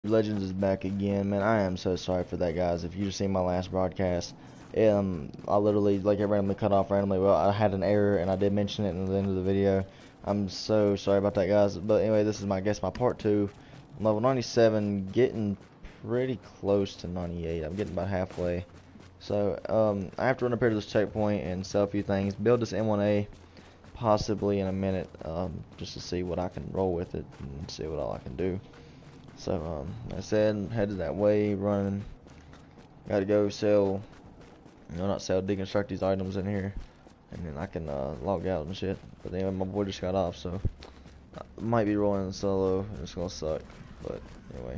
Legends is back again, man. I am so sorry for that, guys. If you just seen my last broadcast, I literally like it randomly cut off randomly. Well, I had an error, and I did mention it in the end of the video. I'm so sorry about that, guys. But anyway, this is my part two. I'm level 97, getting pretty close to 98. I'm getting about halfway. So I have to run up here to this checkpoint and sell a few things, build this M1A, possibly in a minute, just to see what I can roll with it and see what all I can do. So, like I said, headed that way, running. Gotta go sell, not sell, deconstruct these items in here. And then I can log out and shit. But anyway, my boy just got off, so I might be rolling solo, and it's gonna suck. But anyway.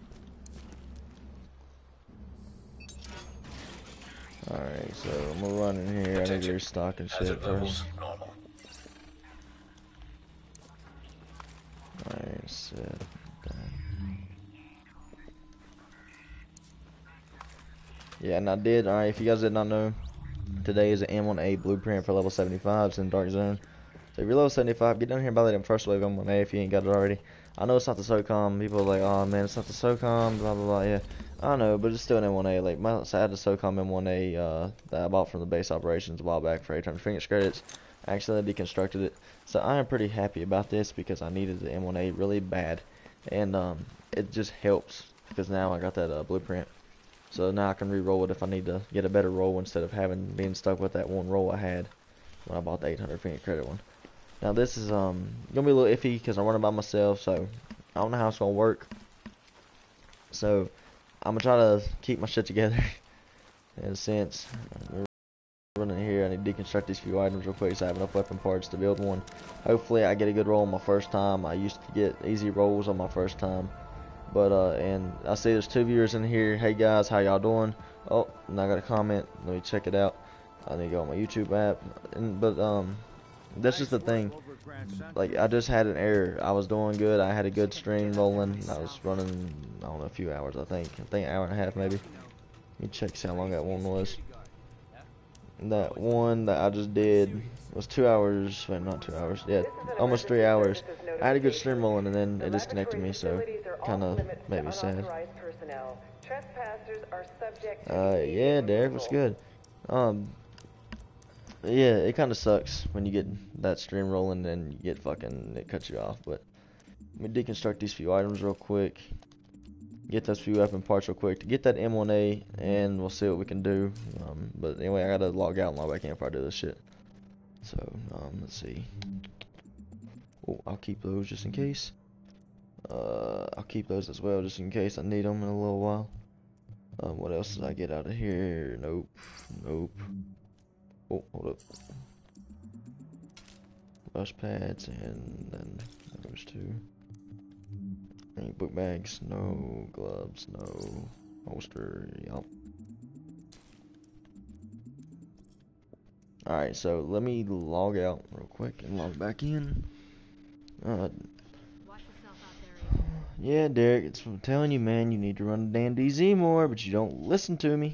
Alright, so I'm gonna run in here. I need to restock and shit first. Alright, set. Yeah, and I did, alright, if you guys did not know, today is an M1A blueprint for level 75. It's in Dark Zone. So if you're level 75, get down here and buy that first wave M1A if you ain't got it already. I know it's not the SOCOM. People are like, oh man, it's not the SOCOM, blah blah blah. Yeah, I know, but it's still an M1A. Like, I had the SOCOM M1A that I bought from the base operations a while back for 800 Phoenix credits. Actually, I deconstructed it. So I am pretty happy about this because I needed the M1A really bad. And it just helps because now I got that blueprint. So now I can re-roll it if I need to get a better roll instead of being stuck with that one roll I had when I bought the 800 Phoenix credit one. Now this is gonna be a little iffy because I'm running by myself, so I don't know how it's gonna work. So I'm gonna try to keep my shit together in a sense. We're running here. I need to deconstruct these few items real quick so I have enough weapon parts to build one. Hopefully I get a good roll on my first time. I used to get easy rolls on my first time. But, and I see there's 2 viewers in here. Hey guys, how y'all doing? Oh, and I got a comment. Let me check it out. I need to go on my YouTube app. But, that's just the thing. Like, I just had an error. I was doing good. I had a good stream rolling. I was running, I don't know, a few hours, I think an hour and a half maybe. Let me check, see how long that one was. That one that I just did was 2 hours, wait, not 2 hours, yeah, almost 3 hours. I had a good stream rolling and then it disconnected me, so kind of made me sad. Yeah, Derek, what's good? Yeah, it kind of sucks when you get that stream rolling and you get fucking, it cuts you off, but let me deconstruct these few items real quick. Get those few weapon parts real quick to get that M1A, and we'll see what we can do. But anyway, I gotta log out and log back in before I do this shit. So, let's see. Oh, I'll keep those just in case. I'll keep those as well just in case I need them in a little while. What else did I get out of here? Nope. Nope. Oh, hold up. Rush pads and then those two. Any book bags? No. Gloves? No. Holster? Yup. Alright, so let me log out real quick and log back in. Yeah, Derek, I'm telling you, man, you need to run the damn DZ more, but you don't listen to me.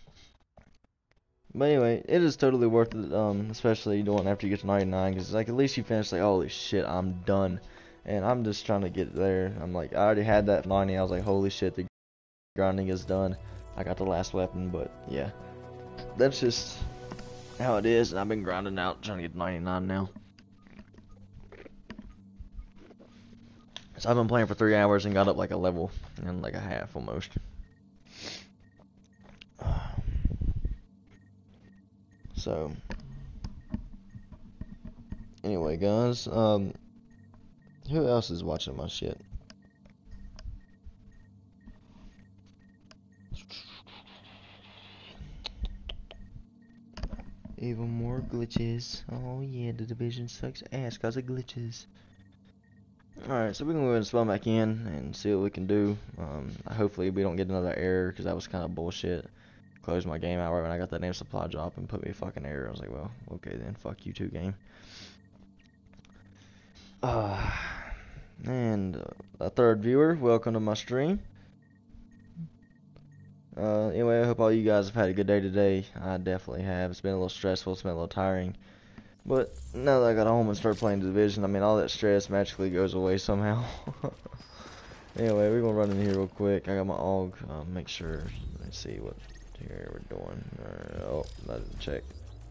But anyway, it is totally worth it, especially doing after you get to 99, because like at least you finish like, holy shit, I'm done. And I'm just trying to get there. I'm like, I already had that 90, I was like, holy shit, the grinding is done. I got the last weapon, but yeah. That's just how it is, and I've been grinding out, trying to get to 99 now. So I've been playing for 3 hours and got up like a level and like a half almost. So anyway, guys, who else is watching my shit? Even more glitches. Oh yeah, the division sucks ass cause of glitches. Alright, so we're gonna go ahead and spawn back in and see what we can do. Hopefully we don't get another error because that was kind of bullshit. Closed my game out right when I got that damn supply drop and put me a fucking error. I was like, well, okay then, fuck you too, game. And a third viewer, welcome to my stream. Anyway, I hope all you guys have had a good day today. I definitely have. It's been a little stressful, it's been a little tiring. But now that I got home and started playing Division, I mean, all that stress magically goes away somehow. Anyway, we're gonna run in here real quick. I got my AUG. Make sure. Let's see what here we're doing. Oh, let's check.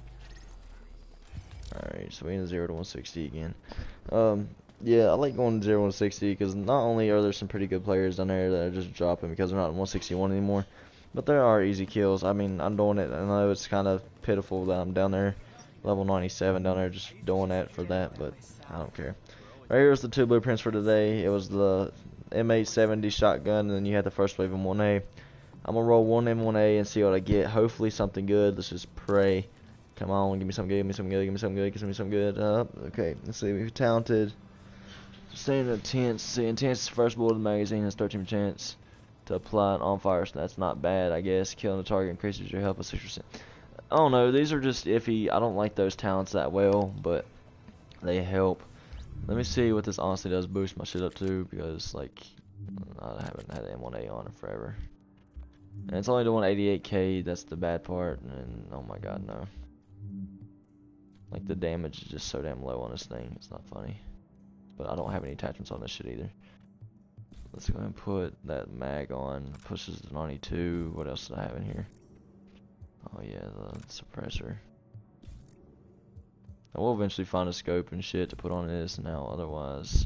Alright, so we in 0 to 160 again. Yeah, I like going 0 to 160 because not only are there some pretty good players down there that are just dropping because they're not in 161 anymore, but there are easy kills. I mean, I'm doing it. I know it's kind of pitiful that I'm down there, level 97 down there, just doing that for that, but I don't care. Right here's the 2 blueprints for today. It was the M870 shotgun, and then you had the first wave M1A. I'm gonna roll one M1A and see what I get. Hopefully something good. Let's just pray. Come on, give me something good, give me something good, give me something good, give me something good. Okay, let's see. We're talented. Staying intense. See, intense is first bullet of the magazine has 13% chance to apply it on fire, so that's not bad, I guess. Killing the target increases your health by 6%. I don't know, these are just iffy. I don't like those talents that well, but they help. Let me see what this honestly does boost my shit up to, because, like, I haven't had M1A on in forever. And it's only doing 88k, that's the bad part, and oh my god, no. Like, the damage is just so damn low on this thing, it's not funny. But I don't have any attachments on this shit either. Let's go ahead and put that mag on. Pushes to 92. What else did I have in here? Oh yeah, the suppressor. I will eventually find a scope and shit to put on this now, otherwise,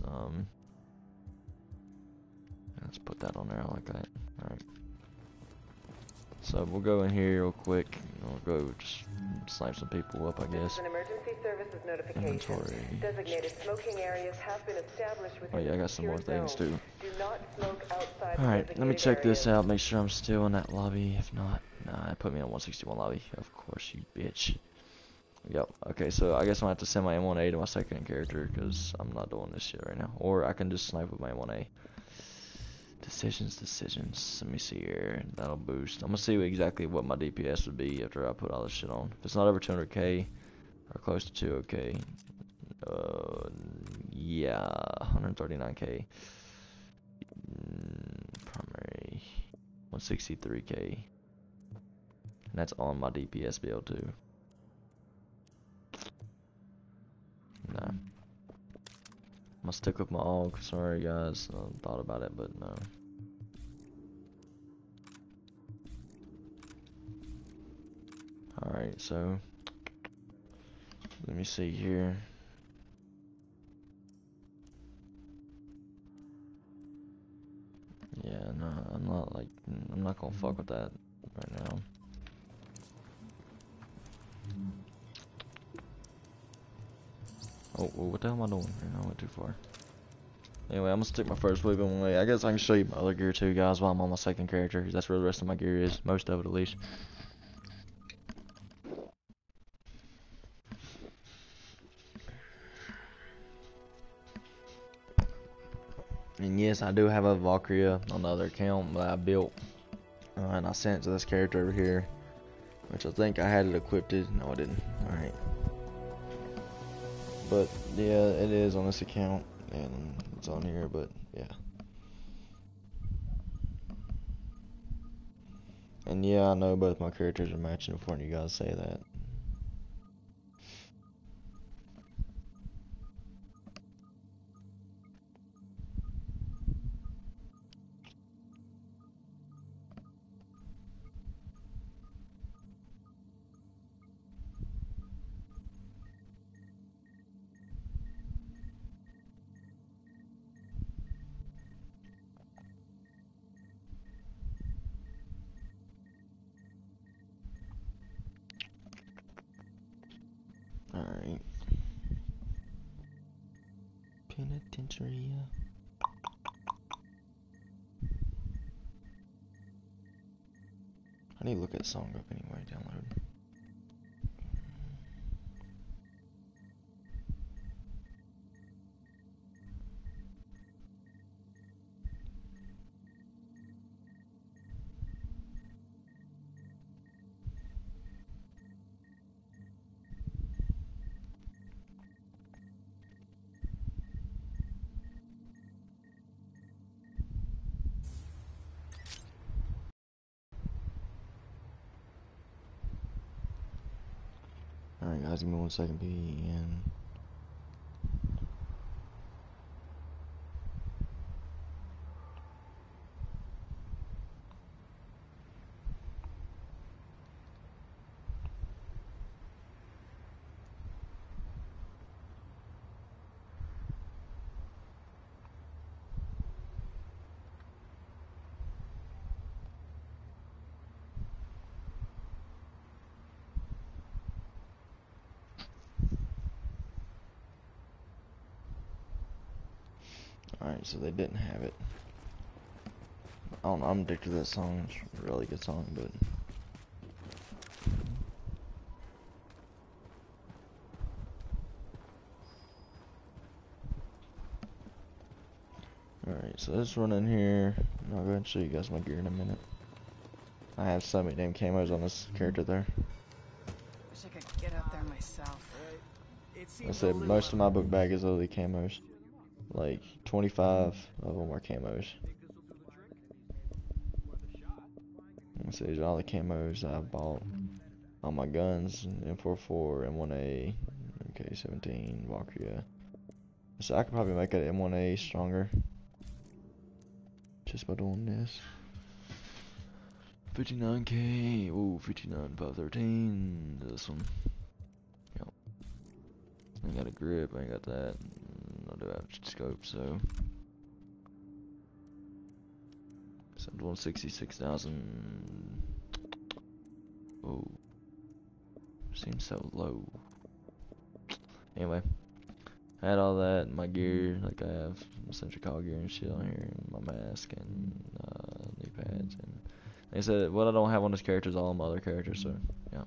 let's put that on there, I like that. Alright. So we'll go in here real quick. We'll go just snipe some people up, I guess. An emergency services notification. Inventory. Designated smoking areas have been established within Oh yeah, I got some more things too. Do not smoke outside. Alright, let me check this out, make sure I'm still in that lobby. If not, nah, it put me in a 161 lobby. Of course, you bitch. Yep, okay, so I guess I'm gonna have to send my M1A to my second character because I'm not doing this shit right now. Or I can just snipe with my M1A. Decisions. Let me see here. That'll boost. I'm gonna see exactly what my DPS would be after I put all this shit on. If it's not over 200k or close to 200k, yeah, 139k. Primary 163k, and that's on my DPS build too. No, I'm gonna stick with my AUG. Sorry guys, I thought about it, but no. Alright, so let me see here. Yeah, no, I'm not gonna fuck with that right now. Oh, well, what the hell am I doing? I went too far. Anyway, I'm gonna stick my first wave in way. I guess I can show you my other gear too, guys, while I'm on my second character, because that's where the rest of my gear is. Most of it, at least. And yes, I do have a Valkyria on the other account that I built. And I sent it to this character over here, which I think I had it equipped. No, I didn't. Alright. But, yeah, it is on this account. And it's on here, but, yeah. And yeah, I know both my characters are matching before you guys say that. Alright. Penitentiary. I need to look that song up anyway, download. Alright guys, give me 1 second, and Alright, so they didn't have it. I don't know, I'm addicted to that song. It's a really good song, but... Alright, so let's run in here. I'll go ahead and show you guys my gear in a minute. I have so many damn camos on this character there. Wish I could get up there myself. I said most of my book bag is literally camos. Like 25 of them are camos. This is all the camos I've bought on my guns: M44, M1A, MK17, Valkyria. So I could probably make that M1A stronger just by doing this. 59k, ooh, 59, 513. This one. Yep. I ain't got a grip, I ain't got that. I do have scope, so. So I'm doing 66,000. Oh, seems so low. Anyway, I had all that in my gear, like I have essential call gear and shit on here, and my mask and knee pads, and like I said, what I don't have on this character is all on my other characters, so yeah.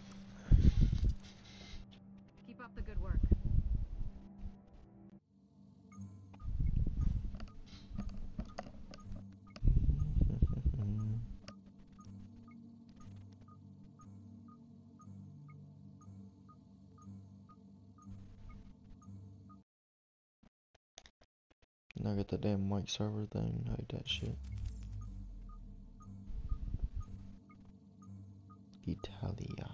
Keep up the good work. Now I got the damn mic server thing, I hate that shit. Italia.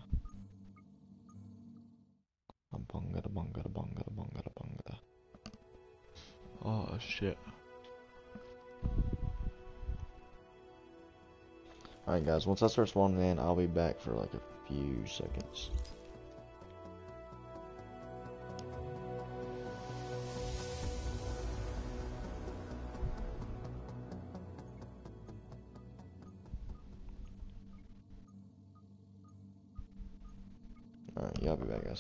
Bangada bangada bangada bangada bangada. Oh shit. Alright guys, once I start spawning in, I'll be back for like a few seconds. Alright, yeah, I'll be back guys.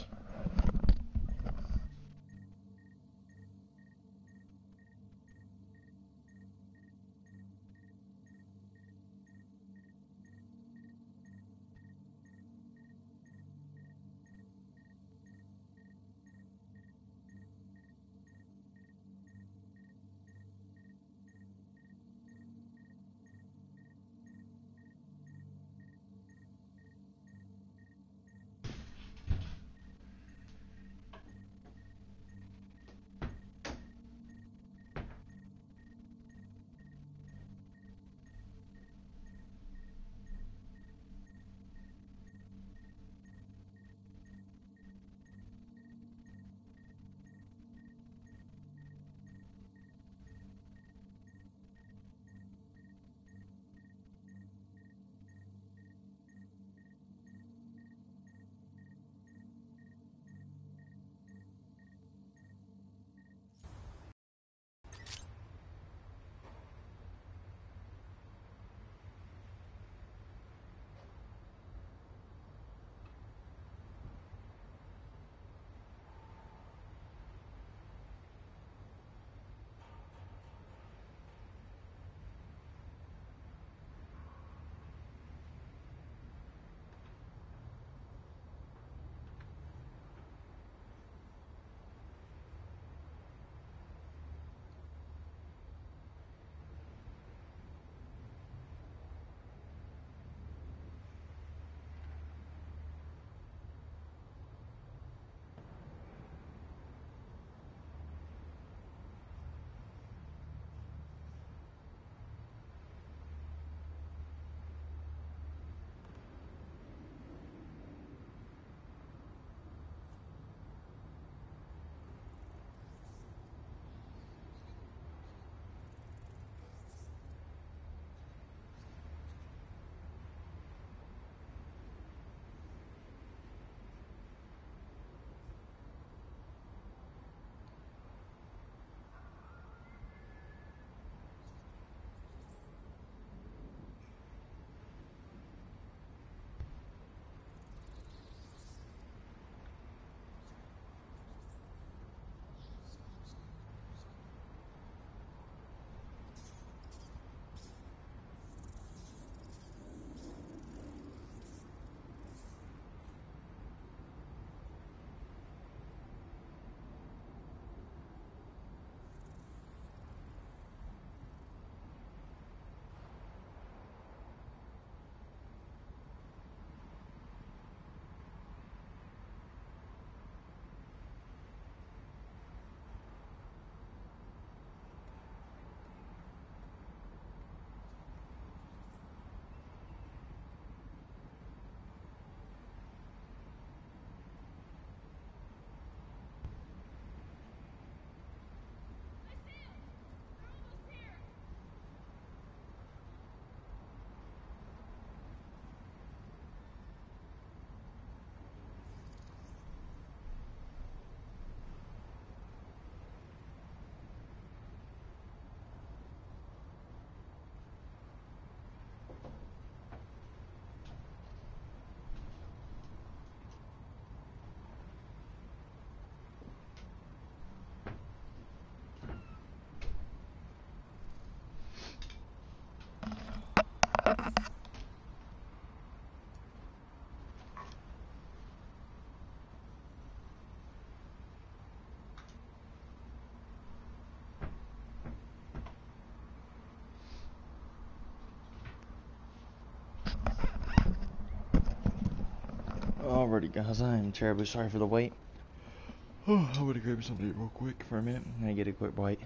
Alrighty, guys, I am terribly sorry for the wait. Oh, I would have grabbed something to eat real quick for a minute. I'm gonna get a quick bite.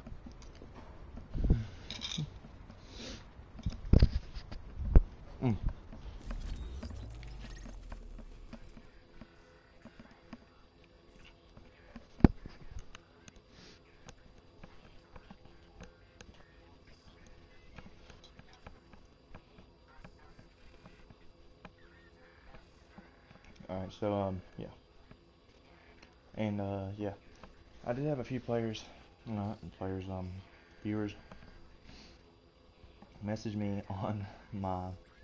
Mm. Alright, so, yeah. And, yeah. I did have a few players, viewers, message me on my,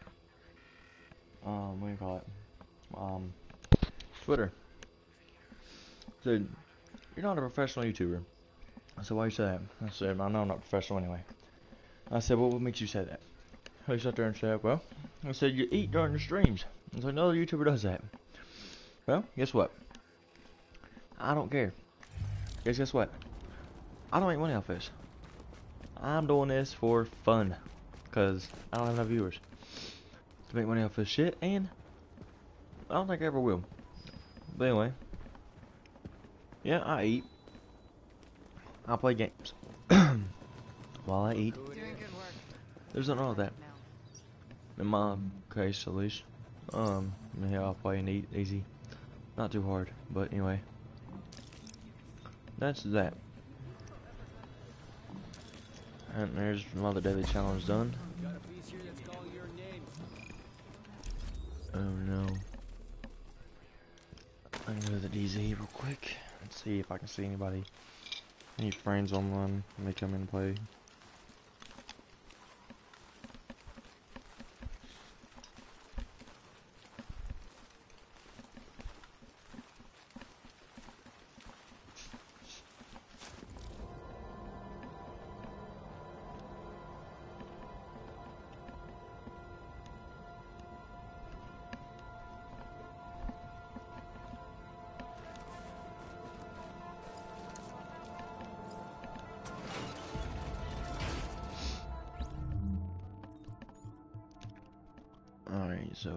what do you call it, Twitter. Said, you're not a professional YouTuber. I said, why you say that? I said, I know I'm not professional anyway. I said, well, what makes you say that? He sat there and said, well, I said, you eat during the streams. I said, no other YouTuber does that. Well, guess what? I don't care. Guess what? I don't make money off this. I'm doing this for fun. Because I don't have enough viewers to make money off this shit. And I don't think I ever will. But anyway. Yeah, I eat. I play games. While I eat. Doing good work. There's nothing wrong with that. In my case, at least. Yeah, I'll play and eat easy. Not too hard, but anyway. That's that. And there's another daily challenge done. Oh no. I can go to the DZ real quick and see if I can see anybody. Any friends online when they come in and play. Alright, so,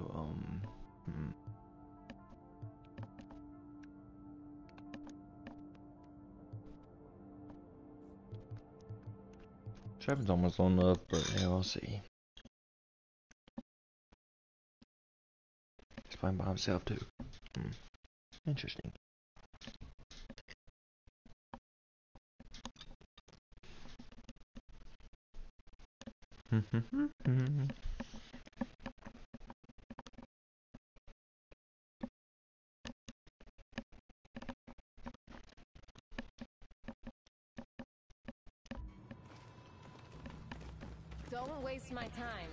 Travin's almost on enough, but yeah, we'll see. He's playing by himself too. Interesting. Don't waste my time.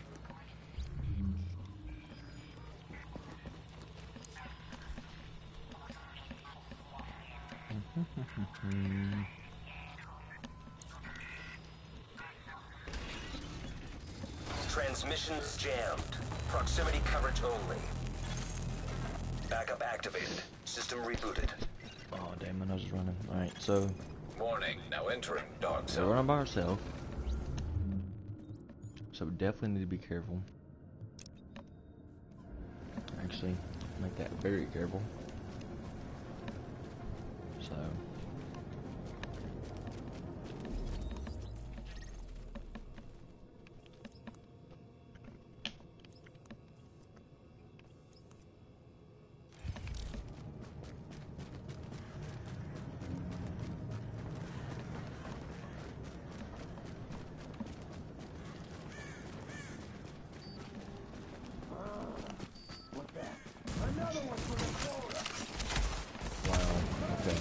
Transmissions jammed. Proximity coverage only. Backup activated. System rebooted. Oh damn, my nose is running. Alright, so Warning, now entering dog we're zone. running by ourselves. So we definitely need to be careful. Actually, make that very careful. So wow, okay.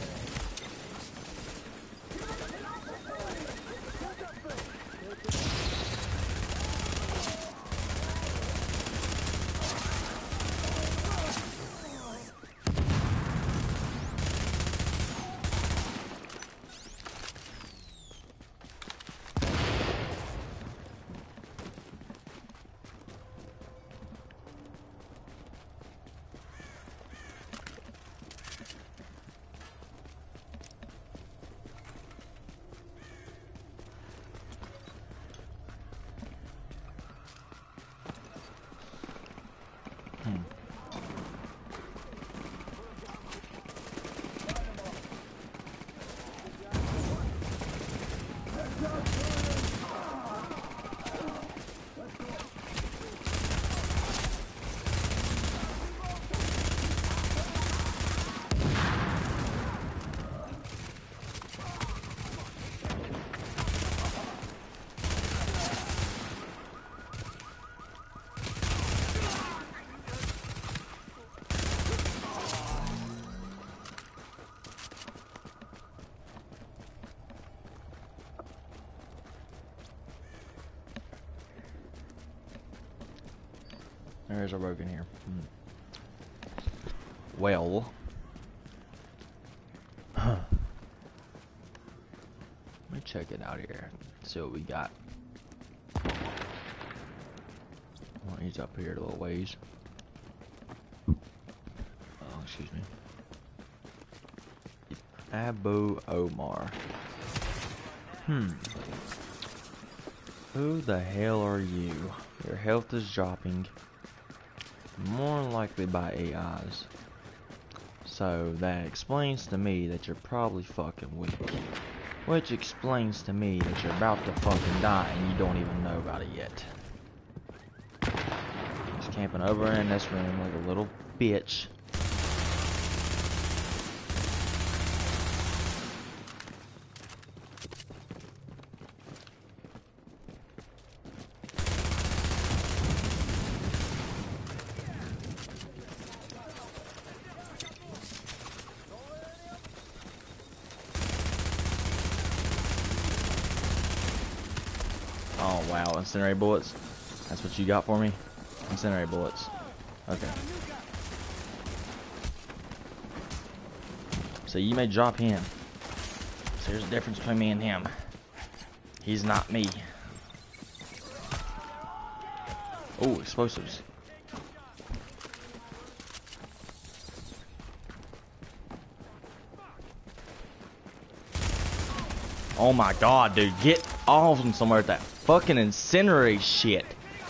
There's a rogue in here. Well. Let me check it out here. See what we got. Oh, he's up here a little ways. Oh, excuse me. Abu Omar. Who the hell are you? Your health is dropping. More likely by AIs. So that explains to me that you're probably fucking weak. Which explains to me that you're about to fucking die and you don't even know about it yet. Just camping over in this room like a little bitch. Oh wow, incendiary bullets. That's what you got for me? Incendiary bullets. Okay. So you may drop him. So there's a difference between me and him. He's not me. Oh, explosives. Oh my god, dude, get off from somewhere with that fucking incendiary shit.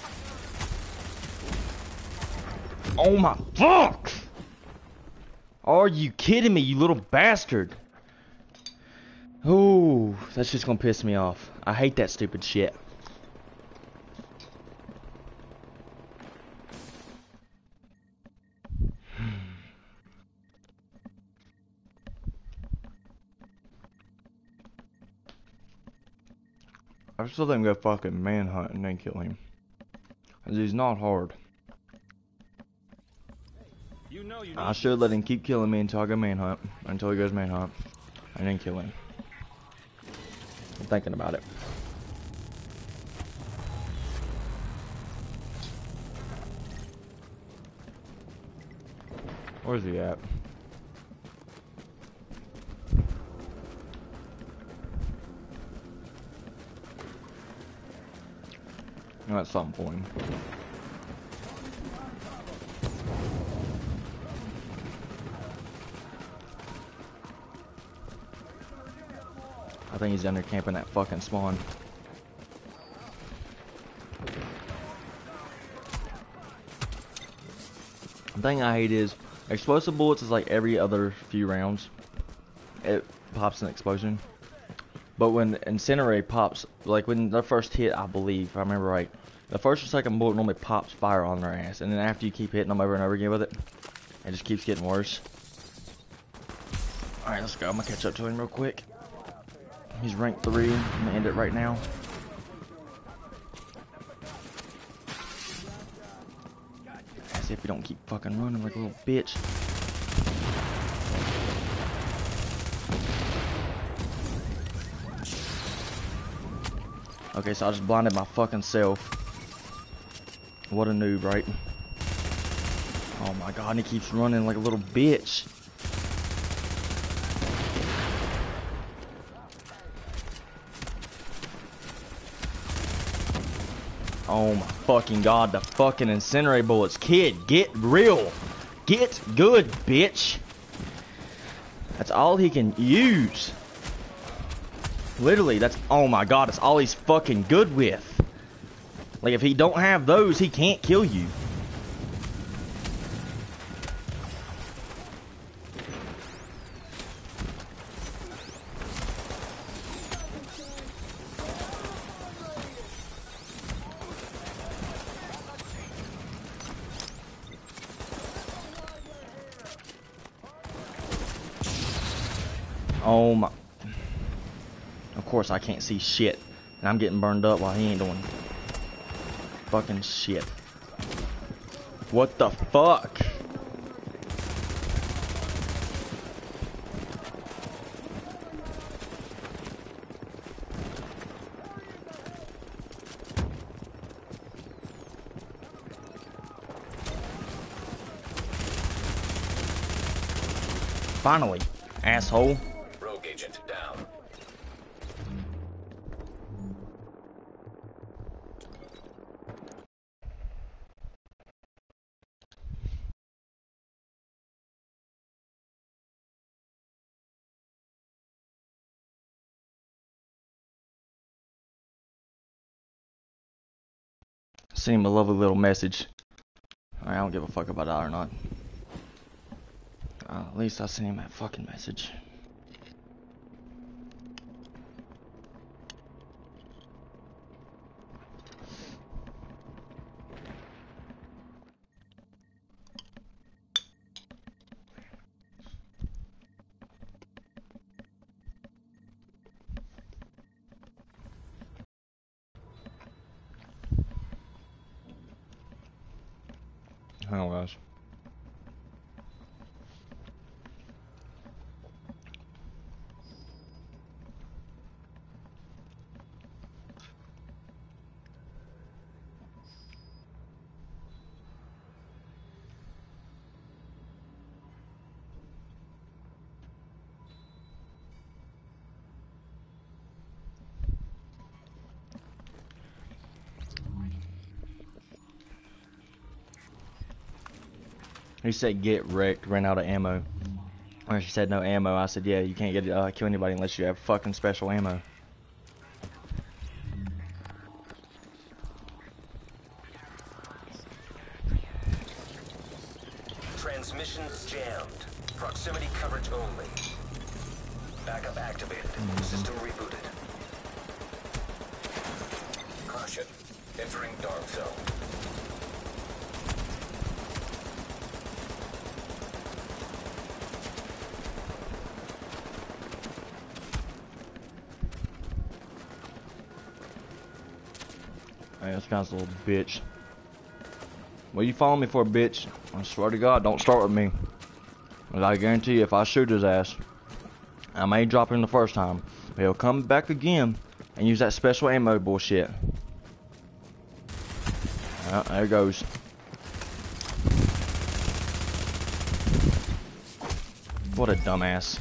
Oh my fuck! Are you kidding me, you little bastard? Ooh, that's just gonna piss me off. I hate that stupid shit. I still think I'm gonna fucking manhunt and then kill him. Cause he's not hard. I should let him keep killing me until I go manhunt. Until he goes manhunt. And then kill him. I'm thinking about it. Where's he at? At some point. I think he's under camping that fucking spawn. The thing I hate is explosive bullets is like every other few rounds. It pops an explosion. But when incendiary pops, like when the first hit, I believe, if I remember right, the first or second bullet normally pops fire on their ass, and then after you keep hitting them over and over again with it, it just keeps getting worse. Alright, let's go. I'm gonna catch up to him real quick. He's rank 3. I'm gonna end it right now. As if you don't keep fucking running like a little bitch. Okay, so I just blinded my fucking self. What a noob, right? Oh my god, and he keeps running like a little bitch. Oh my fucking god, the fucking incendiary bullets. Kid, get real. Get good, bitch. That's all he can use. Literally, that's, oh my god, that's all he's fucking good with. Like, if he don't have those, he can't kill you. Oh my. Of course I can't see shit. And I'm getting burned up while he ain't doing fucking shit. What the fuck? Finally, asshole. Rogue agent down. Send him a lovely little message. I don't give a fuck about that or not. At least I sent him that fucking message. Hang on, guys. He said get wrecked, ran out of ammo. Or she said no ammo. I said, yeah, you can't get kill anybody unless you have fucking special ammo. Transmissions jammed. Proximity coverage only. Backup activated. System rebooted. Caution. Entering dark zone. Hey, this guy's a little bitch. What you following me for, bitch? I swear to God, don't start with me. But I guarantee you, if I shoot his ass, I may drop him the first time, but he'll come back again and use that special ammo bullshit. There it goes. What a dumbass.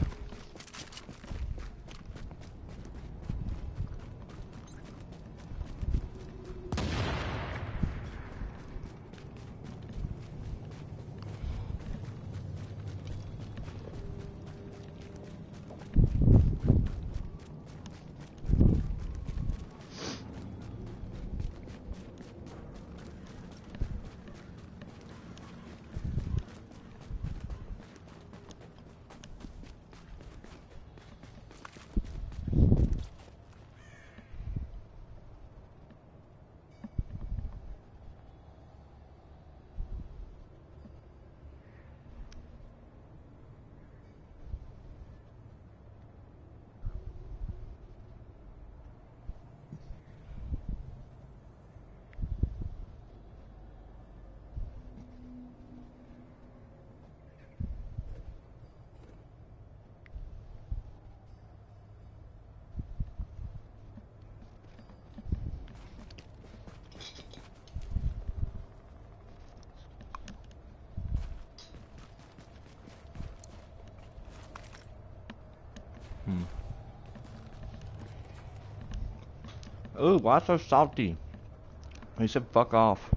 Ooh, why so salty? He said fuck off.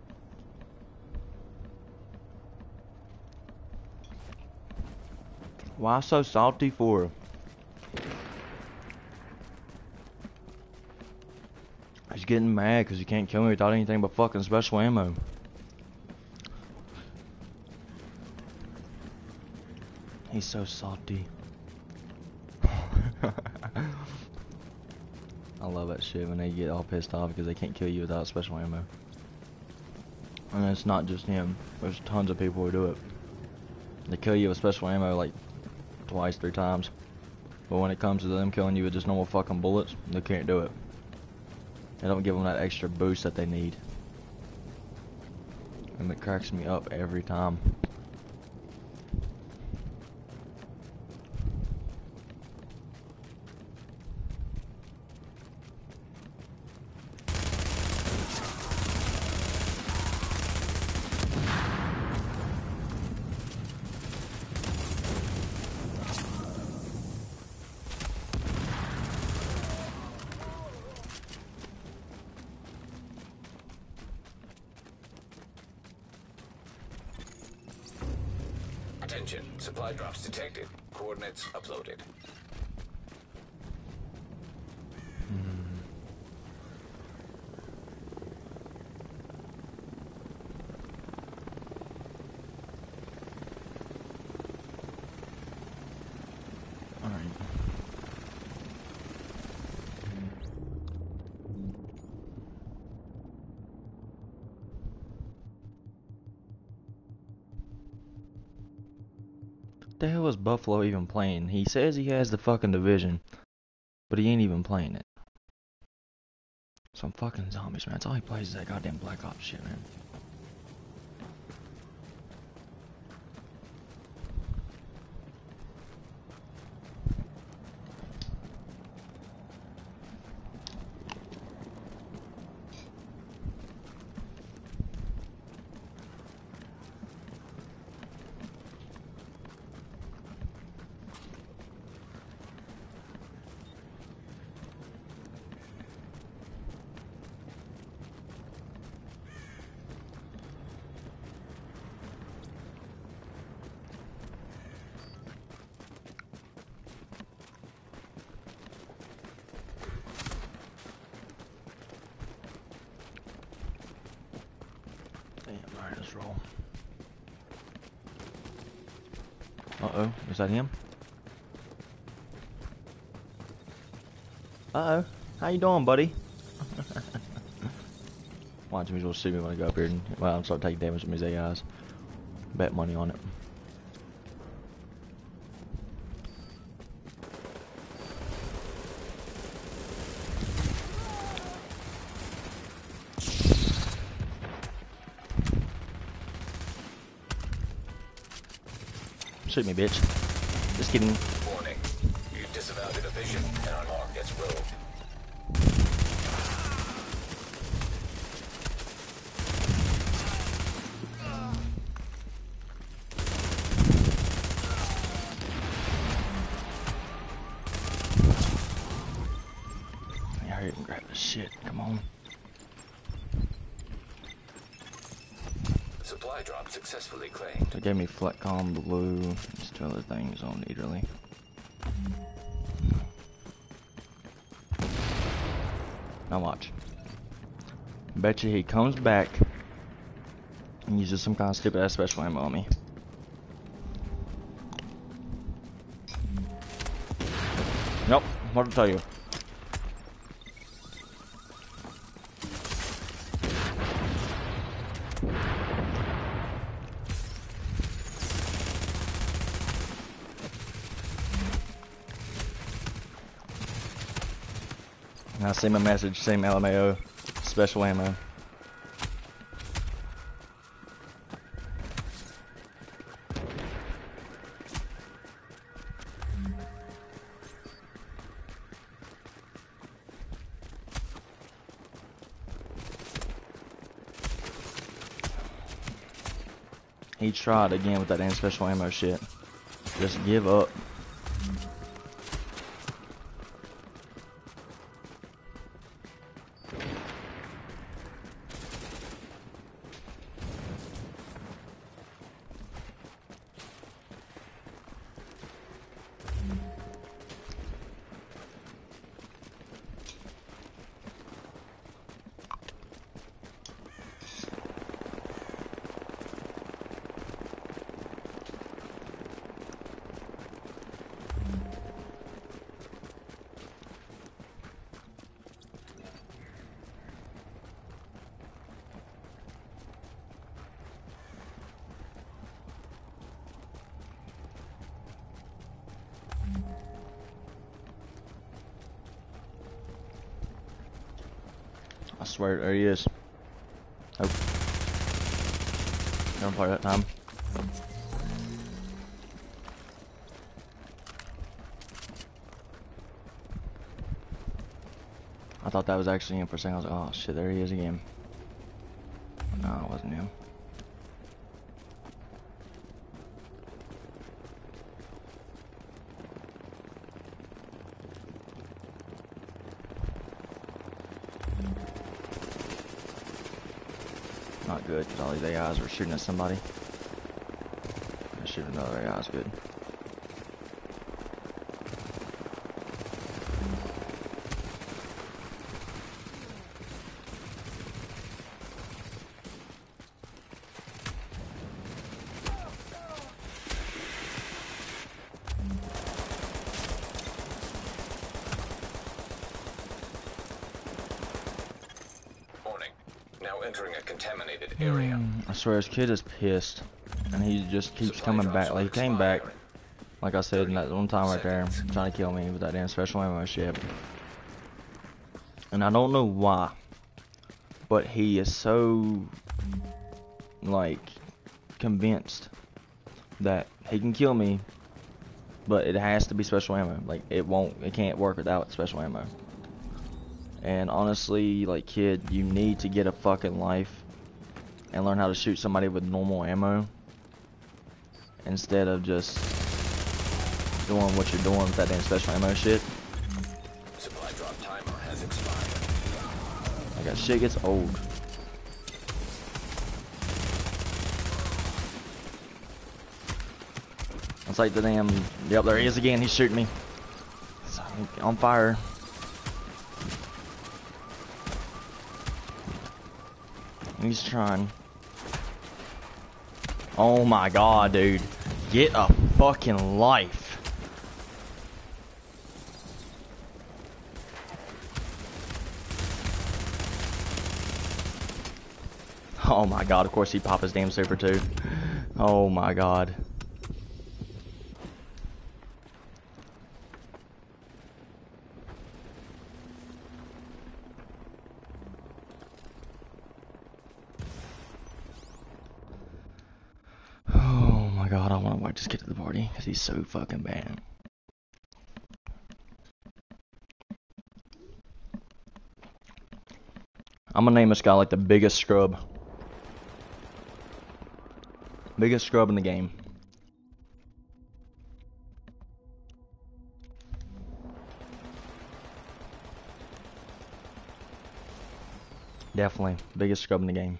Why so salty for? He's getting mad because he can't kill me without anything but fucking special ammo. He's so salty. I love that shit when they get all pissed off because they can't kill you without special ammo. And it's not just him. There's tons of people who do it. They kill you with special ammo like twice, 3 times. But when it comes to them killing you with just normal fucking bullets, they can't do it. They don't give them that extra boost that they need. And it cracks me up every time. Attention, supply drops detected. Coordinates uploaded. Alright. What the hell is Buffalo even playing? He says he has the fucking division, but he ain't even playing it. Some fucking zombies, man. That's all he plays is that goddamn Black Ops shit, man. Damn, alright, let's roll. Uh-oh, is that him? Uh-oh, how you doing, buddy? Watch me, you'll see me when I go up here and, well, I'm start taking damage from these AIs. Bet money on it. Shoot me, bitch. Just kidding. Warning. You disavowed the division and are marked as rogue. Hurry up and grab this shit. Come on. Supply drop successfully claimed. They gave me Flatcom Blue. Just two other things I don't need really. Now watch. Bet you he comes back and uses some kind of stupid ass special ammo on me. Nope. What'd I tell you? I see my message, same LMAO, special ammo. He tried again with that damn special ammo shit. Just give up. I swear, there he is. Oh. Never play that time. I thought that was actually him for a second. I was like, oh shit, there he is again. No, it wasn't him. Not good, because all these AIs were shooting at somebody. shoot another guy. That's good. Warning. Now entering a contaminated area. I swear, this kid is pissed, and he just keeps Supply coming drops back. will Like, he came back, expire. like I said, in that one time right there, seconds. trying to kill me with that damn special ammo shit. And I don't know why, but he is so, like, convinced that he can kill me, but it has to be special ammo. Like, it can't work without special ammo. And honestly, like, kid, you need to get a fucking life and learn how to shoot somebody with normal ammo instead of just doing what you're doing with that damn special ammo shit. Supply drop timer has expired. Like, that shit gets old. It's like the damn, yep, there he is again, he's shooting me. It's on fire. He's trying. Oh my god, dude. Get a fucking life. Oh my god, of course he popped his damn super too. Oh my god. Oh my god, I want to watch this kid to the party because he's so fucking bad. I'm gonna name this guy like the biggest scrub. Biggest scrub in the game. Definitely. Biggest scrub in the game.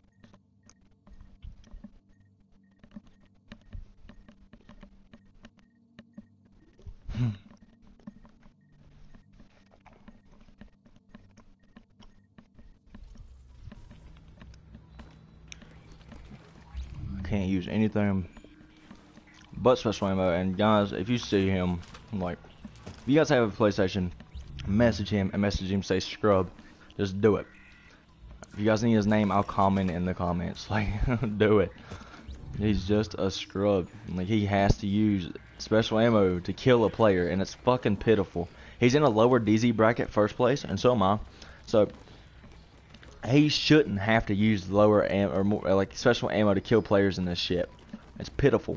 Can't use anything but special ammo. And guys, if you see him, like, if you guys have a PlayStation, message him and message him, say scrub. Just do it. If you guys need his name, I'll comment in the comments. Like, do it. He's just a scrub. Like, he has to use special ammo to kill a player, and it's fucking pitiful. He's in a lower DZ bracket first place, and so am I. So he shouldn't have to use lower ammo or more, like, special ammo to kill players in this shit. It's pitiful.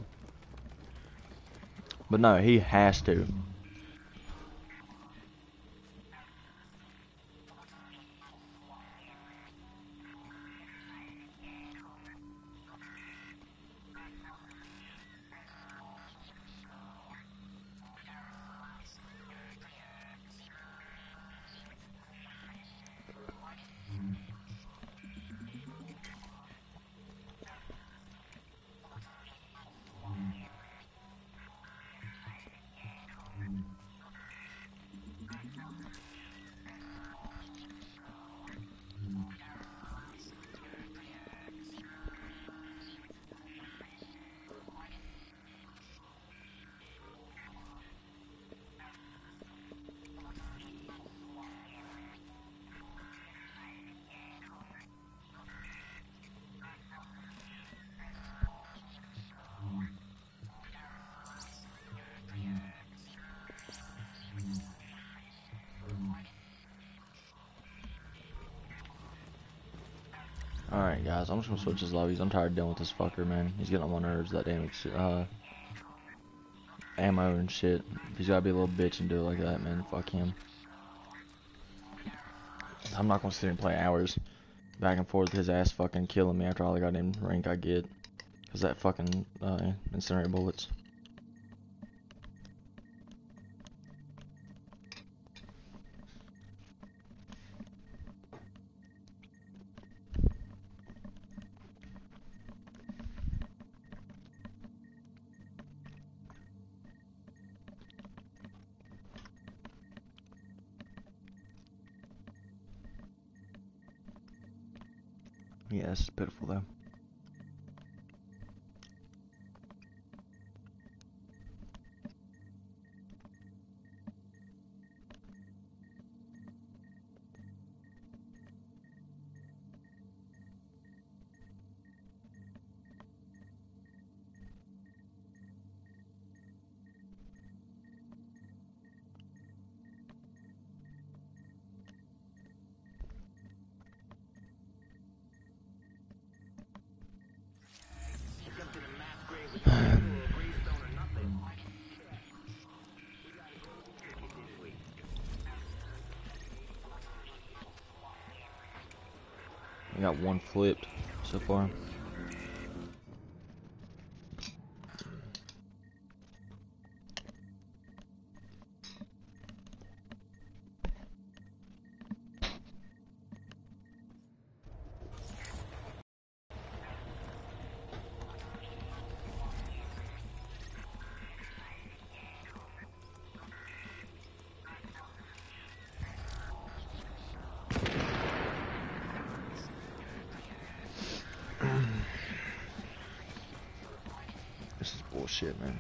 But no, he has to. Alright guys, I'm just gonna switch his lobbies. I'm tired of dealing with this fucker, man. He's getting on my nerves, that damn ammo and shit. If he's gotta be a little bitch and do it like that, man, fuck him. I'm not gonna sit here and play hours back and forth with his ass fucking killing me after all the goddamn rank I get. Cause that fucking incinerator bullets. Yeah, it's pitiful though. We got one flipped so far. This is bullshit, man.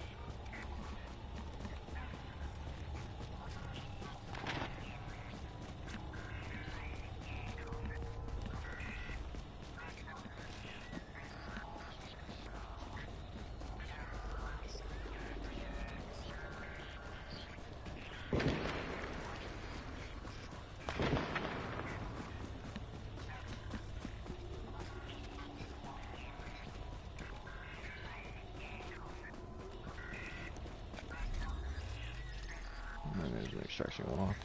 There's an extraction going on.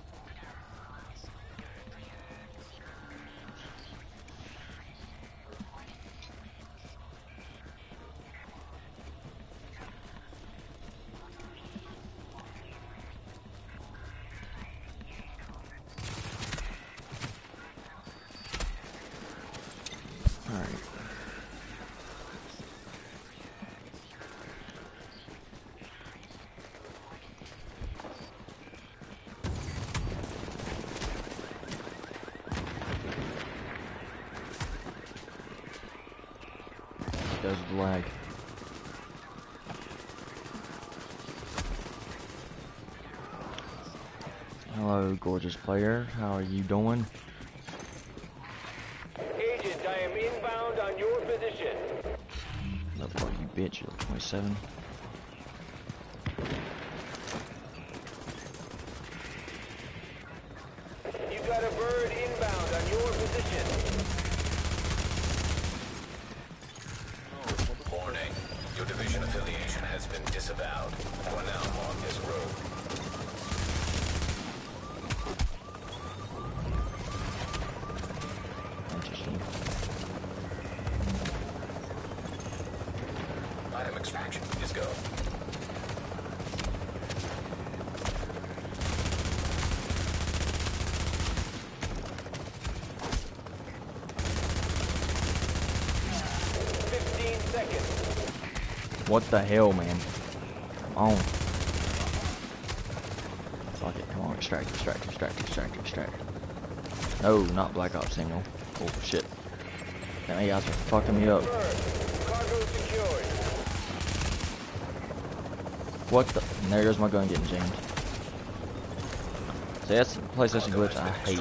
Alright. There's the lag. Hello, gorgeous player. How are you doing? Agent, I am inbound on your position. No, fuck you, bitch. You're 27. You got a bird inbound on your position. Warning. Your division affiliation has been disavowed. You are now marked as rogue. Interesting. Item extraction is go. What the hell, man? Come on. Fuck it. Come on. Extract, extract, extract, extract, extract. No, not Black Ops single. Oh, shit. Damn, you guys are fucking me up. Cargo secured. What the? And there goes my gun getting jammed. See, that's the PlayStation glitch I hate.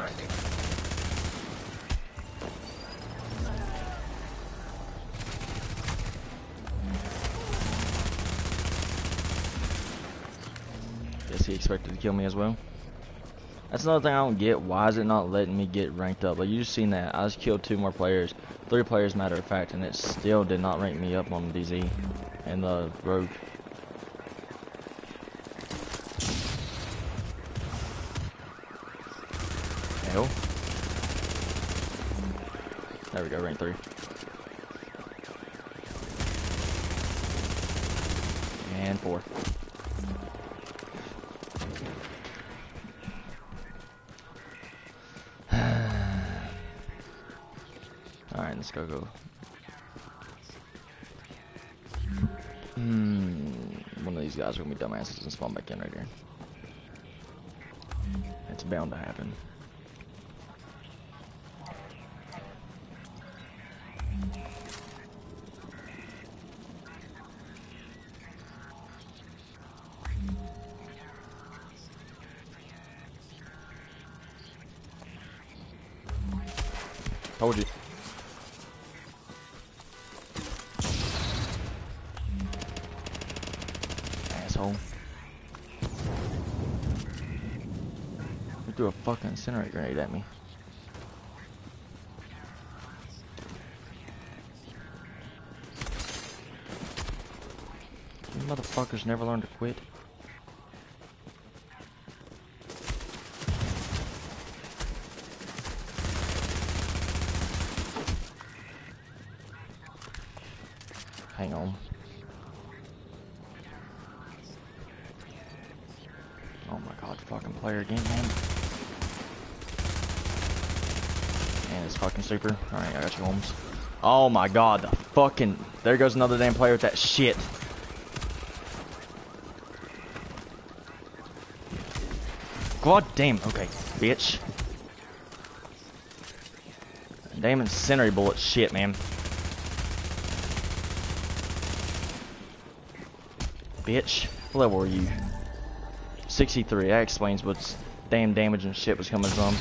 Guess he expected to kill me as well. That's another thing I don't get. Why is it not letting me get ranked up? Like, you just seen that. I just killed 2 more players. 3 players, matter of fact, and it still did not rank me up on DZ and the Rogue. Hell. There we go, rank 3. And 4. Alright, let's go. One of these guys are gonna be dumbasses and spawn back in right here. It's bound to happen. Told you. Asshole. He threw a fucking incinerator grenade at me. You motherfuckers never learn to quit. Hang on. Oh my god, fucking player again, man. And it's fucking super. Alright, I got you, Holmes. Oh my god, the fucking... There goes another damn player with that shit. God damn. Okay, bitch. Damn incendiary bullet shit, man. Bitch. What level were you? 63. That explains what's damn damage and shit was coming from.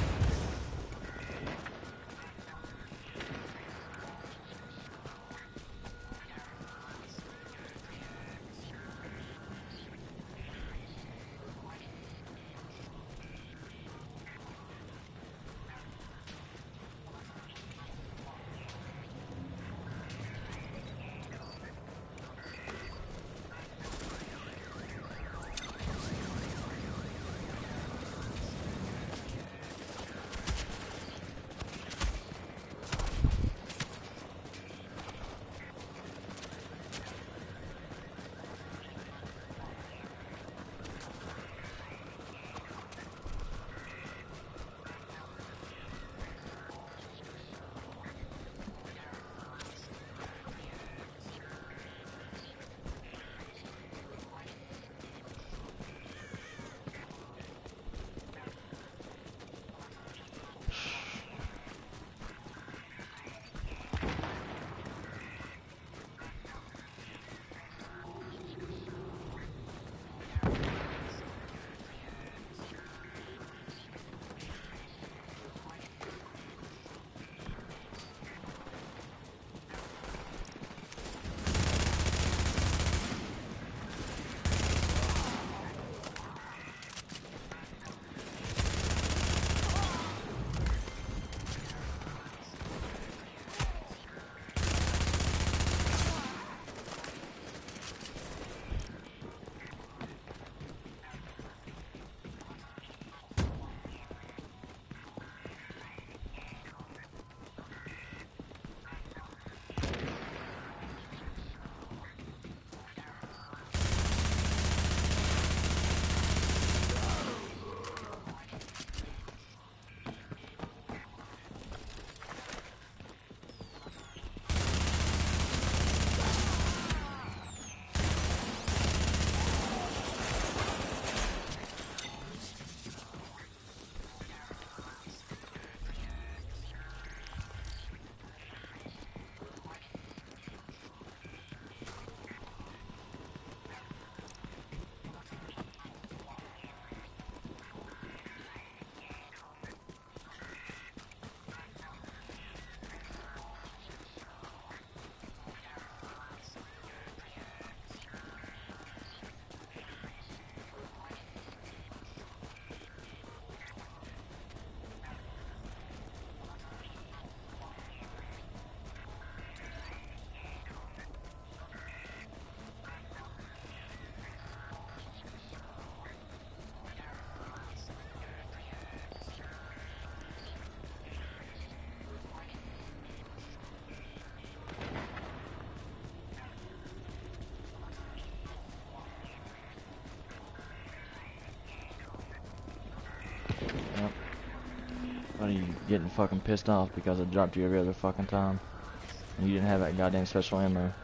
What are you getting fucking pissed off because I dropped you every other fucking time? And you didn't have that goddamn special ammo.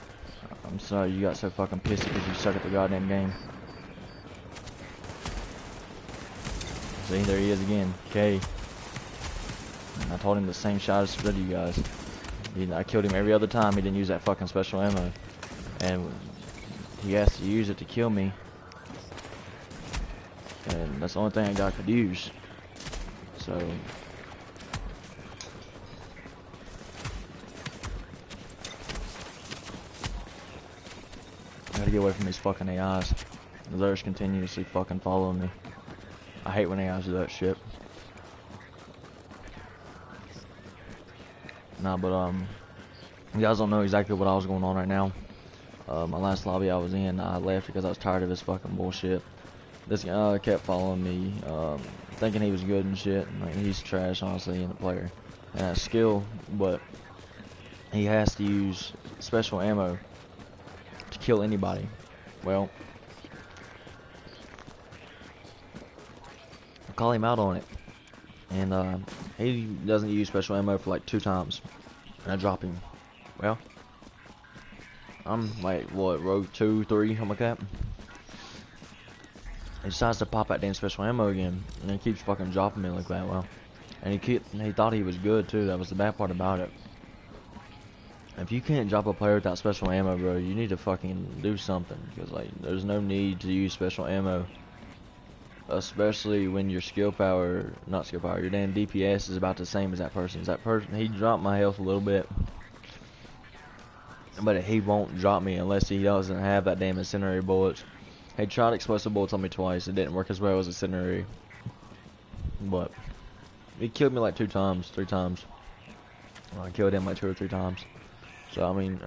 I'm sorry you got so fucking pissed because you suck at the goddamn game. See, there he is again. K. I told him the same shot as the you guys. I killed him every other time he didn't use that fucking special ammo. And he has to use it to kill me. And that's the only thing I got could use. So gotta get away from these fucking AIs. They're just continuously fucking following me. I hate when AIs do that shit. Nah, but you guys don't know exactly what I was going on right now. My last lobby I was in, I left because I was tired of his fucking bullshit. This guy kept following me, thinking he was good and shit. Like, he's trash, honestly, in the player. And has skill, but he has to use special ammo to kill anybody. Well, I call him out on it. And he doesn't use special ammo for like 2 times. And I drop him. Well, I'm like, what, row 2, 3, something like that. He decides to pop that damn special ammo again, and he keeps fucking dropping me like that. Well, and he thought he was good too. That was the bad part about it. If you can't drop a player without special ammo, bro, you need to fucking do something, because like there's no need to use special ammo, especially when your skill power, not skill power, your damn DPS is about the same as that person's. That person, he dropped my health a little bit, but he won't drop me unless he doesn't have that damn incendiary bullets. He tried explosive bullets on me twice. It didn't work as well as incendiary. But he killed me like 2 times, 3 times. Well, I killed him like 2 or 3 times. So I mean,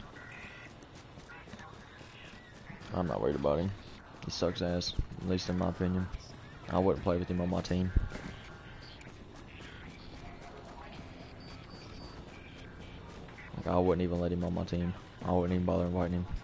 I'm not worried about him. He sucks ass, at least in my opinion. I wouldn't play with him on my team. Like, I wouldn't even let him on my team. I wouldn't even bother inviting him.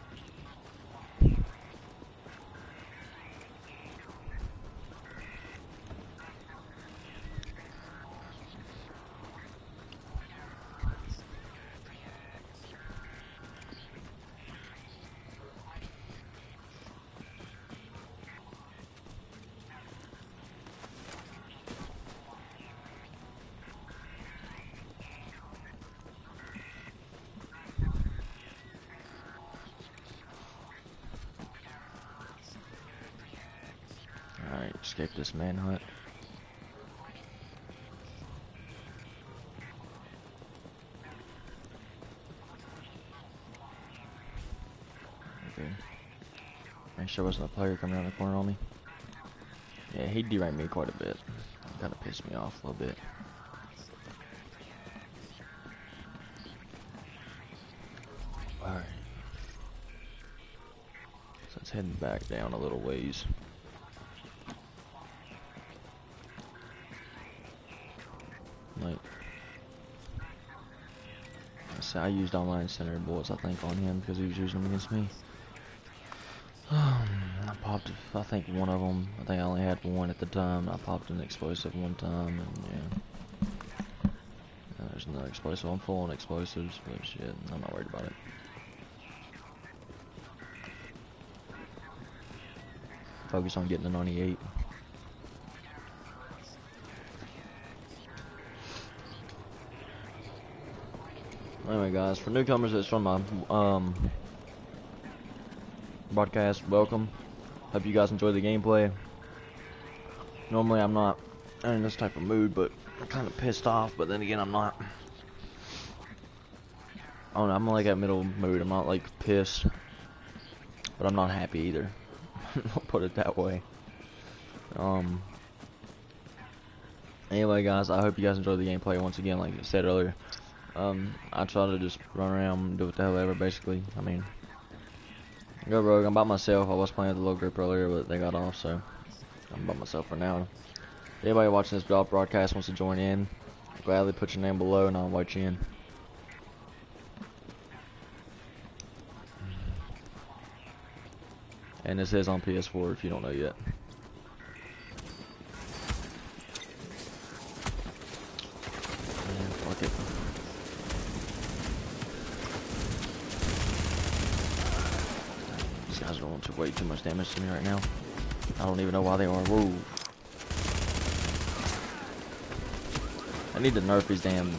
Escape this manhunt. Okay. Make sure there wasn't a player coming around the corner on me. Yeah, he deranked me quite a bit. Kinda pissed me off a little bit. Alright. So it's heading back down a little ways. Like, I used all my incendiary bullets, I think, on him because he was using them against me. I popped, I think, one of them. I think I only had one at the time. I popped an explosive one time, and yeah. There's another explosive. I'm full on explosives, but shit, I'm not worried about it. Focus on getting the 98. Anyway, guys, for newcomers that's from my broadcast, welcome. Hope you guys enjoy the gameplay. Normally I'm not in this type of mood, but I'm kind of pissed off, but then again I'm not. I don't know, I'm like that middle mood. I'm not like pissed, but I'm not happy either. I'll put it that way. Anyway, guys, I hope you guys enjoy the gameplay once again, like I said earlier. I try to just run around and do what the hell ever, basically. I mean, go rogue. I'm by myself. I was playing with the low grip earlier, but they got off, so I'm by myself for now. If anybody watching this broadcast wants to join in, gladly put your name below and I'll invite you in. And this is on PS4 if you don't know yet. Man, fuck it. These guys are doing way too much damage to me right now. I don't even know why they are. Whoa. I need to nerf these damn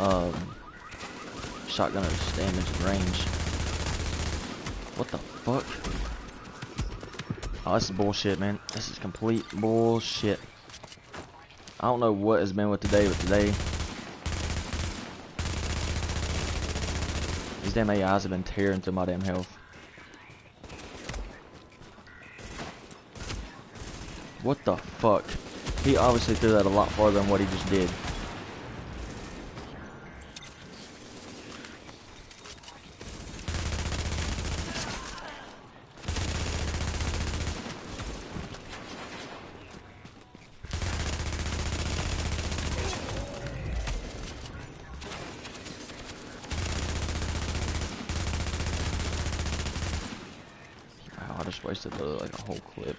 shotgunners damage and range. What the fuck? Oh, this is bullshit, man. This is complete bullshit. I don't know what has been with today, but today these damn AIs have been tearing through my damn health. What the fuck? He obviously threw that a lot farther than what he just did. Wow, I just wasted like a whole clip.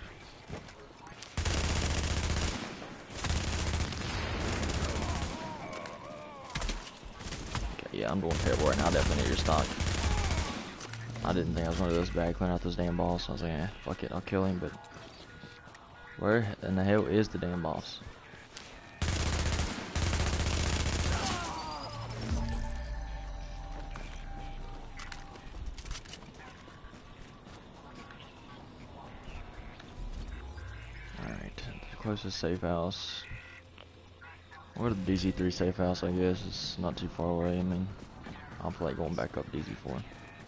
Yeah, I'm doing terrible right now. I definitely need your stock. I didn't think I was gonna do this bad, clean out this damn boss. So I was like, eh, fuck it, I'll kill him. But where in the hell is the damn boss? Alright, the closest safe house. Or the DZ3 safe house, I guess. It's not too far away. I mean, I'll play going back up DZ4.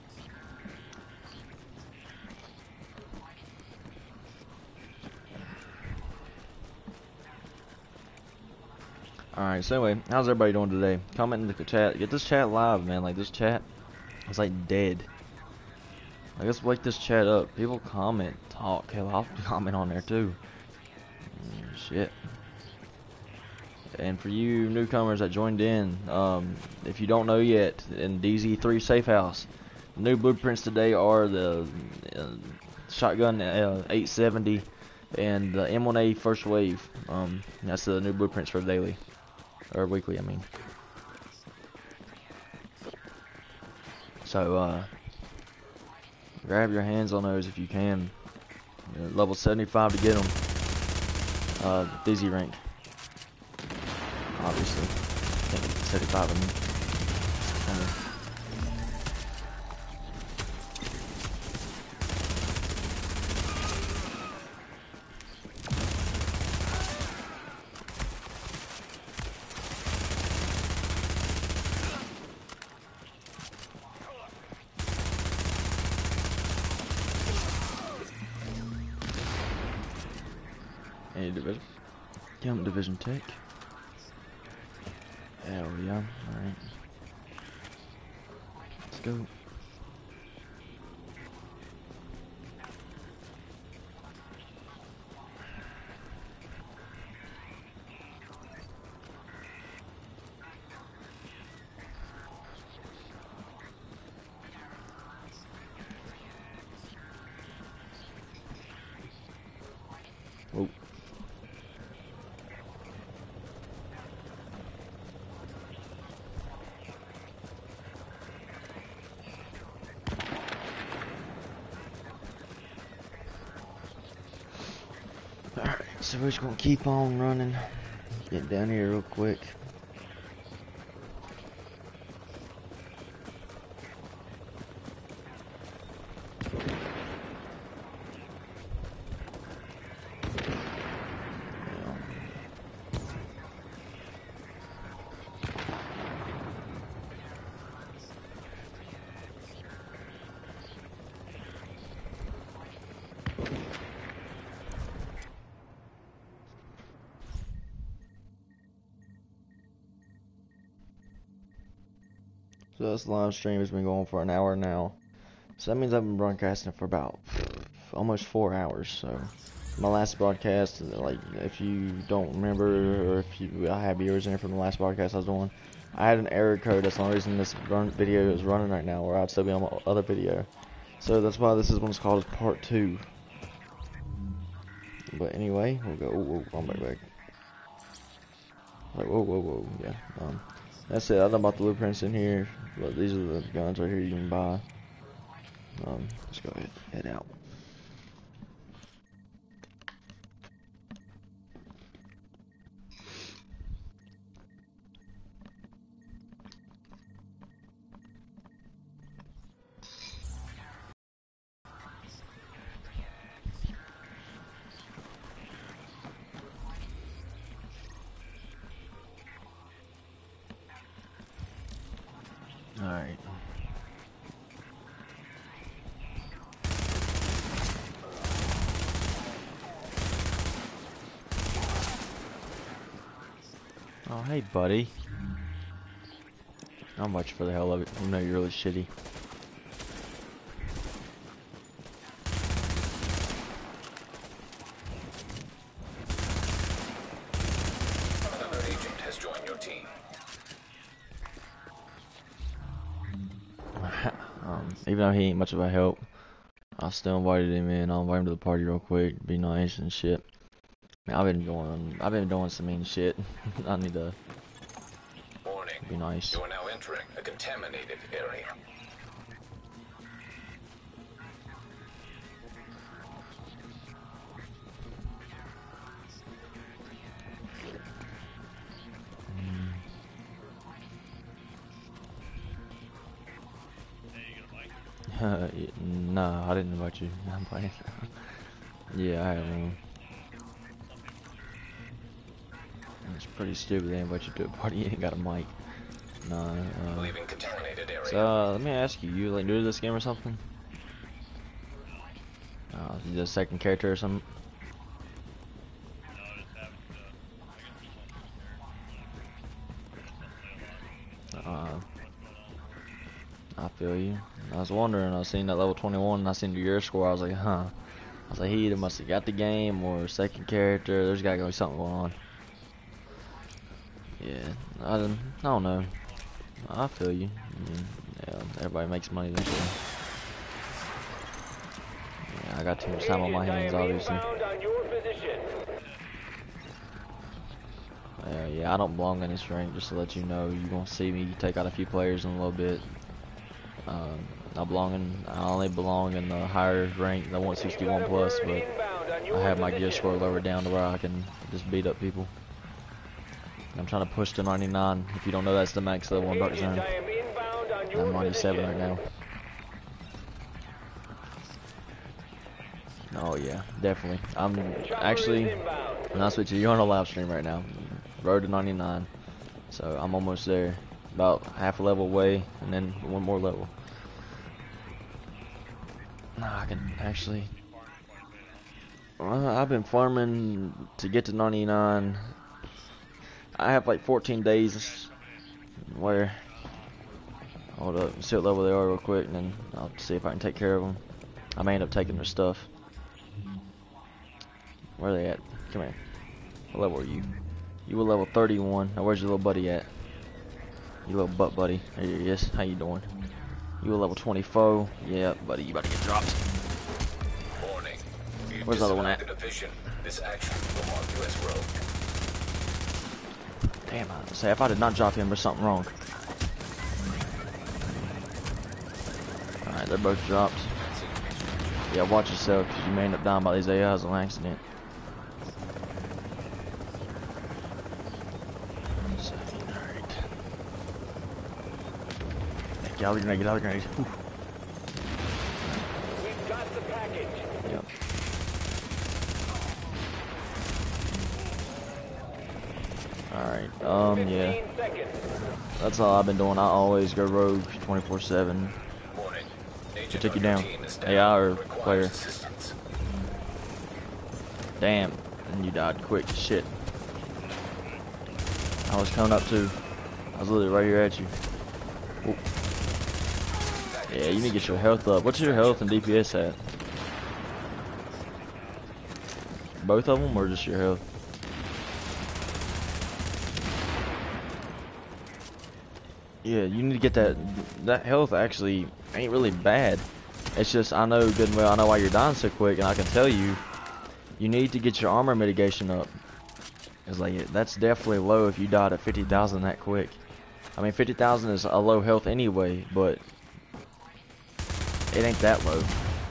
Alright, so anyway, how's everybody doing today? Comment in the chat. Get this chat live, man. Like, this chat is like dead. I guess wake this chat up. People comment, talk. Hell, I'll comment on there too. Shit. And for you newcomers that joined in, if you don't know yet, in DZ3 Safe House, the new blueprints today are the shotgun 870 and the M1A First Wave. That's the new blueprints for daily. Or weekly, I mean. So, grab your hands on those if you can. Level 75 to get them. DZ rank. Obviously. Can't get 75 of them. Any division? Jump division tech. Hell yeah. Alright. Let's go. Oh. Alright, so we're just gonna keep on running. Get down here real quick. So this live stream has been going for an hour now. So that means I've been broadcasting for about almost 4 hours. So my last broadcast, like if you don't remember, or if I have viewers in there from the last broadcast I was doing, I had an error code. That's the only reason this video is running right now, or I'd still be on my other video. So that's why this is one's called part 2. But anyway, we'll go. Whoa, I'm back. Like whoa, yeah. That's it. I don't know about the blueprints in here, but these are the guns right here you can buy. Let's go ahead, head out. Alright. Hey, buddy. Not much for the hell of it. You know you're really shitty. Another agent has joined your team. Even though he ain't much of a help, I still invited him in. I'll invite him to the party real quick. Be nice and shit. Man, I've been doing some mean shit. I need to Warning. be nice. You are now entering a contaminated area. No, I didn't invite you. I'm playing. Yeah, I have one. It's pretty stupid they invite you to a party. You ain't got a mic. Nah. Leaving contaminated area. So let me ask you. You like new to this game or something? You the second character or something? I feel you. I was wondering, I seen that level 21 and I seen your score, I was like, huh. I was like, he either must have got the game or second character, there's gotta be something going on. Yeah, I don't know. I feel you. Yeah, everybody makes money eventually. Yeah, I got too much time on my hands, obviously. Yeah, I don't belong in this rank, just to let you know. You're gonna see me take out a few players in a little bit. I only belong in the higher rank, the 161 plus, but I have my gear score lowered down to where I can just beat up people. I'm trying to push to 99. If you don't know, that's the max level in Dark Zone. I'm 97 right now. Oh yeah, definitely. I'm actually, I'm not switching. You're on a live stream right now. Road to 99. So I'm almost there. About half a level away, and then one more level. Nah, I can actually. I've been farming to get to 99. I have like 14 days where. Hold up, see what level they are real quick, and then I'll see if I can take care of them. I may end up taking their stuff. Where are they at? Come here. What level are you? You were level 31. Now where's your little buddy at? You little butt buddy. There he is. How you doing? You a level 24. Yeah, buddy, you about to get dropped. Warning. Where's the other one at? This action will mark you as rogue. Damn, I say if I did not drop him, there's something wrong. Alright, they're both dropped. Yeah, watch yourself, because you may end up dying by these AIs on accident. Get out of the grenade, get out of the grenade. Whew. We've got the package. Yep. Alright, yeah. 15 seconds. That's all I've been doing. I always go rogue 24/7. Warning. Who took you down? AI or player? Assistance. Damn, and you died quick. Shit. I was coming up too. I was literally right here at you. Ooh. Yeah, you need to get your health up. What's your health and DPS at? Both of them or just your health? Yeah, you need to get that health actually ain't really bad. It's just I know good and well I know why you're dying so quick, and I can tell you need to get your armor mitigation up. It's like that's definitely low if you died at 50,000 that quick. I mean 50,000 is a low health anyway, but it ain't that low.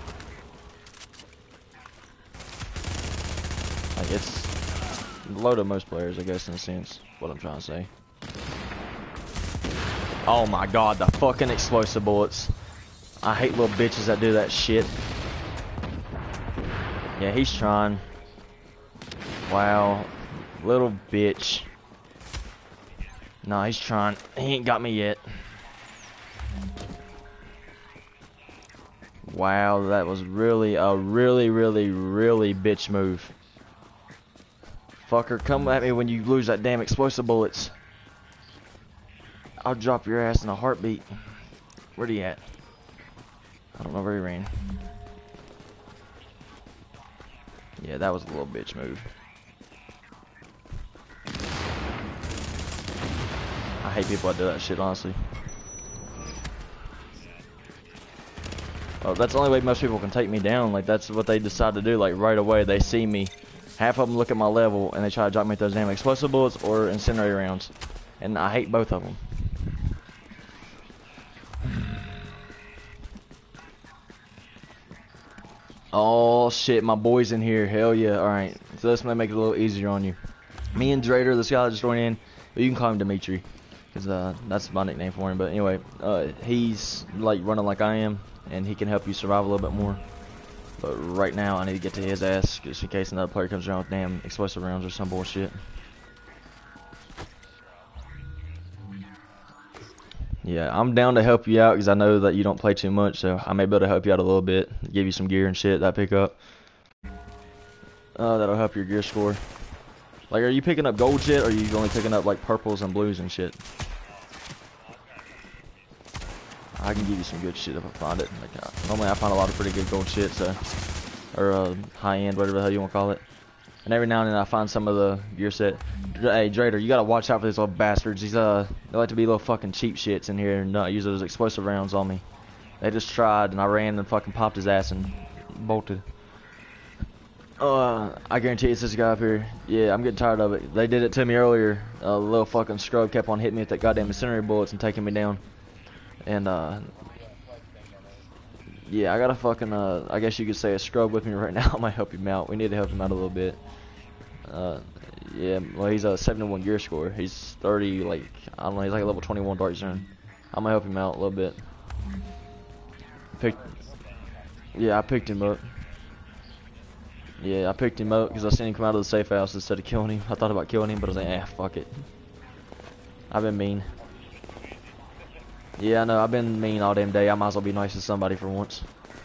Like it's low to most players, I guess, in a sense. What I'm trying to say. Oh my god, the fucking explosive bullets. I hate little bitches that do that shit. Yeah, he's trying. Wow. Little bitch. No, he's trying. He ain't got me yet. Wow, that was really a really bitch move. Fucker, come at me when you lose that damn explosive bullets. I'll drop your ass in a heartbeat. Where'd he at? I don't know where he ran. Yeah, that was a little bitch move. I hate people that do that shit, honestly. Oh, that's the only way most people can take me down. Like, that's what they decide to do. Like, right away, they see me. Half of them look at my level, and they try to drop me with those damn explosive bullets or incendiary rounds. And I hate both of them. Oh, shit, my boy's in here. Hell yeah. Alright, so this may make it a little easier on you. Me and Drader, this guy that just joined in, but you can call him Dimitri. Because that's my nickname for him. But anyway, he's like running like I am, and he can help you survive a little bit more. But right now, I need to get to his ass, just in case another player comes around with damn explosive rounds or some bullshit. Yeah, I'm down to help you out because I know that you don't play too much, so I may be able to help you out a little bit, give you some gear and shit that I pick up. That'll help your gear score. Like, are you picking up gold shit, or are you only picking up like purples and blues and shit? I can give you some good shit if I find it. Like, normally I find a lot of pretty good gold shit, so, or high end, whatever the hell you want to call it. And every now and then I find some of the gear set. Hey, Drader, you gotta watch out for these little bastards. These they like to be little fucking cheap shits in here and use those explosive rounds on me. They just tried, and I ran and fucking popped his ass and bolted. I guarantee it's this guy up here. Yeah, I'm getting tired of it. They did it to me earlier. The little fucking scrub kept on hitting me with that goddamn incendiary bullets and taking me down. And, yeah, I got a fucking, I guess you could say a scrub with me right now. I might help him out. We need to help him out a little bit. Yeah, well, he's a 71 gear score. He's 30, like, I don't know, he's like a level 21 Dark Zone. I'm gonna help him out a little bit. Yeah, I picked him up. Yeah, I picked him up because I seen him come out of the safe house instead of killing him. I thought about killing him, but I was like, fuck it. I've been mean. Yeah, I know, I've been mean all damn day. I might as well be nice to somebody for once.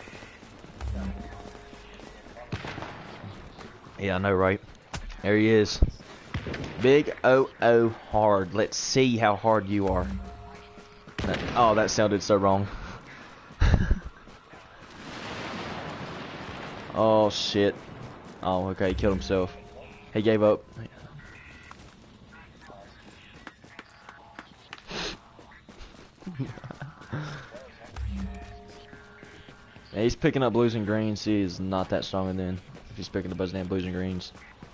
Yeah, I know, right? There he is. Big O-O hard. Let's see how hard you are. Oh, that sounded so wrong. Oh, shit. Oh, okay, he killed himself. He gave up. Yeah, he's picking up blues and greens. He is not that strong then. If he's picking up those damn blues and greens.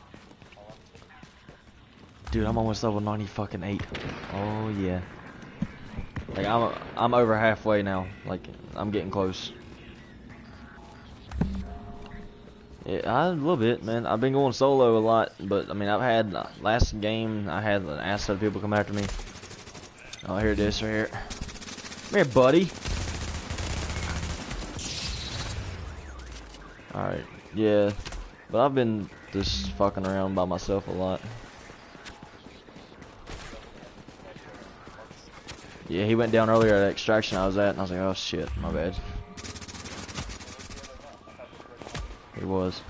Dude, I'm almost level 90 fucking 8. Oh yeah. Like I'm over halfway now. Like I'm getting close. Yeah, a little bit, man. I've been going solo a lot, but I mean, I've had last game. I had an ass ton of people come after me. Oh, here it is, right here. Come here, buddy. All right, yeah, but I've been just fucking around by myself a lot. Yeah, he went down earlier at extraction I was at, and I was like, oh shit, my bad. He was.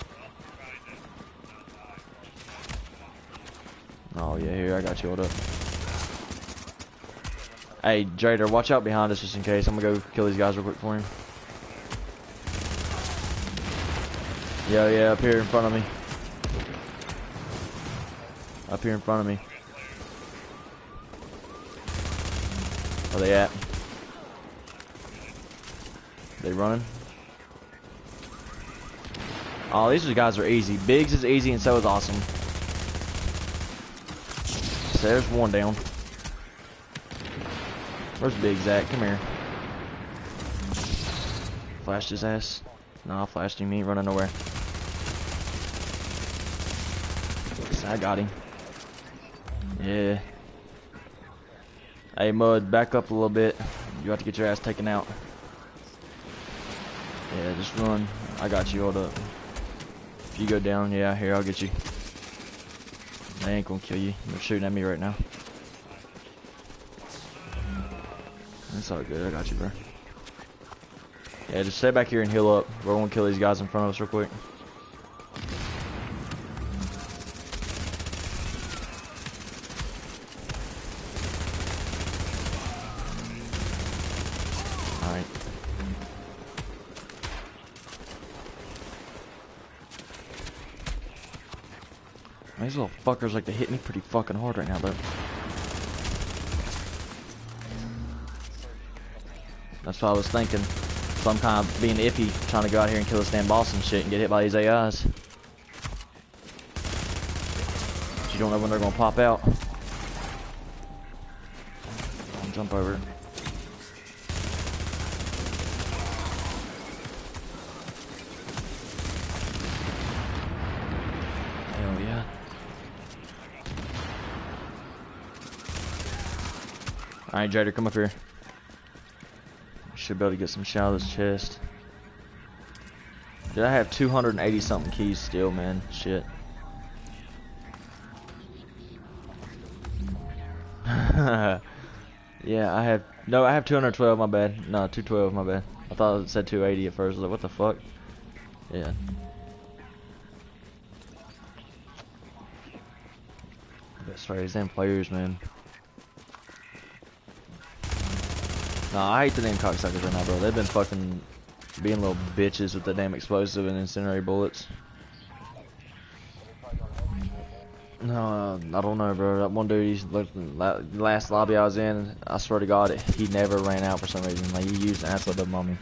Oh yeah, here, I got you, hold up. Hey, Drader, watch out behind us just in case. I'm gonna go kill these guys real quick for him. Yeah, up here in front of me. Up here in front of me. Where they at? They running? Oh, these guys are easy. Biggs is easy and so is Awesome. So there's one down. Where's Biggs at? Come here. Flashed his ass. No, I flashed him. He ain't running nowhere. I got him. Yeah. Hey, Mud, back up a little bit. You have to get your ass taken out. Yeah, just run. I got you. Hold up. If you go down, yeah, here, I'll get you. They ain't gonna kill you. They're shooting at me right now. That's all good. I got you, bro. Yeah, just stay back here and heal up. We're gonna kill these guys in front of us real quick. Alright. These little fuckers like to hit me pretty fucking hard right now, though. That's what I was thinking. So I'm kind of being iffy, trying to go out here and kill this damn boss and shit and get hit by these AIs. But you don't know when they're gonna pop out. I'll jump over it. Hell yeah. Alright, Jader, come up here. Should be able to get some shit out of this chest. Dude, I have 280 something keys still, man. Shit. Yeah, I have 212, my bad. No, 212, my bad. I thought it said 280 at first. I was like, what the fuck? Yeah. That's right, these damn players, man. Nah, I hate the damn cocksuckers right now, bro. They've been fucking being little bitches with the damn explosive and incendiary bullets. No, I don't know, bro. That one dude, last lobby I was in, I swear to God, he never ran out for some reason. Like, he used an asshole double on me.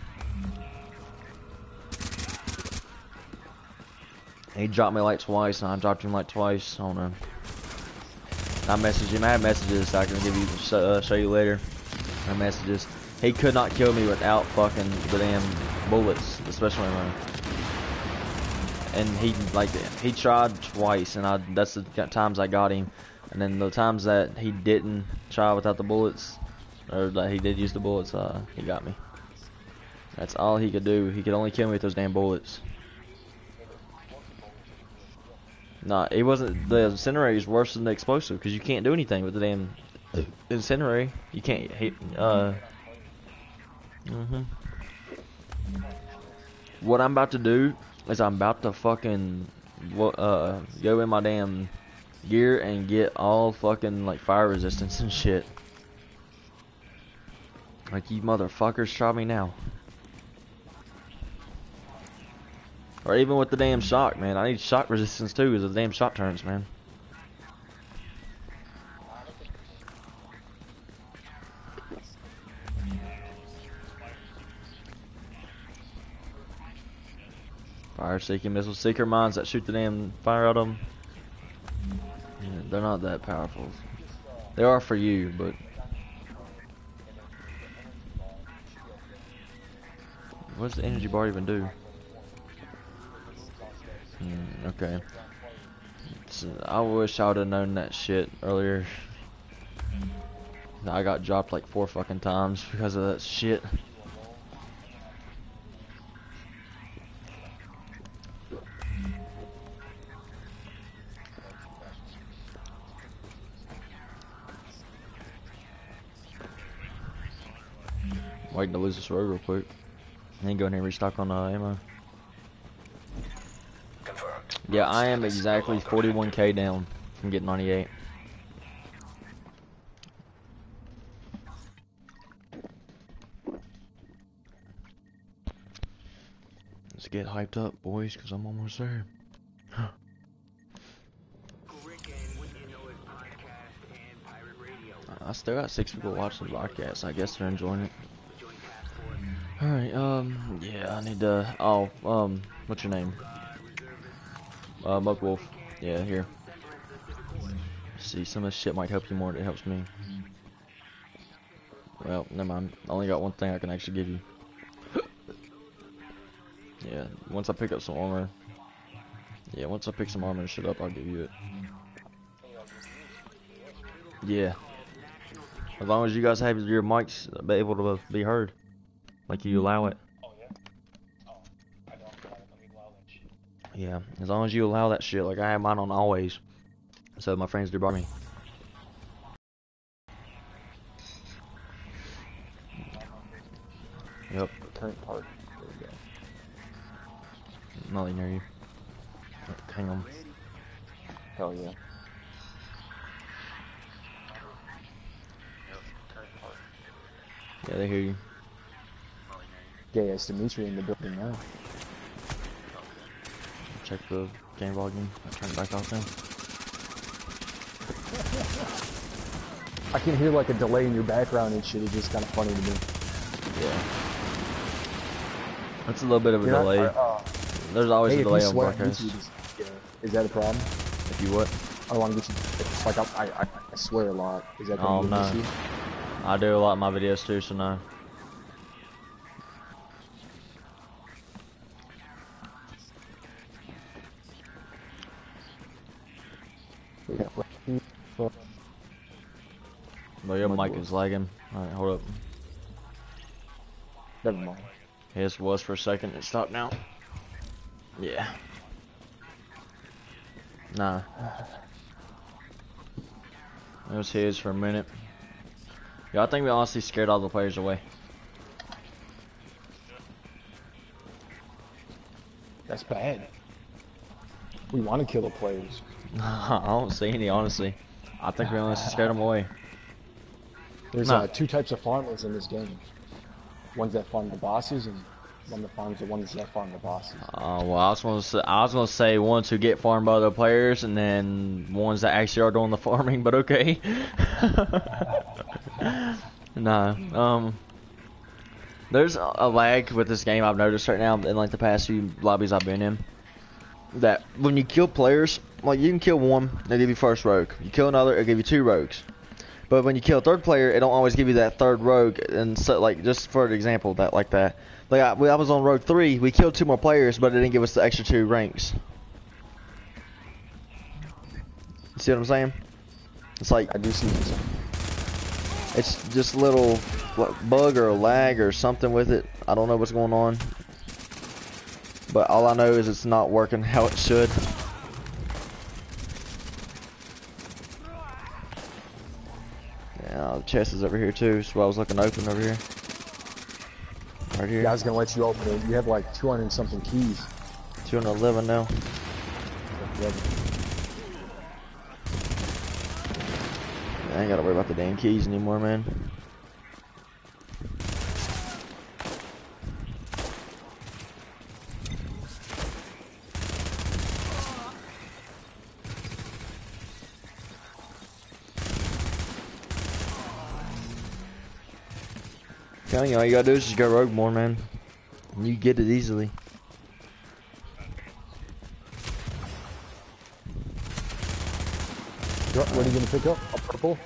He dropped me like twice, and I dropped him like twice. I don't know. I messaged him. I have messages I can give you, show you later. My messages. He could not kill me without fucking the damn bullets, the special ammo. And he tried twice, and that's the times I got him. And then the times that he didn't try without the bullets, or that he did use the bullets, he got me. That's all he could do. He could only kill me with those damn bullets. Nah, it wasn't. The incendiary is worse than the explosive because you can't do anything with the damn incendiary. You can't hit. What I'm about to do is I'm about to fucking go in my damn gear and get all fucking like fire resistance and shit. Like, you motherfuckers, try me now. Or even with the damn shock, man. I need shock resistance too, because the damn shock turns, man. Fire seeking missiles, seeker mines that shoot the damn fire out of them. Yeah, they're not that powerful. They are for you, but what does the energy bar even do? Okay. So, I wish I would have known that shit earlier. I got dropped like 4 fucking times because of that shit. Waiting to lose this road real quick. And then go in here and restock on ammo. Confirmed. Yeah, I am exactly 41k down from getting 98. Let's get hyped up, boys, because I'm almost there. I still got 6 people watching the podcast. I guess they're enjoying it. Alright, yeah, I need to, what's your name? Mugwolf. Yeah, here. See, some of this shit might help you more than it helps me. Well, never mind. I only got one thing I can actually give you. Yeah, once I pick up some armor. Yeah, once I pick some armor and shit up, I'll give you it. Yeah. As long as you guys have your mics be able to be heard. Like you allow it. Yeah, as long as you allow that shit. Like I have mine on always. So my friends do bar me. Yep, current part. There we go. Nothing near you. Hang on. Hell yeah. Yeah, they hear you. gay ass Dimitri in the building now. Check the game volume. I'll turn it back off now. I can hear like a delay in your background and shit. It's just kind of funny to me. Yeah. That's a little bit of a You're delay. There's always hey, a delay if you on swear broadcast. is that a problem? If you what? I don't want to get you. It's like I swear a lot. Is that Oh, gonna be an no. issue? I do a lot of my videos too, so no. But your mic is lagging. Alright, hold up. Never mind. His was for a second. It stopped now. Yeah. Nah. It was his for a minute. Yeah, I think we honestly scared all the players away. That's bad. We want to kill the players. I don't see any, honestly. I think we honestly scared them away. There's No. two types of farmers in this game. Ones that farm the bosses, and one that farms the ones that farm the bosses. Well, I was gonna say ones who get farmed by other players, and then ones that actually are doing the farming. But okay. Nah. There's a lag with this game I've noticed right now in like the past few lobbies I've been in. That when you kill players, like you can kill one, they give you first rogue. You kill another, it'll give you 2 rogues. But when you kill a third player, it don't always give you that third rogue. And so, like, just for an example, that like that. Like I was on rogue 3, we killed 2 more players, but it didn't give us the extra 2 ranks. You see what I'm saying? It's like I do see what you're saying. it's just a little bug or a lag or something with it. I don't know what's going on. But all I know is it's not working how it should. Yeah, the chest is over here too, so I was looking open over here. Right here. Yeah, I was gonna let you open it. You have like 200 and something keys. 211 now. I ain't gotta worry about the damn keys anymore, man. Telling you, all you gotta do is just go rogue more, man. You get it easily. What are you gonna pick up? A purple?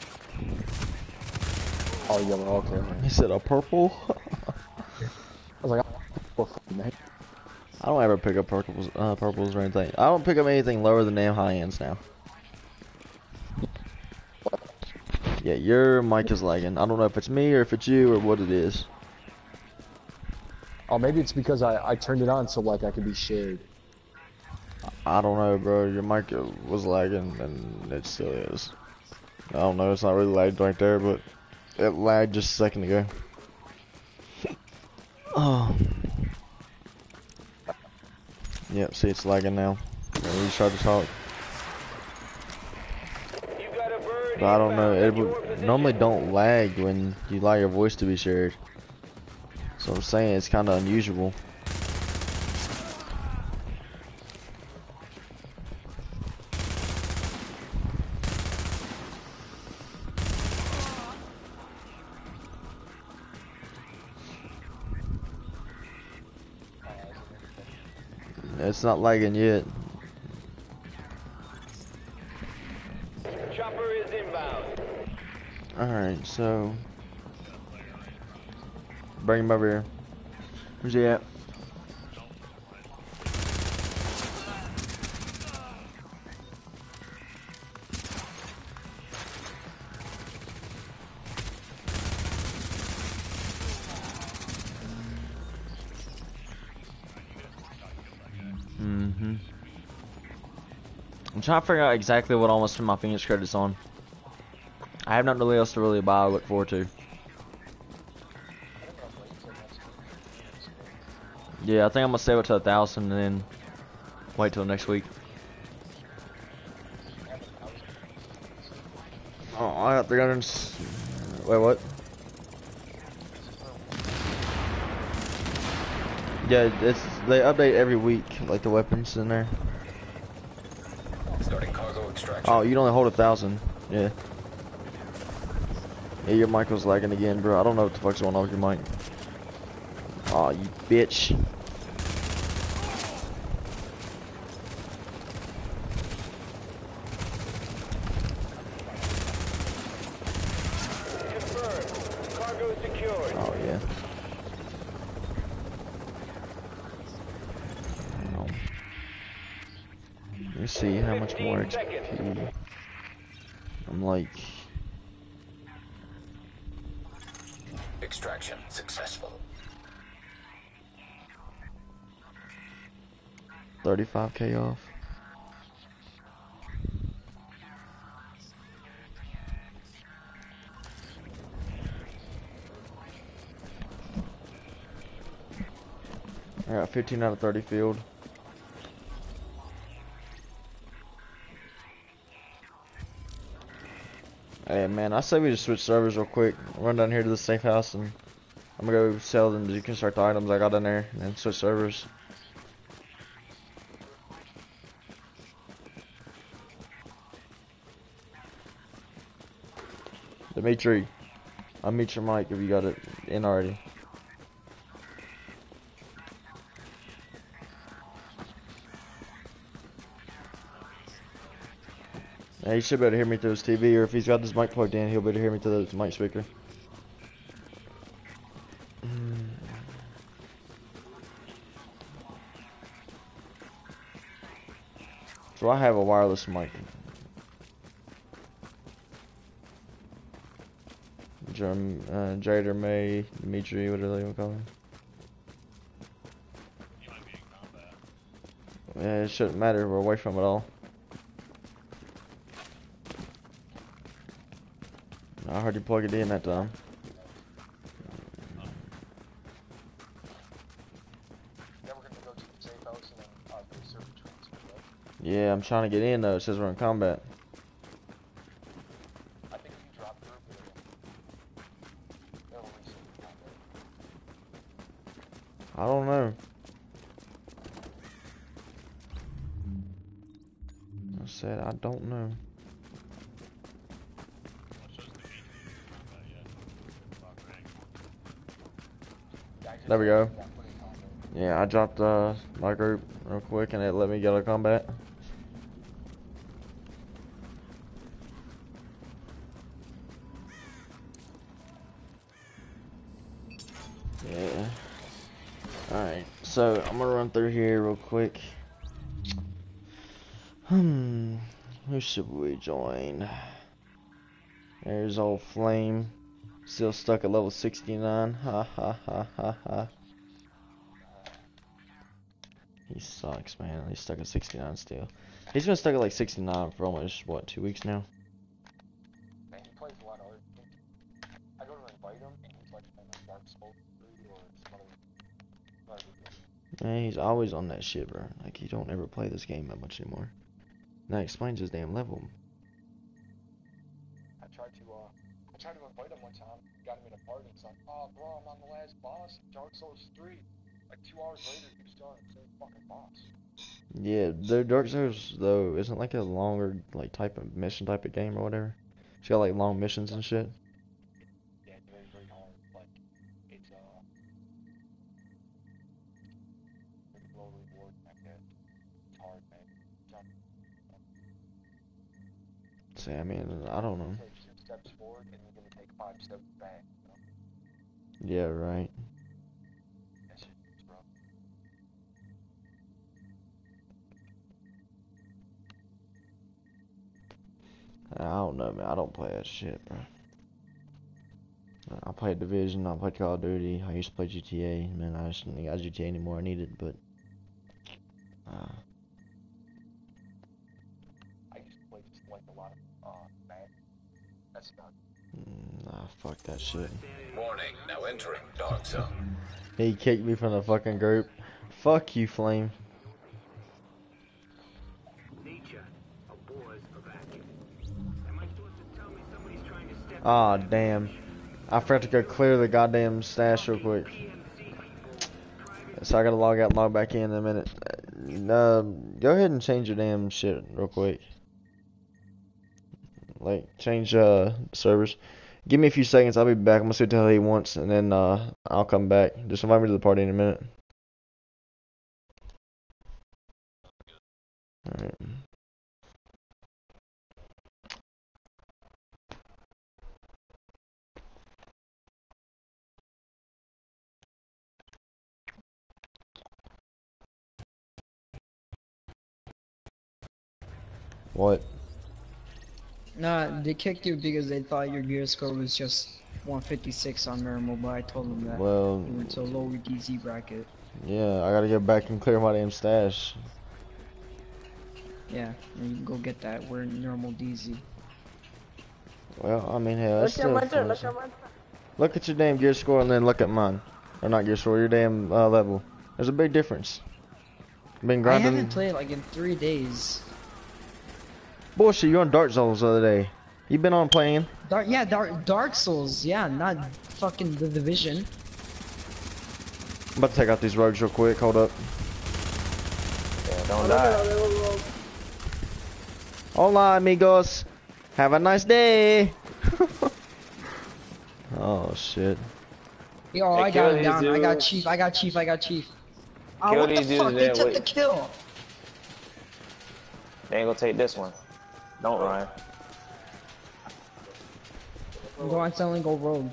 Oh, yellow. Okay. He said a purple. I was like, oh, man. I don't ever pick up purples or anything. I don't pick up anything lower than damn high ends now. Yeah, your mic is lagging. I don't know if it's me or if it's you or what it is. Oh, maybe it's because I turned it on so like I could be shared. I don't know, bro. Your mic was lagging and it still is. I don't know. It's not really lagged right there, but it lagged just a second ago. Oh. Yep, see it's lagging now. When you try to talk. You've got a bird But I don't know, it inbound at your would position. normally don't lag when you allow your voice to be shared. So I'm saying it's kind of unusual. It's not lagging yet. Chopper is inbound. Alright, so bring him over here. Where's he at? I'm trying to figure out exactly what I want to spend my Phoenix credits on. I have nothing really else to really buy or look forward to. Yeah, I think I'm gonna save it to 1,000 and then wait till next week. Oh, I got 300. Wait, what? Yeah, they update every week, like the weapons in there. Starting cargo extraction. Oh, you can only hold 1,000. Yeah. Yeah, your mic was lagging again, bro. I don't know what the fuck's going on with your mic. Oh, you bitch. Confirmed. Cargo secured. Oh, yeah. Let me see how much more 15 seconds. XP. I'm like... Extraction successful. 35k off. I got 15 out of 30 field. Hey man, I say we just switch servers real quick. Run down here to the safe house and I'm gonna go sell them. You can start the items I got down there and then switch servers. Dimitri, I'll meet your mic if you got it in already. Yeah, he should be able to hear me through his TV, or if he's got his mic plugged in, he'll be able to hear me through the mic speaker. So I have a wireless mic. Jader, May, Dimitri, whatever they want to call him. Yeah, it shouldn't matter. We're away from it all. I heard you plug it in that time. Yeah, I'm trying to get in though. It says we're in combat. I don't know. I said I don't know. There we go. Yeah, I dropped my group real quick and it let me get out of combat. Yeah. Alright, so I'm gonna run through here real quick. Who should we join? There's old Flame. Still stuck at level 69. Ha ha ha ha ha. He sucks, man. He's stuck at 69 still. He's been stuck at like 69 for almost, what, 2 weeks now? Man, he plays a lot of other games. I go to invite him, and he's like playing like Dark Souls 3 or some other game. Man, he's always on that shit, bro. Like, he don't ever play this game that much anymore. That explains his damn level. I tried to invite him one time, got him in a party, and he's like, oh bro, I'm on the last boss, Dark Souls 3. Like 2 hours later, he was still on the same fucking boss. Yeah, the Dark Souls, though, isn't like a longer, like, type of mission type of game or whatever. It's got, like, long missions and shit. Yeah, it's very, very hard. Like, it's, pretty low reward, like that. It's hard, man. See, I mean, I don't know. Take 2 steps forward, and you're gonna take 5 steps back, you know? Yeah, right. That shit is rough. I don't know, man. I don't play that shit, bro. I played Division, I played Call of Duty, I used to play GTA. Man, I just ain't got GTA anymore. I need it, but... I used to play just like a lot of, Madden. That's about it. Nah, fuck that shit. Warning, now entering Dark Zone. He kicked me from the fucking group. Fuck you, Flame. Aw, damn. I forgot to go clear the goddamn stash real quick. So I gotta log out and log back in a minute. Go ahead and change your damn shit real quick. Like, change servers. Give me a few seconds, I'll be back. I'm gonna see what the hell he wants, and then I'll come back. Just invite me to the party in a minute. Alright. What? Nah, they kicked you because they thought your gear score was just 156 on normal, but I told them that Well, you went to a lower DZ bracket. yeah, I gotta get back and clear my damn stash. Yeah, and you can go get that. We're in normal DZ. Well, I mean, hell, that's Look at my still turn, fun. look at my turn. Look at your damn gear score and then look at mine. Or not gear score, your damn level. There's a big difference. Been I grinding. haven't played like in 3 days. Bullshit, you on Dark Souls the other day. You been on playing? Dark Souls, yeah, not fucking The Division. I'm about to take out these rogues real quick, hold up. Yeah, don't die. Hola, amigos. Have a nice day. Oh, shit. Yo, Hey, I kill got him these down. I got dudes. Chief, I got Chief, I got Chief. Oh, Kill what the these dudes fuck? They there, took wait. the kill. They ain't gonna take this one. Don't run. Go on, suddenly go rogue.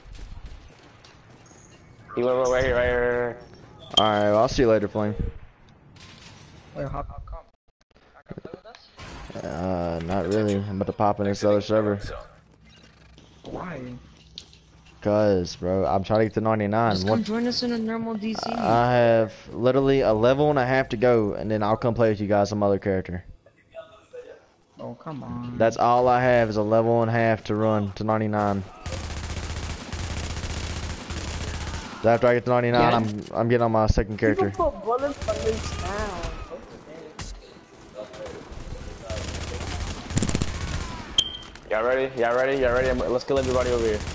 He went right here, right here. Alright, well, I'll see you later, Flame. Wait, how come? Not really. I'm about to pop in this other server. Why? Cause, bro, I'm trying to get to 99. Just come join us in a normal DC. I have literally a level and a half to go, and then I'll come play with you guys some other character. Oh, come on. That's all I have is a level and a half to run to 99. So after I get to 99, Yeah. I'm getting on my second character. People put bullets on this town. Y'all ready? Y'all ready? Y'all ready? Let's kill everybody over here.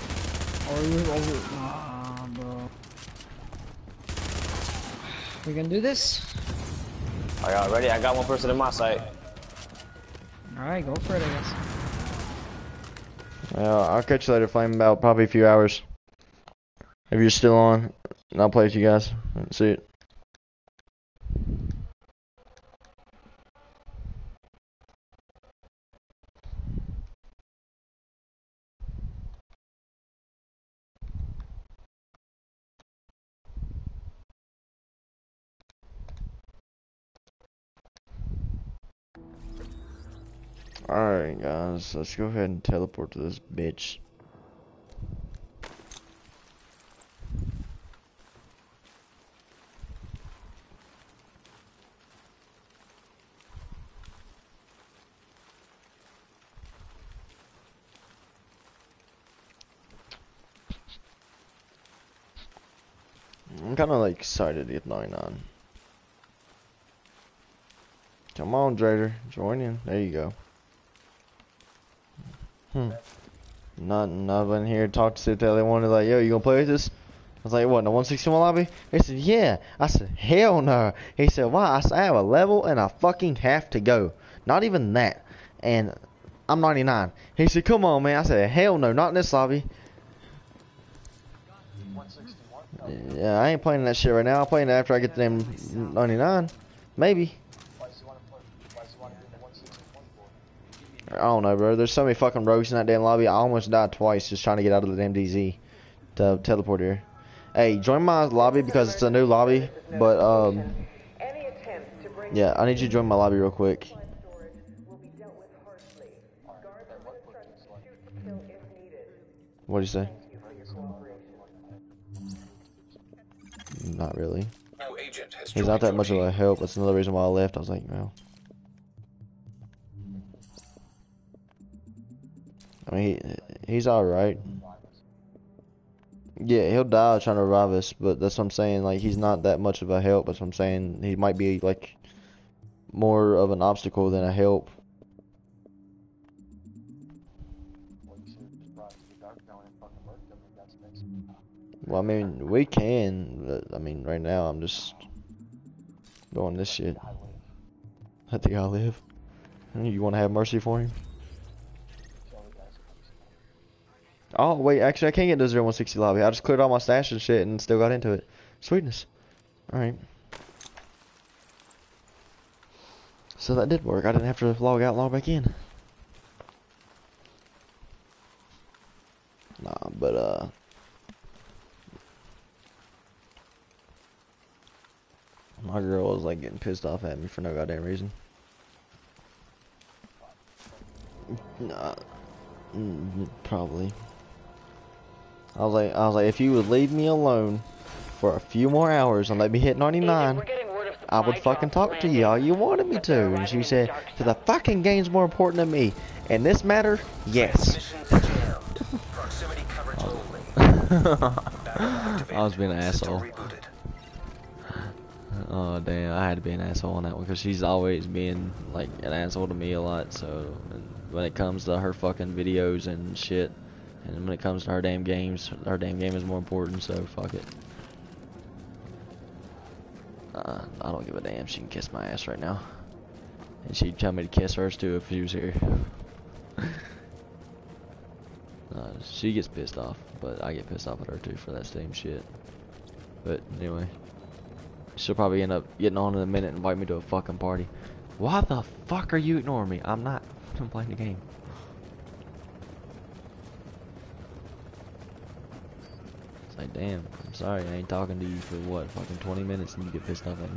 Bro. We gonna do this? Are y'all ready? I got one person in my sight. Alright, go for it, I guess. Well, I'll catch you later, Flame, about probably a few hours. If you're still on, and I'll play with you guys. See it. Alright, guys, let's go ahead and teleport to this bitch. I'm kind of like excited to get 99. Come on, Drader, join in. There you go. Not been here to talk to see if they wanted, like, yo, you gonna play with this? I was like, what, in the 161 lobby? He said, yeah. I said, hell no. He said, why? I said, I have a level and I fucking have to go. Not even that. And I'm 99. He said, come on, man. I said, hell no, not in this lobby. 161? Yeah, I ain't playing that shit right now. I'm playing it after I get to them 99. Maybe. Why does he want to play? Why does he want to be in the 161 for? I don't know, bro. There's so many fucking rogues in that damn lobby. I almost died twice just trying to get out of the damn DZ to teleport here. Hey, join my lobby because it's a new lobby. But Any attempt to bring yeah, I need you to join my lobby real quick. supply storage will be dealt with harshly. Guards on this front shoot to kill if needed. What'd you say? Thank you for your cooperation. Not really. New agent has He's not that joined much of your a team. help. That's another reason why I left. I was like, well. I mean, he's alright. Yeah, he'll die trying to revive us, but that's what I'm saying. Like, he's not that much of a help. That's what I'm saying. He might be, like, more of an obstacle than a help. Well, you should have just brought the dark down and fucking murked him, and that's next. Well, I mean, we can, but, I mean, right now I'm just doing this shit. Let the guy live. You want to have mercy for him? Oh, wait, actually, I can't get to 0160 lobby. I just cleared all my stash and shit and still got into it. Sweetness. Alright. So that did work. I didn't have to log out and log back in. Nah, but, my girl was, like, getting pissed off at me for no goddamn reason. Nah. Probably. I was like, if you would leave me alone for a few more hours and let me hit 99, I would fucking talk to you all you wanted me to. And she said, "So the fucking game's more important than me. In this matter, yes." I was being an asshole. Oh damn, I had to be an asshole on that one because she's always being like an asshole to me a lot. So when it comes to her fucking videos and shit, and when it comes to her damn games, her damn game is more important. So fuck it. I don't give a damn. She can kiss my ass right now, and she'd tell me to kiss hers too if she was here. She gets pissed off, but I get pissed off at her too for that same shit. But anyway. She'll probably end up getting on in a minute and invite me to a fucking party. Why the fuck are you ignoring me? I'm not. I'm playing the game. It's like, damn, I'm sorry, I ain't talking to you for what, fucking 20 minutes and you get pissed off at me.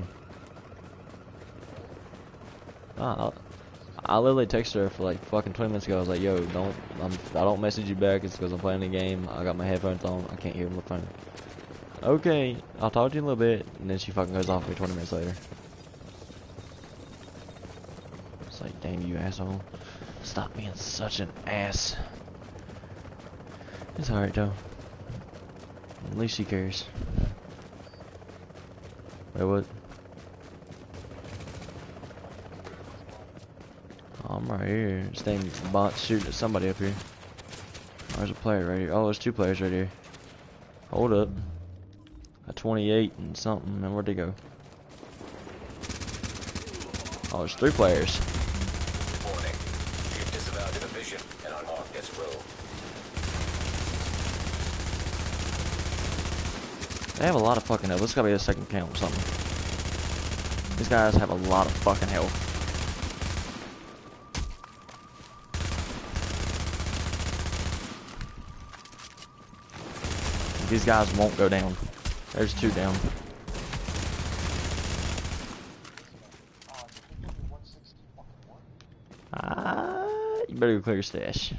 I literally texted her for like fucking 20 minutes ago. I was like, yo, I don't message you back. It's because I'm playing the game. I got my headphones on. I can't hear my phone. Okay, I'll talk to you in a little bit, and then she fucking goes off me 20 minutes later. It's like, damn you asshole. Stop being such an ass. It's alright though. At least she cares. Wait, what? Oh, I'm right here. This thing bot shooting at somebody up here. Oh, there's a player right here. Oh, there's two players right here. Hold up. A 28 and something, and where'd they go? Oh, there's three players. Warning. You've disavowed the division and unmarked this row. They have a lot of fucking health. This gotta be a second count or something. These guys have a lot of fucking health. These guys won't go down. There's two down. You better go clear your stash.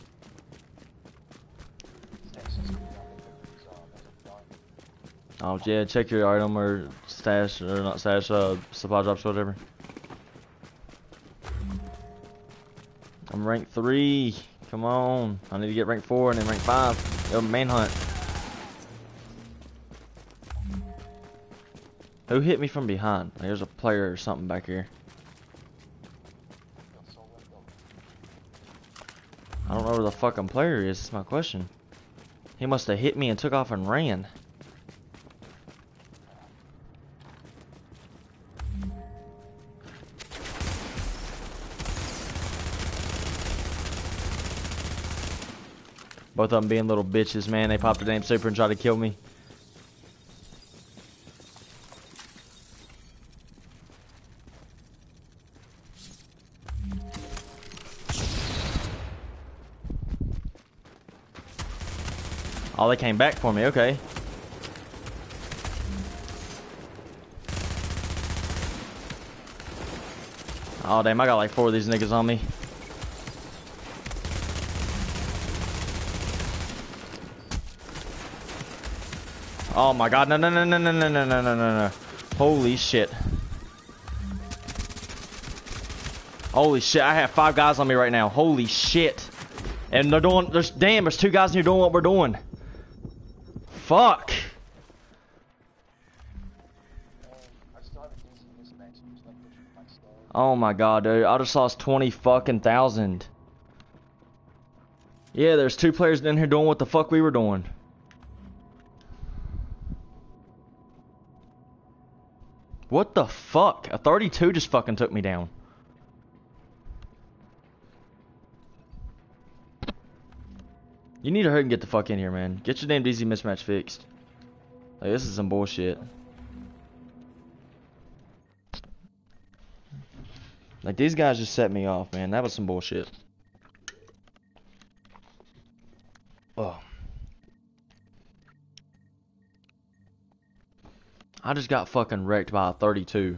Oh yeah, check your item or stash or not stash, supply drops, whatever. I'm rank 3. Come on, I need to get rank 4 and then rank 5. Yo, manhunt. Who hit me from behind? There's a player or something back here. I don't know where the fucking player is. That's my question. He must have hit me and took off and ran. Both of them being little bitches, man. They popped a damn super and tried to kill me. Oh, they came back for me, okay. Oh, damn, I got like 4 of these niggas on me. Oh my god, no, no, no, no, no, no, no, no, no, no. Holy shit. Holy shit, I have 5 guys on me right now. Holy shit. And they're doing, there's 2 guys in here doing what we're doing. Fuck. Oh my god, dude. I just lost 20 fucking thousand. Yeah, there's 2 players in here doing what the fuck we were doing. What the fuck? A 32 just fucking took me down. You need to hurry and get the fuck in here, man. Get your damn DZ mismatch fixed. Like, this is some bullshit. Like, these guys just set me off, man. That was some bullshit. Oh. I just got fucking wrecked by a 32.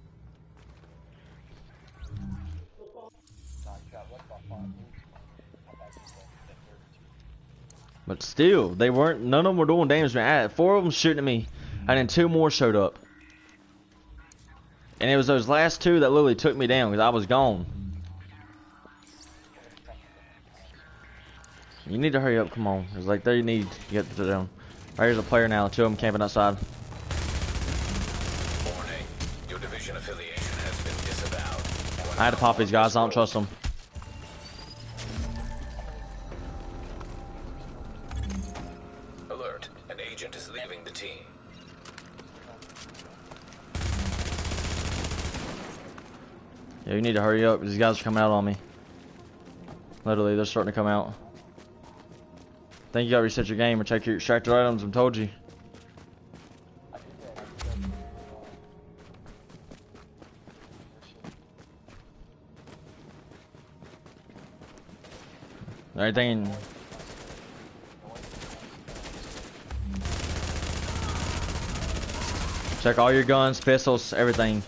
But still, they weren't, none of them were doing damage. Man, I had 4 of them shooting at me, and then 2 more showed up. And it was those last 2 that literally took me down, because I was gone. You need to hurry up, come on. It's like they need to get to them. Right, here's a player now, 2 of them camping outside. Warning. Your division affiliation has been disavowed. I had to pop these guys, I don't trust them. Alert. An agent is leaving the team. Yeah, you need to hurry up. These guys are coming out on me. Literally, they're starting to come out. I think you gotta reset your game or check your extracted items. I told you. Everything. Check all your guns, pistols, everything.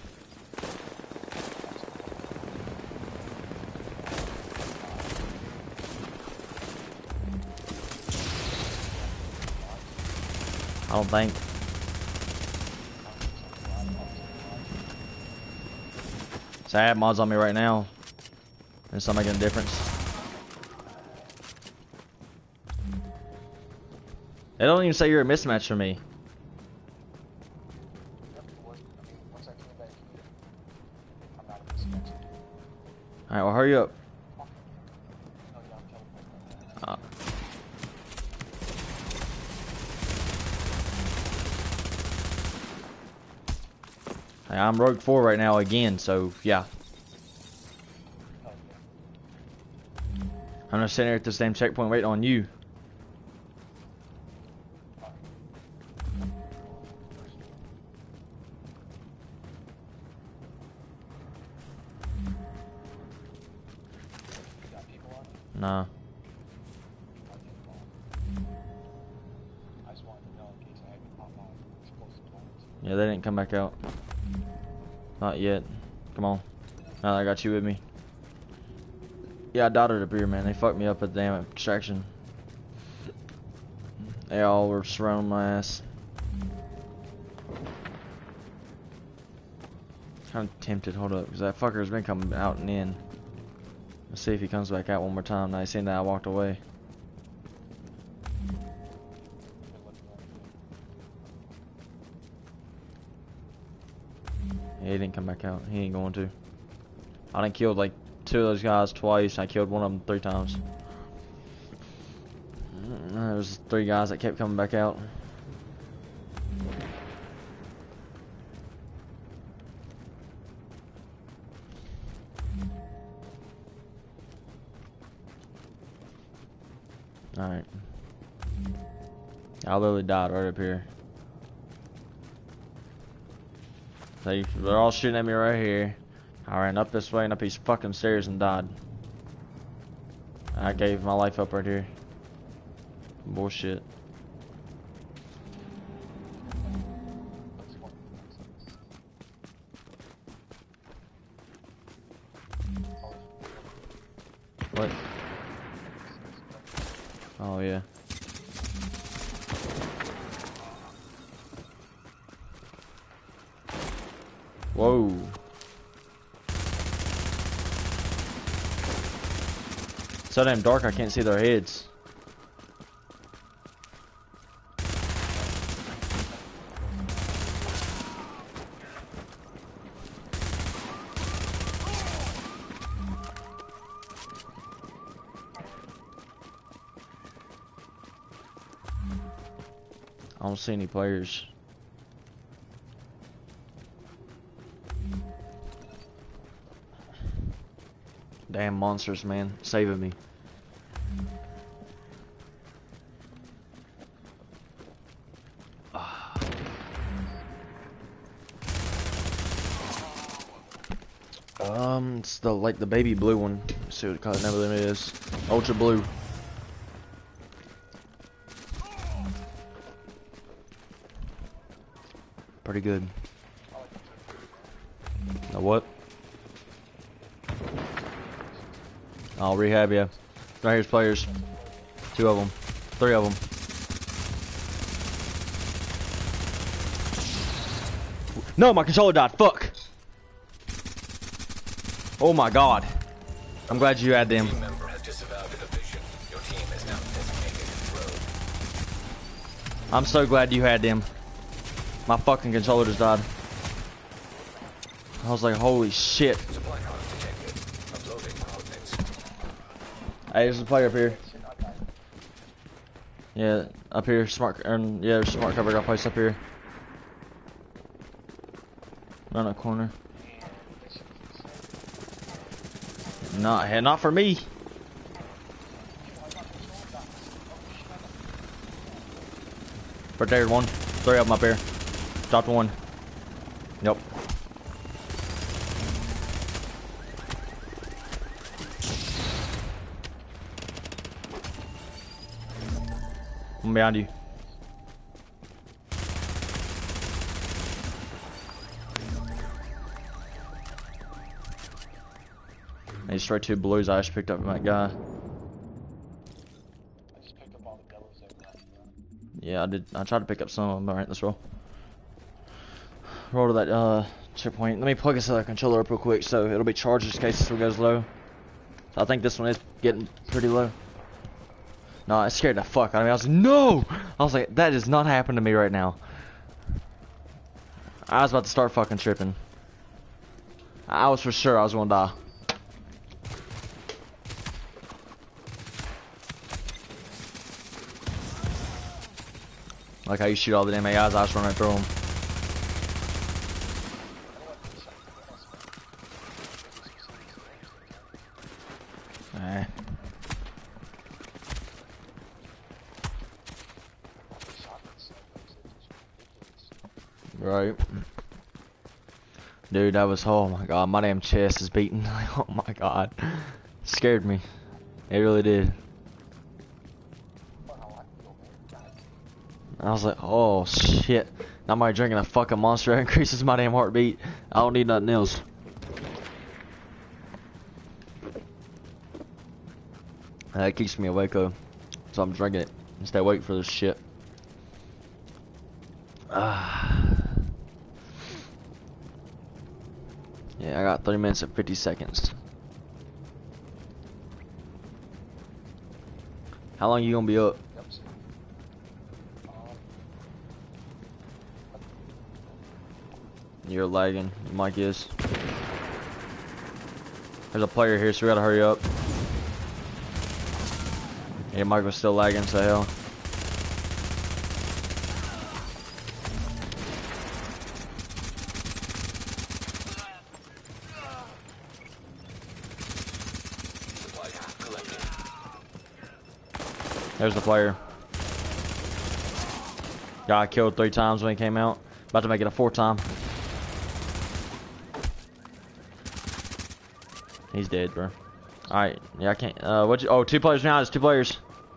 I don't think. So I have mods on me right now. And it's not making a difference. They don't even say you're a mismatch for me. Alright, well hurry up. I'm Rogue 4 right now again, so yeah. I'm just sitting here at this damn checkpoint waiting on you. Nah. Yeah, they didn't come back out. Not yet. Come on. Now that I got you with me. Yeah, I dotted up here, man. They fucked me up at the damn extraction. They all were surrounding my ass. Kind of tempted. Hold up, because that fucker's been coming out and in. Let's see if he comes back out one more time. Now he's seen that I walked away. Yeah, he didn't come back out. He ain't going to. I done killed like 2 of those guys twice. I killed one of them 3 times. There was 3 guys that kept coming back out. Alright. I literally died right up here. They're all shooting at me right here. I ran up this way and up these fucking stairs and died. I gave my life up right here. Bullshit. What? Oh yeah. Whoa. So damn dark I can't see their heads. I don't see any players. Damn monsters, man. Saving me. It's the baby blue one. Let's see what the name of them is. Ultra blue. Pretty good. Now what? I'll rehab you. Right here's players. 2 of them. 3 of them. No, my controller died. Fuck. Oh my god. I'm glad you had them. Team member has disavowed the division. Your team is now designated rogue. I'm so glad you had them. My fucking controller just died. I was like, holy shit. Supply codes detected. Uploading coordinates. Hey, there's a player up here. Yeah, up here, yeah, there's smart cover got placed up here. Around that corner. Not for me. Right there, 1. 3 of them up here. Dropped 1. Yep. I'm behind you. These straight 2 blues I just picked up from that guy. I just picked up all the yellows they were left. Yeah, I did. I tried to pick up some of them. Alright, let's roll. Roll to that checkpoint. Let me plug this controller up real quick so it'll be charged just in case this one goes low. So I think this one is getting pretty low. No, it scared the fuck out of me. I was like, no! I was like, that does not happen to me right now. I was about to start fucking tripping. I was for sure I was gonna die. Like how you shoot all the damn AIs, I just run right through them. Right. Dude, that was, oh my god, my damn chest is beating. Oh my god. It scared me. It really did. I was like, oh shit. Now I'm drinking a fucking monster that increases my damn heartbeat. I don't need nothing else. That keeps me awake though. So I'm drinking it and stay awake for this shit. Yeah, I got 3 minutes and 50 seconds. How long you gonna be up? You're lagging. Your mic is. There's a player here, so we gotta hurry up. Yeah, mic was still lagging, so hell. There's the player. Got killed 3 times when he came out. About to make it a 4th time. He's dead, bro. Alright, yeah, I can't. Oh, 2 players now. There's 2 players.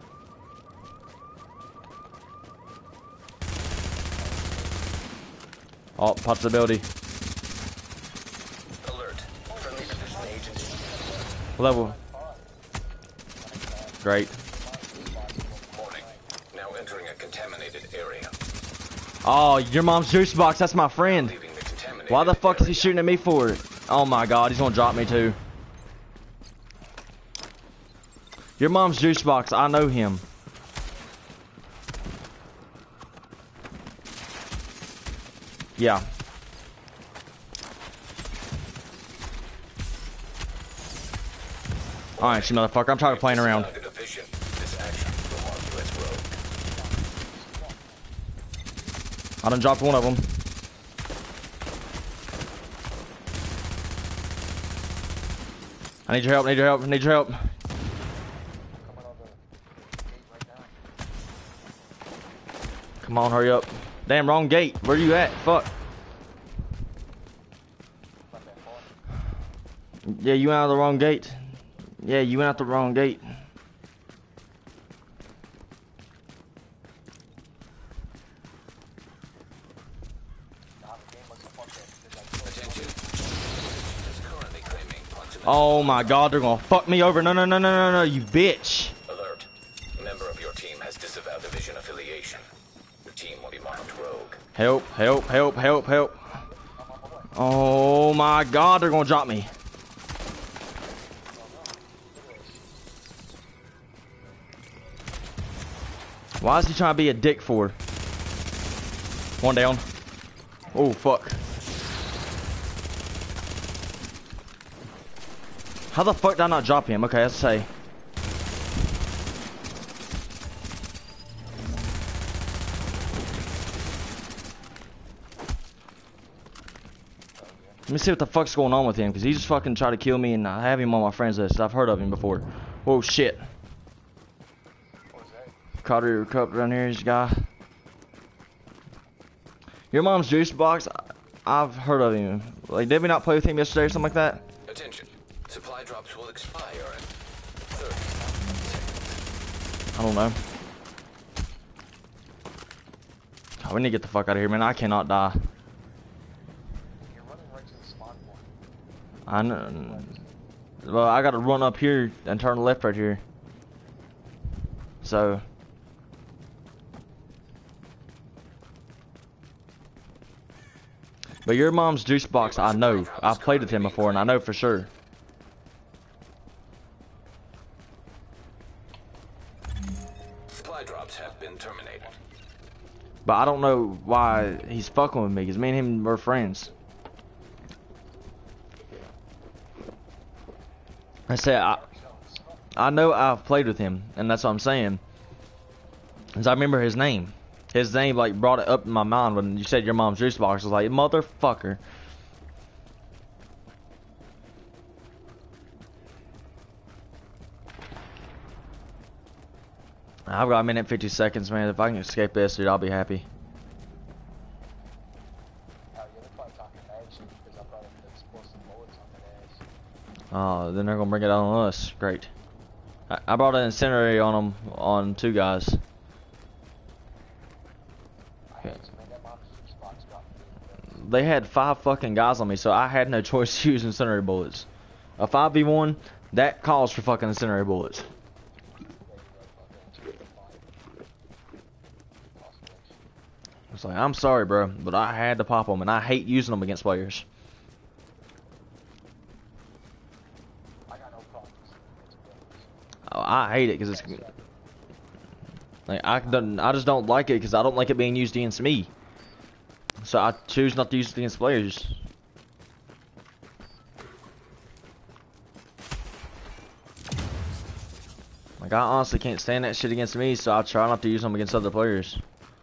Oh, pops the ability. Alert. Friendly division agents. Level. Great. Warning. Now entering a contaminated area. Oh, your mom's juice box. That's my friend. Leaving the contaminated Why the fuck is he area. shooting at me for it? Oh my god, he's gonna drop me too. Your mom's juice box. I know him. Yeah. Alright, you motherfucker. I'm tired of playing around. The division. This action will mark you as rogue. I done dropped one of them. I need your help, need your help, need your help. Coming out the gate right now. Come on, hurry up. Damn, wrong gate. Where you at? Fuck. Not that far. Yeah, you went out the wrong gate. Yeah, you went out the wrong gate. Nah, the game was a fuckhead because I told Attention. Is currently claiming proximity. Oh my god, they're gonna fuck me over. No, no, no, no, no, no, you bitch. Alert. A member of your team has disavowed division affiliation. Your team will be marked rogue. Help, help, help, help, help. Oh my god, they're gonna drop me. Why is he trying to be a dick for? One down. Oh, fuck. How the fuck did I not drop him? Okay, let's say. Let me see what the fuck's going on with him, because he just fucking tried to kill me, and I have him on my friends list. I've heard of him before. Whoa, shit. what was that? Carter Cup around here, this guy. Your mom's juice box? I've heard of him. Like, did we not play with him yesterday or something like that? Attention. Supply drops will expire in 30 seconds. I don't know. Oh, we need to get the fuck out of here, man. I cannot die. You're running right to the spawn point. I know. Well, I gotta run up here and turn left right here. So. But your mom's juice box, I know. I've played with him before, and I know for sure. Supply drops have been terminated. But I don't know why he's fucking with me, because me and him were friends. I said, I know I've played with him, and that's what I'm saying. Because I remember his name. His name, like, brought it up in my mind when you said your mom's juice box. I was like, motherfucker. I've got a minute 50 seconds, man. If I can escape this, dude, I'll be happy. Yeah, they're probably talking mad shit because I brought up the explosive bullets on their ass. Oh, then they're gonna bring it out on us. Great. I brought an incendiary on them, on 2 guys. I hate to man, that mom's juice box got me. They had 5 fucking guys on me, so I had no choice to use incendiary bullets. A 5v1, that calls for fucking incendiary bullets. It's like, I'm sorry, bro, but I had to pop them, and I hate using them against players. I got no problems. Oh, I hate it because it's like I just don't like it because I don't like it being used against me. So I choose not to use it against players. Like I honestly can't stand that shit against me, so I try not to use them against other players.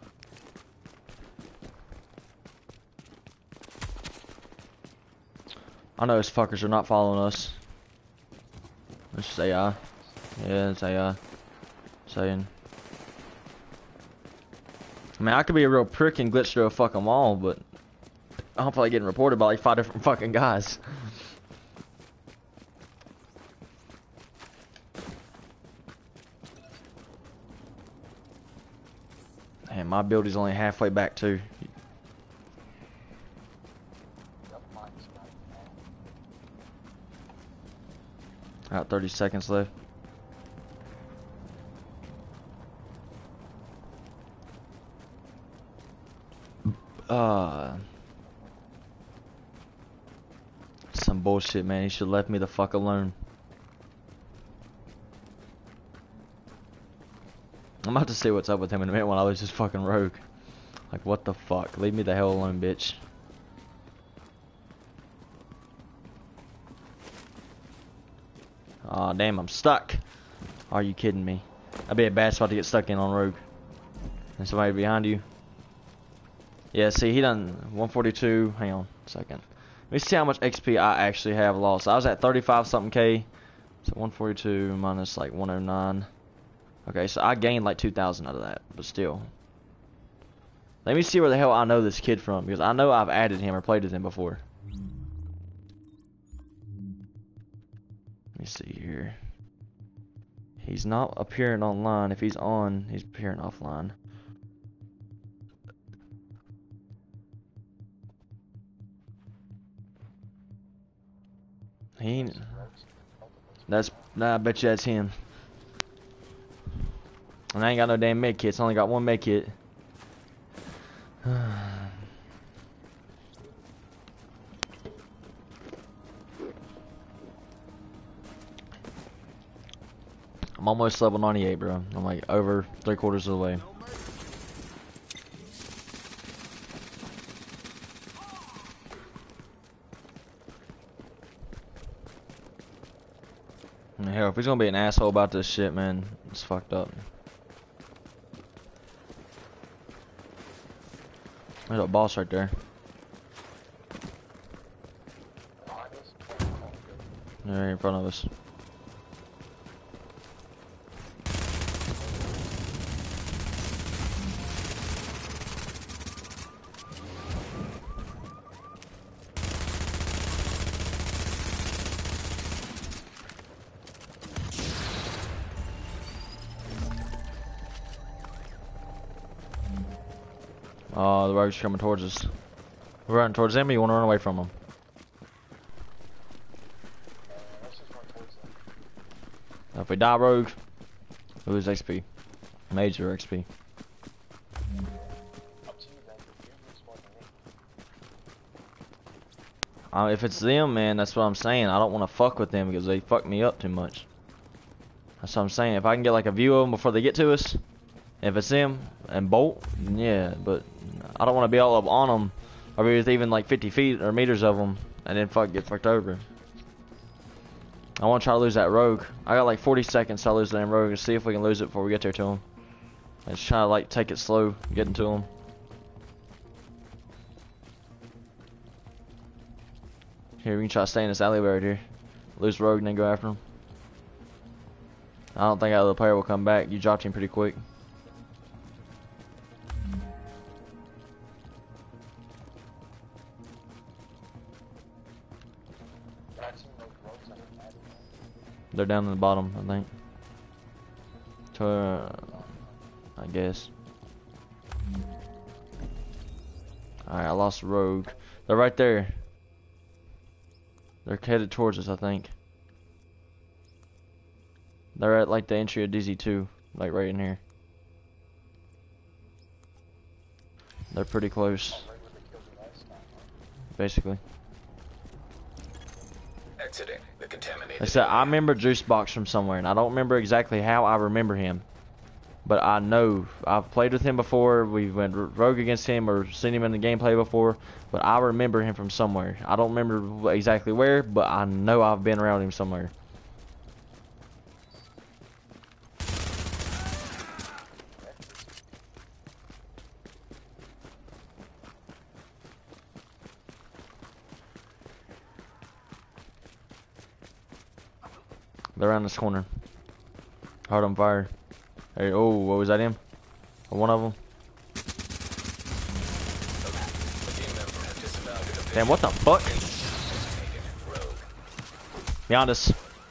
I know those fuckers are not following us. Let's just AI. Yeah, it's AI. Saying. I mean, I could be a real prick and glitch through a fucking wall, but I'm probably getting reported by like 5 different fucking guys. And my build is only halfway back too. About 30 seconds left. Some bullshit, man. He should have left me the fuck alone. I'm about to see what's up with him in a minute when I was just fucking rogue. Like, what the fuck? Leave me the hell alone, bitch. Aw, damn, I'm stuck. Are you kidding me? That'd be a bad spot to get stuck in on rogue. And somebody behind you. Yeah, see, he done 142. Hang on a second. Let me see how much XP I actually have lost. I was at 35 something K. So 142 minus like 109. Okay, so I gained like 2,000 out of that, but still. Let me see where the hell I know this kid from, because I know I've added him or played with him before. Let me see here. He's not appearing online. If he's on, he's appearing offline. He ain't... Nah, I bet you that's him. And I ain't got no damn med kits. I only got one med kit. I'm almost level 98, bro. I'm like over 3/4 of the way. Hell, if he's gonna be an asshole about this shit, man, it's fucked up. There's a boss right there. Right in front of us. Oh, the rogue's coming towards us. We're running towards him, or you want to run away from him? If we die, rogue, we lose XP. Major XP. If it's them, man, that's what I'm saying. I don't want to fuck with them because they fuck me up too much. That's what I'm saying. If I can get like a view of them before they get to us, if it's them and bolt, yeah, but I don't want to be all up on them, or be with even like 50 feet or meters of them, and then get fucked over. I want to try to lose that rogue. I got like 40 seconds to lose that damn rogue and see if we can lose it before we get there to him. And just try to like take it slow, getting to him. Here, we can try to stay in this alleyway right here. Lose rogue and then go after him. I don't think that other player will come back. You dropped him pretty quick. They're down in the bottom, I think. I guess. Alright, I lost the rogue. They're right there. They're headed towards us, I think. They're at like the entry of DZ2, like right in here. They're pretty close. Basically. Exiting the contaminated. I said I remember Juicebox from somewhere, and I don't remember exactly how I remember him. But I know I've played with him before. We went rogue against him or seen him in the gameplay before. But I remember him from somewhere. I don't remember exactly where, but I know I've been around him somewhere. They're around this corner. Hard on fire. Hey, oh, what was that him? One of them. Damn, what the fuck? Beyond us.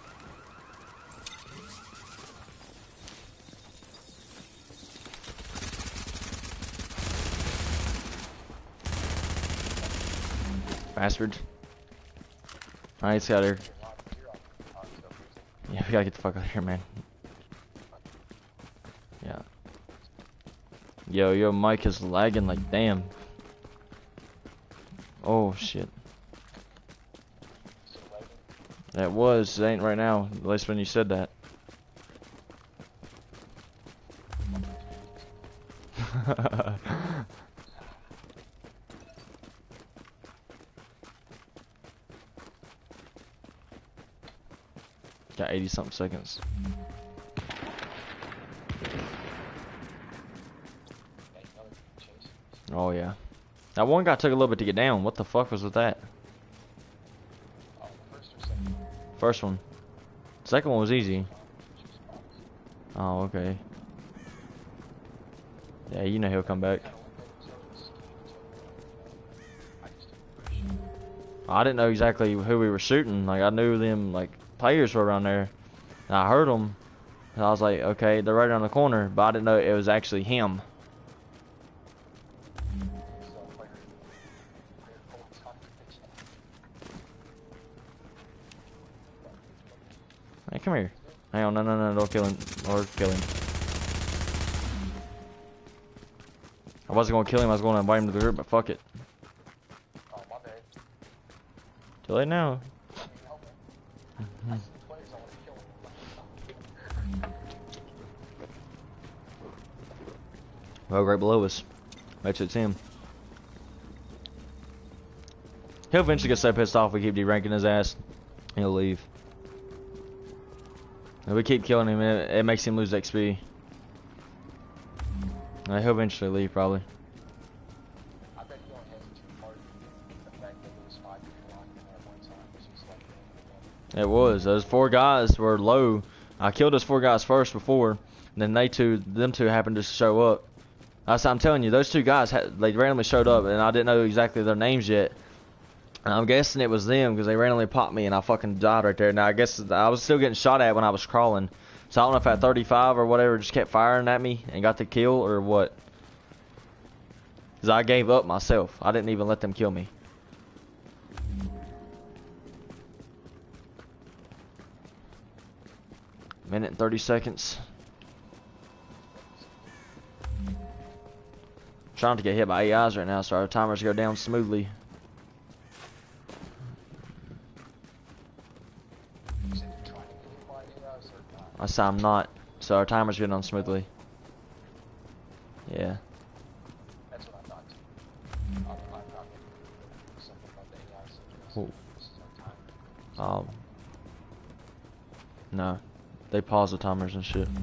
Bastard. Alright, let's get out of here. Yeah, we gotta get the fuck out of here, man. Yeah. Yo, your mic is lagging like damn. Oh shit. That was, it ain't right now, at least when you said that. Got 80 something seconds. Oh yeah. That one guy took a little bit to get down. What the fuck was with that? First one. Second one was easy. Oh, okay. Yeah, you know he'll come back. I didn't know exactly who we were shooting. Like, I knew them, like, players were around there. And I heard them. And I was like, okay, they're right around the corner. But I didn't know it was actually him. Hey, come here. Hang on, no, don't kill him. Or kill him. I wasn't going to kill him, I was going to invite him to the group, but fuck it. Oh, my bad. Too late now. I see players, I want to kill them. Well, right below us. Bet you it's him. He'll eventually get so pissed off we keep deranking his ass. He'll leave. If we keep killing him, it makes him lose XP. He'll eventually leave, probably. I bet he only has 2 parties. The fact that there was 5 people on him at one time was just like... It was. Those 4 guys were low. I killed those 4 guys first before. And then them two happened to show up. That's what I'm telling you. Those 2 guys, they randomly showed up. And I didn't know exactly their names yet. And I'm guessing it was them because they randomly popped me and I fucking died right there. Now, I guess I was still getting shot at when I was crawling. So I don't know if that 35 or whatever just kept firing at me and got the kill or what. Because I gave up myself. I didn't even let them kill me. Minute and 30 seconds. Trying to get hit by AIs right now so our timers go down smoothly. I said I'm not, so our timer's getting on smoothly. Yeah. That's what I thought too. I'm something about the AI situation. No. They pause the timers and shit.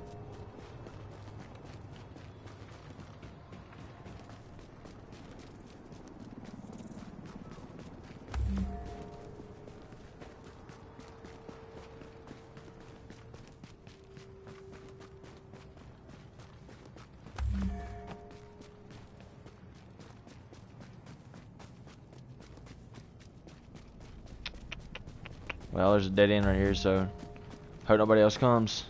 Well, there's a dead end right here, so hope nobody else comes.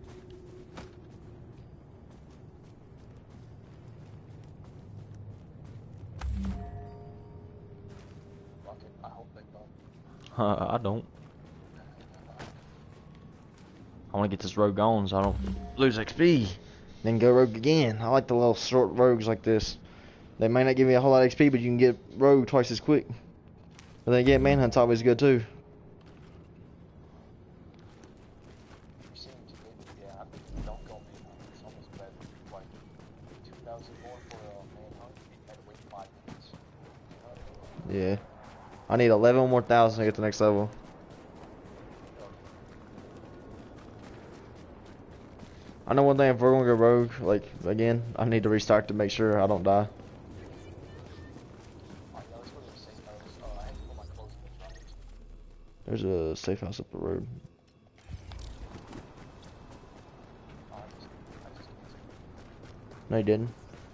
I hope they don't. I don't. I want to get this rogue on so I don't lose XP. Then go rogue again. I like the little short rogues like this. They may not give me a whole lot of XP, but you can get rogue twice as quick. But then again, manhunt's always good too. Yeah. I need 11 more thousand to get to the next level. I know one thing, if we're gonna go rogue, like, again, I need to restart to make sure I don't die. There's a safe house up the road. No, you didn't.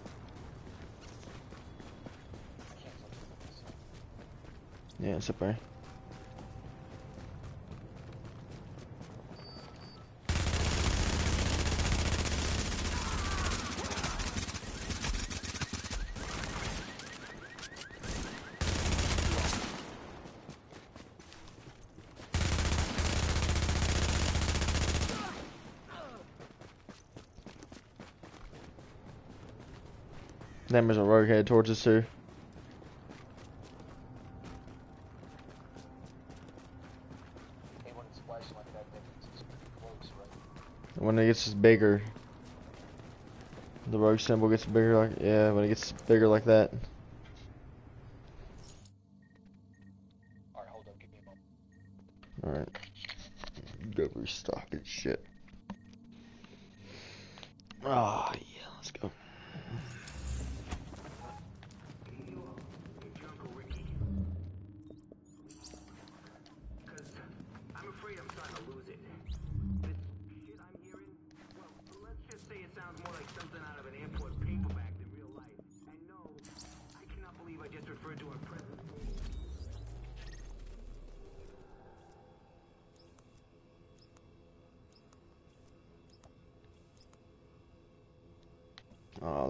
Yeah, it's up there. Then there's a rogue head towards us too. When it gets bigger, the rogue symbol gets bigger. Like, yeah, when it gets bigger like that. Alright, hold up, give me a moment. Alright. Go restock it, shit. Ah, yeah, let's go.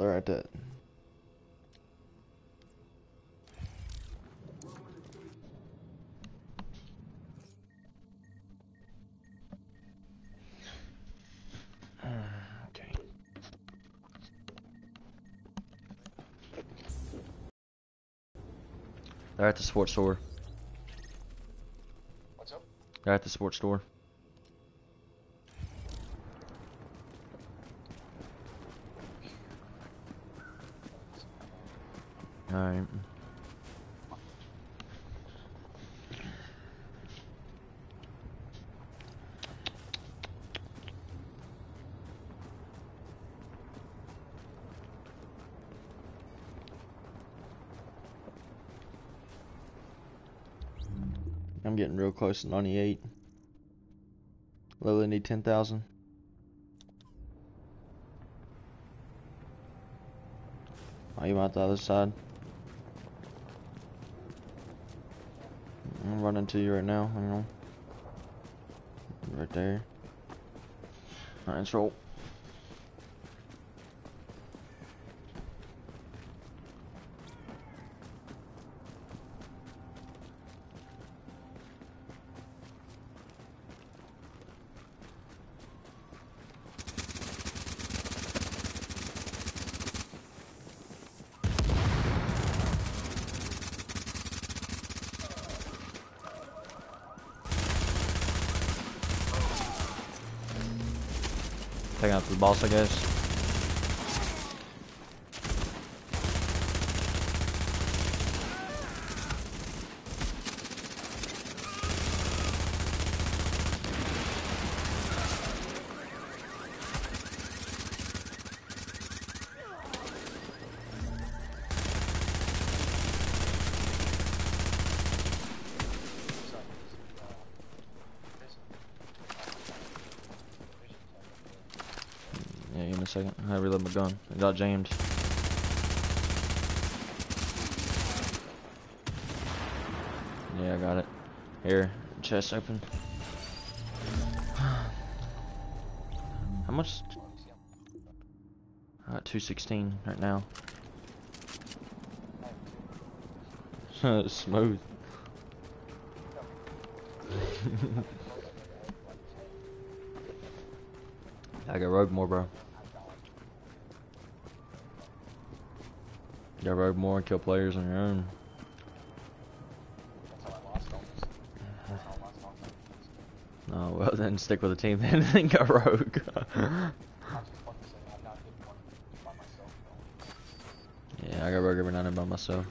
they're at that. Okay. They're at the sports store. What's up? They're at the sports store. Alright. I'm getting real close to 98. Literally need 10,000. Oh, you out the other side? I'm running to you right now. Hang on. Right there. Alright, let's roll. Taking out the boss, I guess. Yeah, give me a second. I reload my gun. I got jammed. Yeah, I got it. Here, chest open. How much? I got 216 right now. Smooth. I got rogue more, bro. You got rogue more and kill players on your own. Oh, well then stick with the team then and go rogue. Yeah, I got rogue every now and then by myself.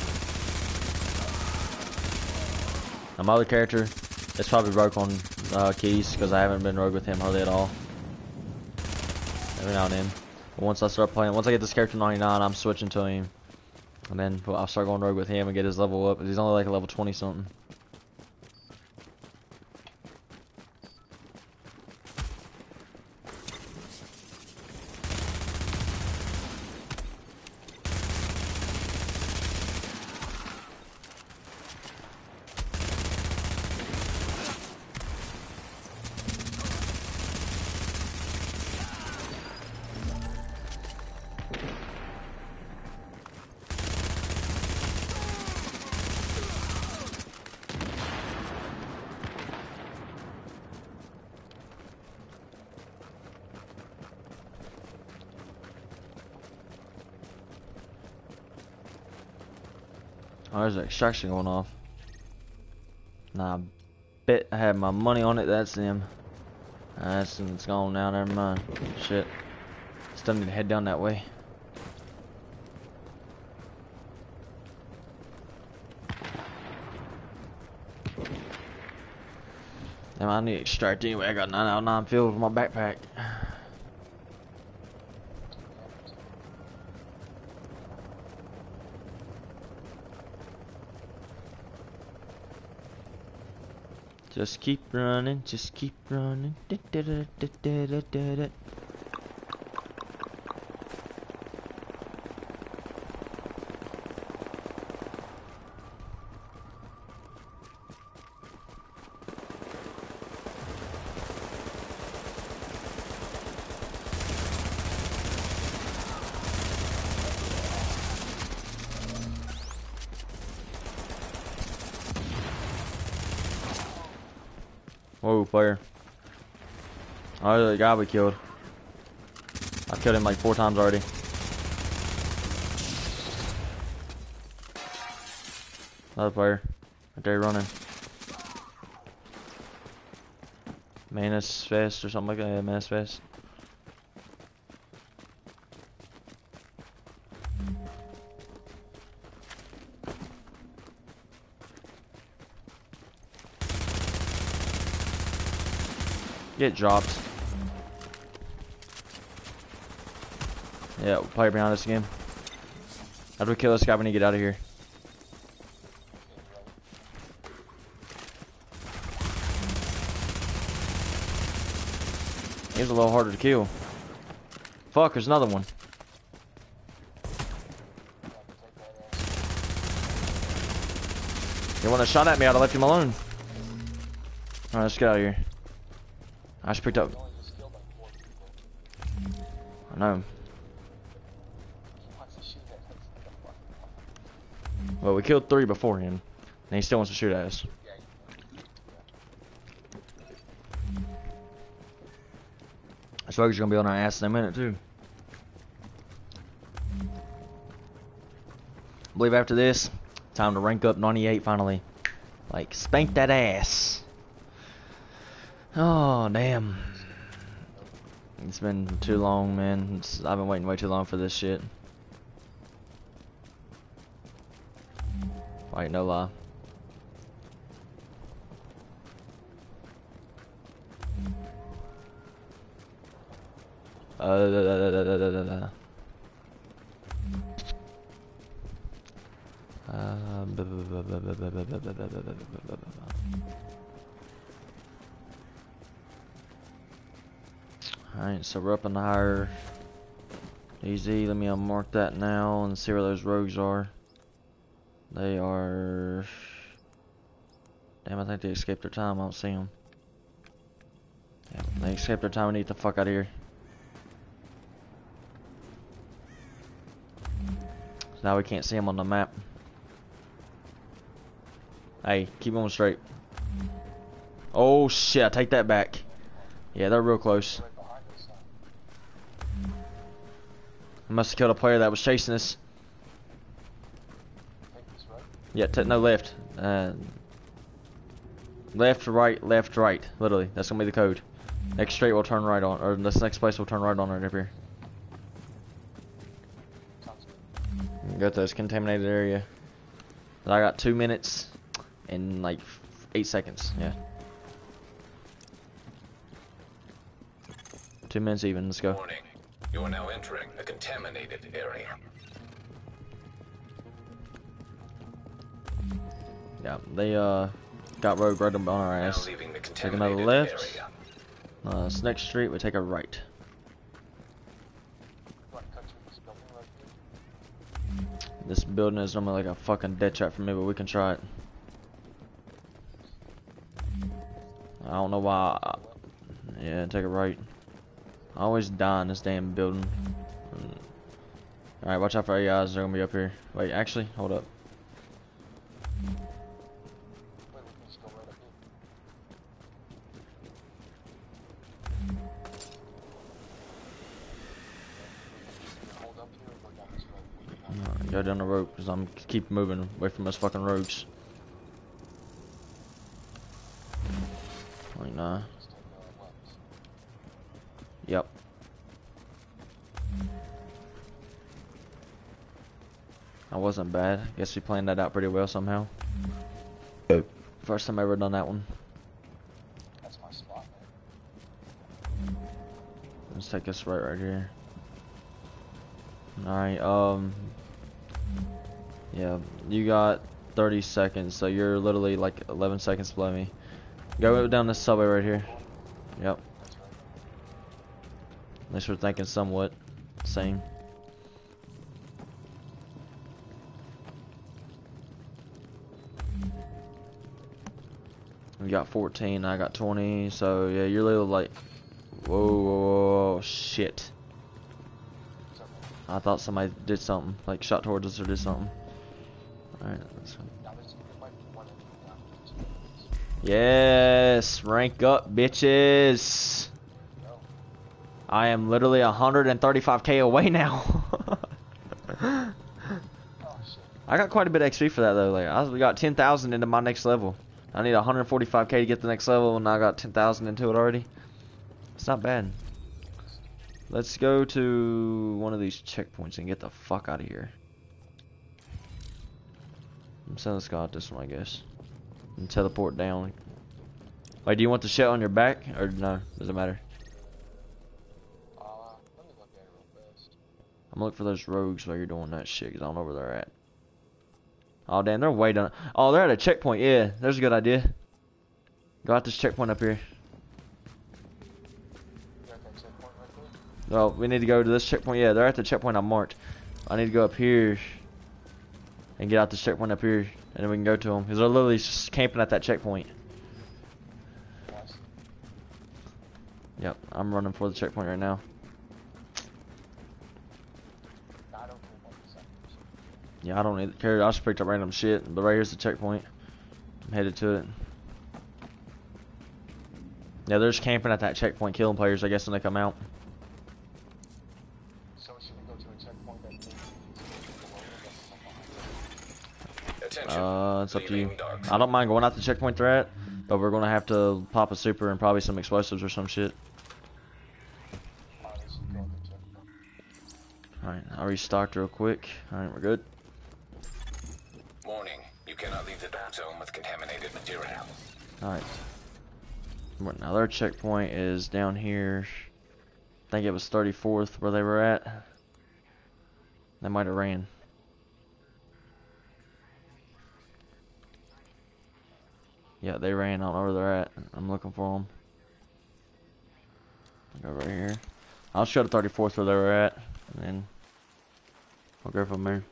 Now my other character is probably broke on keys because I haven't been rogue with him hardly at all. Every now and then. But once I start playing, once I get this character 99, I'm switching to him. And then I'll start going rogue with him and get his level up. He's only like a level 20 something. Oh, there's an extraction going off. Nah, I bet I had my money on it. That's them. It's gone now. Never mind. Shit. Still need to head down that way. Damn, I need to extract anyway. I got 9 out of 9 filled with my backpack. Just keep running, just keep running. Whoa, player. Oh, the guy we killed. I killed him like 4 times already. Another player. Right there running. Manus Fest or something like that. Yeah, Manus Fest. Get dropped. Yeah, player behind us again. After we kill this guy, we need to get out of here. He was a little harder to kill. Fuck, there's another one. You wanna shot at me, I'd have left him alone. Alright, let's get out of here. I just picked up. I know. Well, we killed 3 before him, and he still wants to shoot at us. This fucker's gonna be on our ass in a minute too. I believe after this, time to rank up 98 finally. Like, spank that ass. Oh, damn. It's been too long, man. I've been waiting way too long for this shit. Like, no lie. Alright, so we're up in the higher easy. Let me unmark that now and see where those rogues are. They are... Damn, I think they escaped their time. I don't see them. Damn, they escaped their time. We need to get the fuck out of here. So now we can't see them on the map. Hey, keep going straight. Oh shit, I take that back. Yeah, they're real close. I must have killed a player that was chasing us. Yeah, no, left. Left, right. Literally, that's gonna be the code. Next straight will turn right on, or this next place will turn right on right up here. Got this contaminated area. I got 2 minutes and like 8 seconds. Yeah. 2 minutes even. Let's go. Warning. You are now entering a contaminated area. Yeah, they got rogue right on our Now ass. leaving the Take another contaminated left. area. This next street we take a right. This building is normally like a fucking dead trap for me, but we can try it. I don't know why. Yeah, take a right. I always die in this damn building. Alright, watch out for AIs. They're gonna be up here. Wait, actually, hold up. Go down the road because I'm keep moving away from those fucking roads. Like, nah. Yep. I wasn't bad. Guess we planned that out pretty well somehow. First time I ever done that one. That's my spot, man. Let's take this right here. Alright, yeah, you got 30 seconds, so you're literally like 11 seconds below me. Go down this subway right here. Yep. At least we're thinking somewhat same. We got 14, I got 20, so yeah, you're literally like, whoa, shit. I thought somebody did something, like shot towards us or did something. Alright, that's fine. Now there's there might be one enemy down here. Yes, rank up, bitches. No. I am literally 135k away now. Oh shit. I got quite a bit of XP for that though. Like we got 10,000 into my next level. I need 145k to get the next level, and I got 10,000 into it already. It's not bad. Let's go to one of these checkpoints and get the fuck out of here. I'm saying let's go out this one, I guess, and teleport down. Wait, do you want the shit on your back, or no? Doesn't matter. Let me look at it real fast. I'm gonna look for those rogues while you're doing that shit, because I don't know where they're at. Oh damn, they're way down. Oh, they're at a checkpoint. Yeah, there's a good idea. Go out this checkpoint up here. You got that checkpoint right there? Oh, we need to go to this checkpoint. Yeah, they're at the checkpoint I marked. I need to go up here and get out this checkpoint up here, and then we can go to them, because they're literally just camping at that checkpoint. Nice. Yep, I'm running for the checkpoint right now. Nah, I don't care about this second. Yeah, I don't need care. I just picked up random shit, but right here's the checkpoint. I'm headed to it. Yeah, they're just camping at that checkpoint, killing players, I guess, when they come out. So should we go to a checkpoint that means Attention. It's up to you. Leaving Dark I don't mind going out the checkpoint they're at, but we're gonna have to pop a super and probably some explosives or some shit. let's go to the checkpoint. Alright, I restocked real quick. Alright, we're good. Warning. You cannot leave the dark zone with contaminated material. Alright. Now their checkpoint is down here. I think it was 34th where they were at. They might have ran. Yeah, they ran. I don't know where they're at. I'm looking for them. I'll go right here. I'll show the 34th where they were at, and then we'll go from there.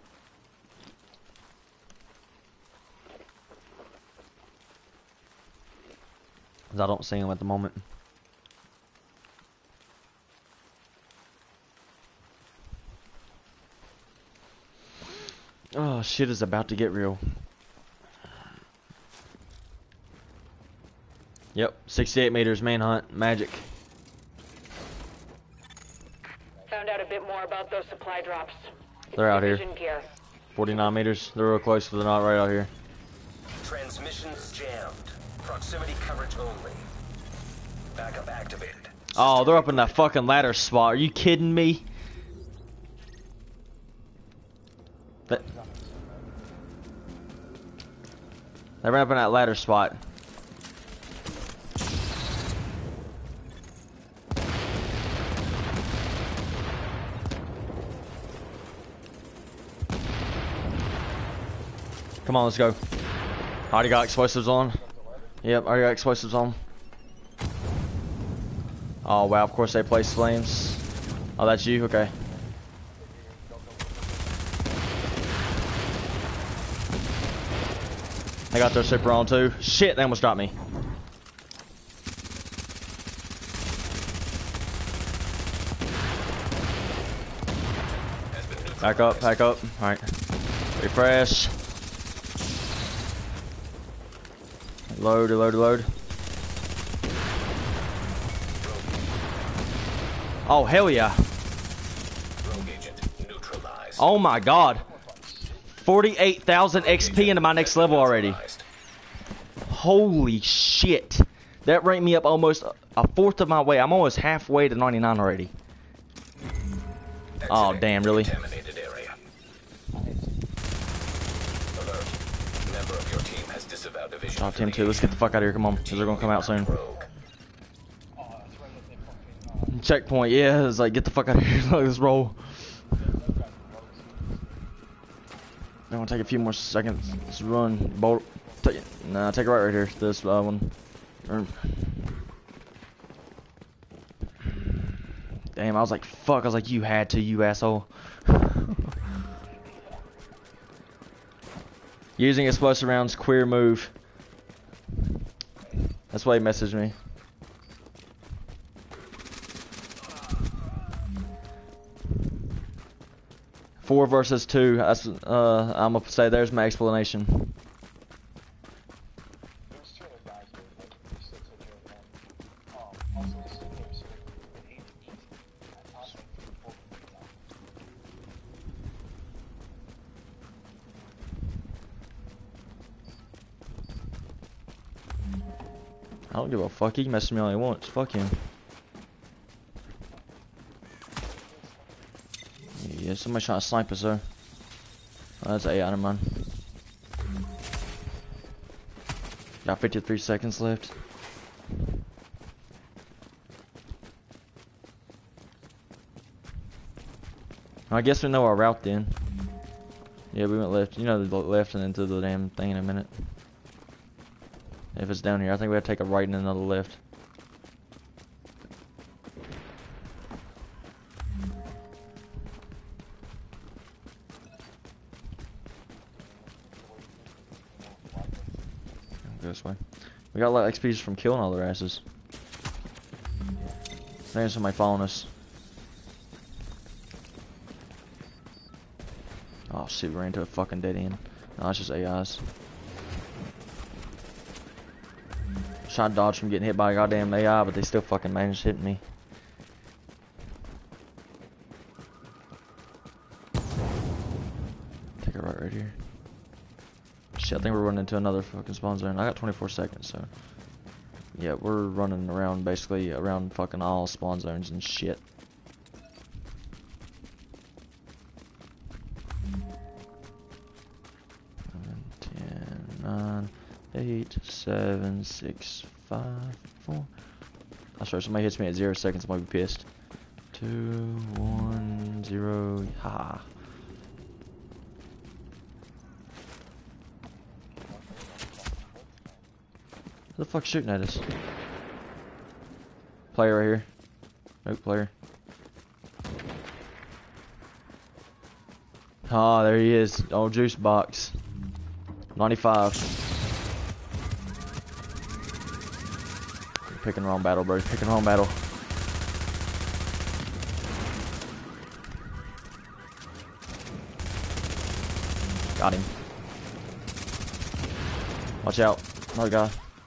I don't see them at the moment. Oh, shit is about to get real. Yep, 68 meters, manhunt, magic. Found out a bit more about those supply drops. They're out here. Division gear. 49 meters. They're real close, but they're not right out here. Transmissions jammed. Proximity coverage only. Backup activated. Oh, they're up in that fucking ladder spot. Are you kidding me? They ran up in that ladder spot. Come on, let's go. Already got explosives on. Yep, already got explosives on. Oh wow, of course they place flames. Oh, that's you? Okay. I got their super on too. Shit, they almost dropped me. Back up, back up. Alright. Refresh. Load, reload, reload. Oh, hell yeah. Rogue agent neutralized. Oh my god. 48,000 XP into my next level already. Holy shit. That ranked me up almost a fourth of my way. I'm almost halfway to 99 already. Oh, damn, really? Contaminated area. Alert. Member of your team has disavowed division. Drop him too. Let's get the fuck out of here. Come on, because they're gonna come out soon. Rogue. Checkpoint, yeah. It's like, get the fuck out of here. Let's roll. I'm gonna take a few more seconds. Let's run. Bolt. Take it. Nah, take it right here. This one. Damn, I was like, fuck. I was like, you had to, you asshole. Using explosive rounds, queer move. That's why he messaged me. 4 versus 2. That's I'm gonna say there's my explanation. There's two other guys there, but they still took care of them. Also, this is a game, so they hate to eat. I tossed like 3 or 4 people down. I don't give a fuck. He can mess with me all he wants. Fuck him. Yeah, somebody's trying to snipe us there. Oh, that's AI, never mind. Got 53 seconds left. I guess we know our route then. Yeah, we went left. You know, the left and into the damn thing in a minute. If it's down here, I think we have to take a right and another left. Go this way. We got a lot of XP just from killing all their asses. There's somebody following us. Oh shit, we ran into a fucking dead end. No, that's just AIs. Trying to dodge from getting hit by a goddamn AI, but they still fucking managed hitting me. Take a right here. Shit, I think we're running into another fucking spawn zone. I got 24 seconds, so yeah, we're running around basically around fucking all spawn zones and shit. 9, 8, 7, 6, 5, 4. I swear, somebody hits me at 0 seconds, I'm gonna be pissed. 2, 1, 0. Ha. Who the fuck's shooting at us? Player right here. Nope, player. Ah, there he is. Oh, juice box. 95. You're picking wrong battle, bro. You're picking wrong battle. Got him. Watch out. Another guy.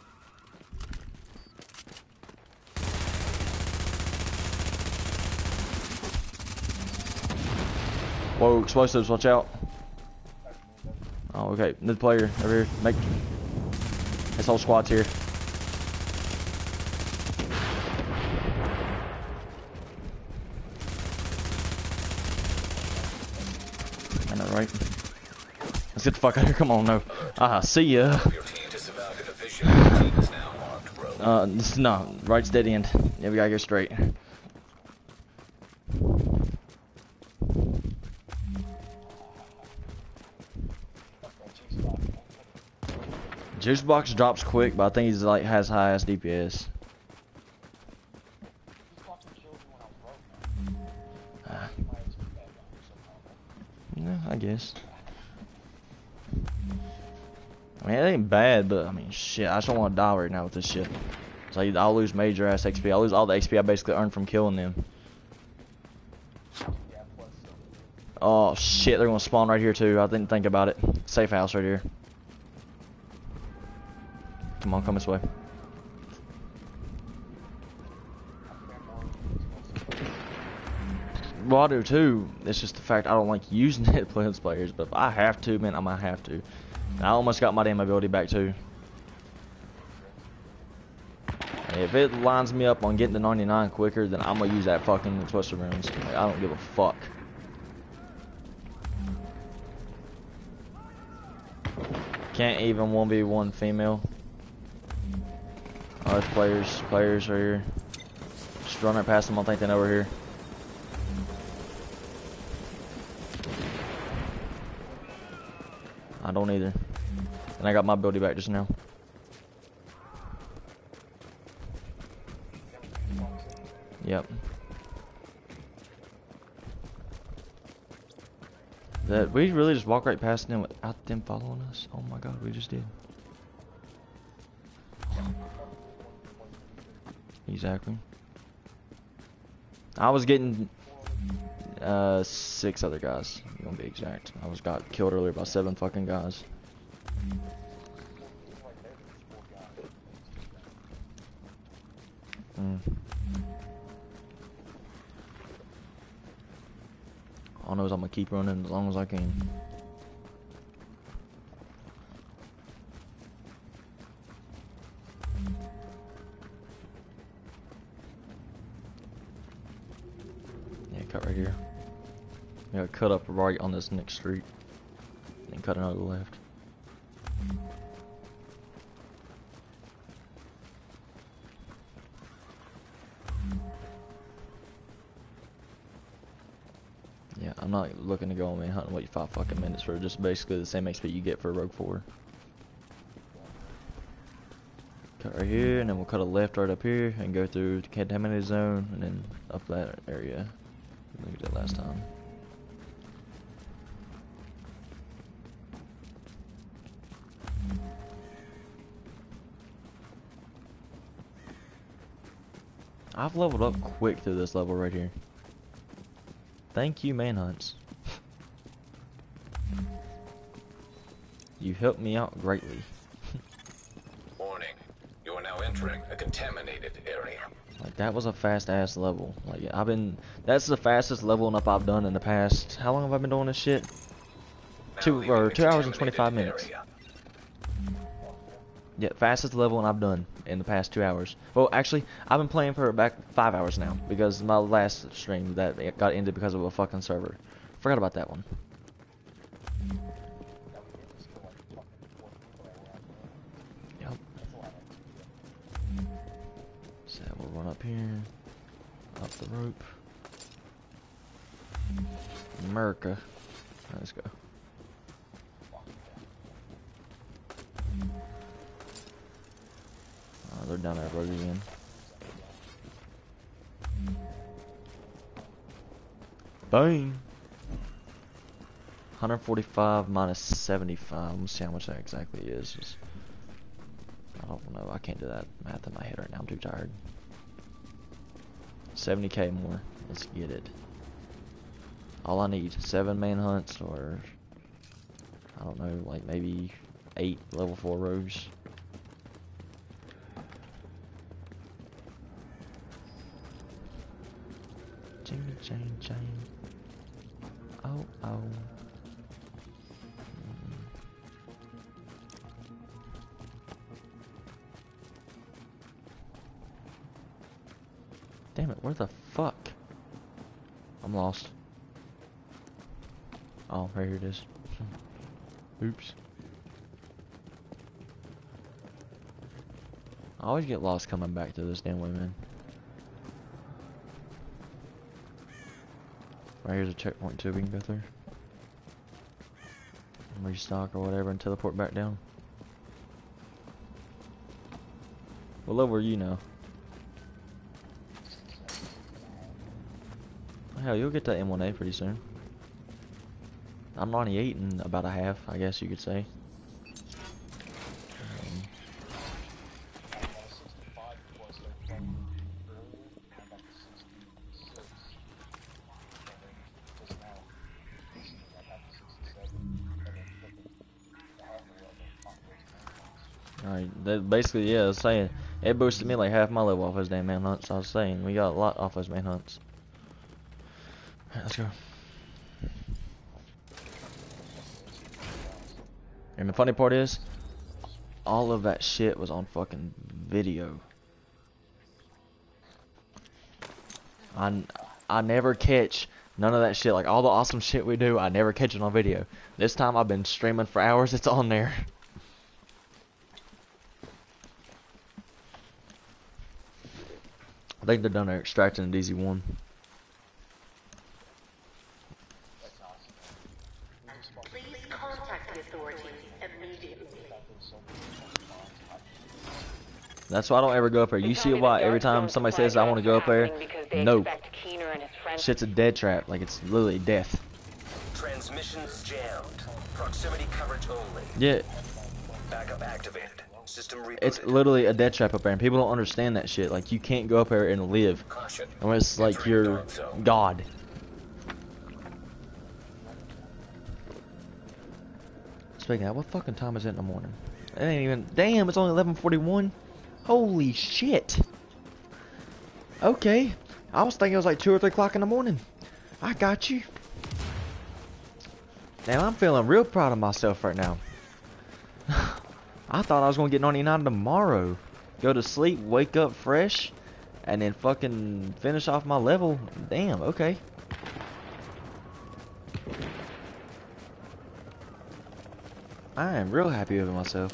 Whoa, explosives, watch out. Oh, okay. Mid player over here. Make this whole squad's here. I know, right? Let's get the fuck out of here. Come on, no. Ah, see ya. No, right's dead end. Yeah, we gotta go straight. Juice box drops quick, but I think he's like has high ass DPS. Yeah, I guess. I mean, it ain't bad, but I mean, shit, I just don't want to die right now with this shit. So I'll lose major ass XP. I'll lose all the XP I basically earned from killing them. Oh shit, they're gonna spawn right here too. I didn't think about it. Safe house right here. Come on, come this way. Well, I do too. It's just the fact I don't like using it playing players, but if I have to, man, I might have to. I almost got my damn ability back too. If it lines me up on getting to 99 quicker, then I'm gonna use that fucking Twister runes. Like, I don't give a fuck. Can't even 1v1 female. Oh, there's players right here. Just run right past them, I don't think they know we're here. I don't either. And I got my ability back just now. Yep. That we really just walk right past them without them following us. Oh my god, we just did. Exactly. I was getting 6 other guys. I'm gonna be exact. I got killed earlier by 7 fucking guys. All I know is I'm gonna keep running as long as I can. Yeah, cut right here. Yeah, cut up right on this next street. And cut another left. Yeah, I'm not looking to go on manhunt and wait 5 fucking minutes for just basically the same XP you get for Rogue 4. Cut right here, and then we'll cut a left right up here and go through the contaminated zone and then up that area. We did last time. I've leveled up quick through this level right here. Thank you, manhunts. You helped me out greatly. Warning. You are now entering a contaminated area. Like, that was a fast ass level. Like, that's the fastest leveling up I've done in the past. How long have I been doing this shit? Now 2 leaving the hours and 25 minutes. area. Yeah, fastest leveling I've done in the past 2 hours. Well, actually, I've been playing for back 5 hours now because my last stream that got ended because of a fucking server. Forgot about that one. Yep. So we'll run up here, up the rope. America. Let's go. They're down that road again. Bang! 145 minus 75. Let me see how much that exactly is. I don't know. I can't do that math in my head right now. I'm too tired. 70k more. Let's get it. All I need, 7 manhunts or I don't know, like maybe 8 level 4 rogues. Chain. Oh. Damn it, where the fuck? I'm lost. Oh, right here it is. Oops. I always get lost coming back to this damn way, man. Right here's a checkpoint too, we can go through. Restock or whatever and teleport back down. What level are you now? Hell, you'll get that M1A pretty soon. I'm 98 in about a half, I guess you could say. Alright, basically, yeah, I was saying, it boosted me like half my level off those damn manhunts. I was saying, we got a lot off those manhunts. Alright, let's go. And the funny part is, all of that shit was on fucking video. I never catch none of that shit. Like, all the awesome shit we do, I never catch it on video. This time I've been streaming for hours, it's on there. I think they're done there extracting the DZ1. Please contact the authorities immediately. That's why I don't ever go up there. You see why every time somebody says I want to go up there? No. Shit's a dead trap. Like, it's literally death. Transmissions jammed. Proximity coverage only. Yeah. Backup activated. System rebooted. It's literally a dead trap up there, and people don't understand that shit. Like, you can't go up there and live. Caution. Unless, like, you're God. Speaking of that, what fucking time is it in the morning? It ain't even. Damn, it's only 11:41. Holy shit. Okay. I was thinking it was like 2 or 3 o'clock in the morning. I got you. Damn, I'm feeling real proud of myself right now. I thought I was gonna get 99 tomorrow. Go to sleep, wake up fresh, and then fucking finish off my level. Damn, okay. I am real happy with myself.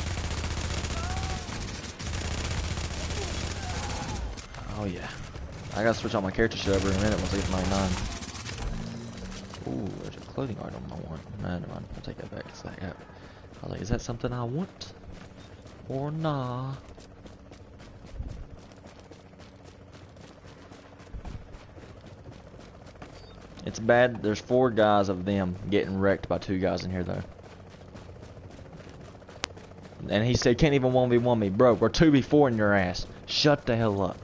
Oh yeah. I gotta switch out my character shit over in a minute once I get to 99. Ooh, there's a clothing item I want. Nah, never mind. I'll take that back. It's like, I was like, is that something I want? Or nah? It's bad. There's 4 guys of them getting wrecked by 2 guys in here though. And he said, can't even 1v1 me. Bro, we're 2v4 in your ass. Shut the hell up.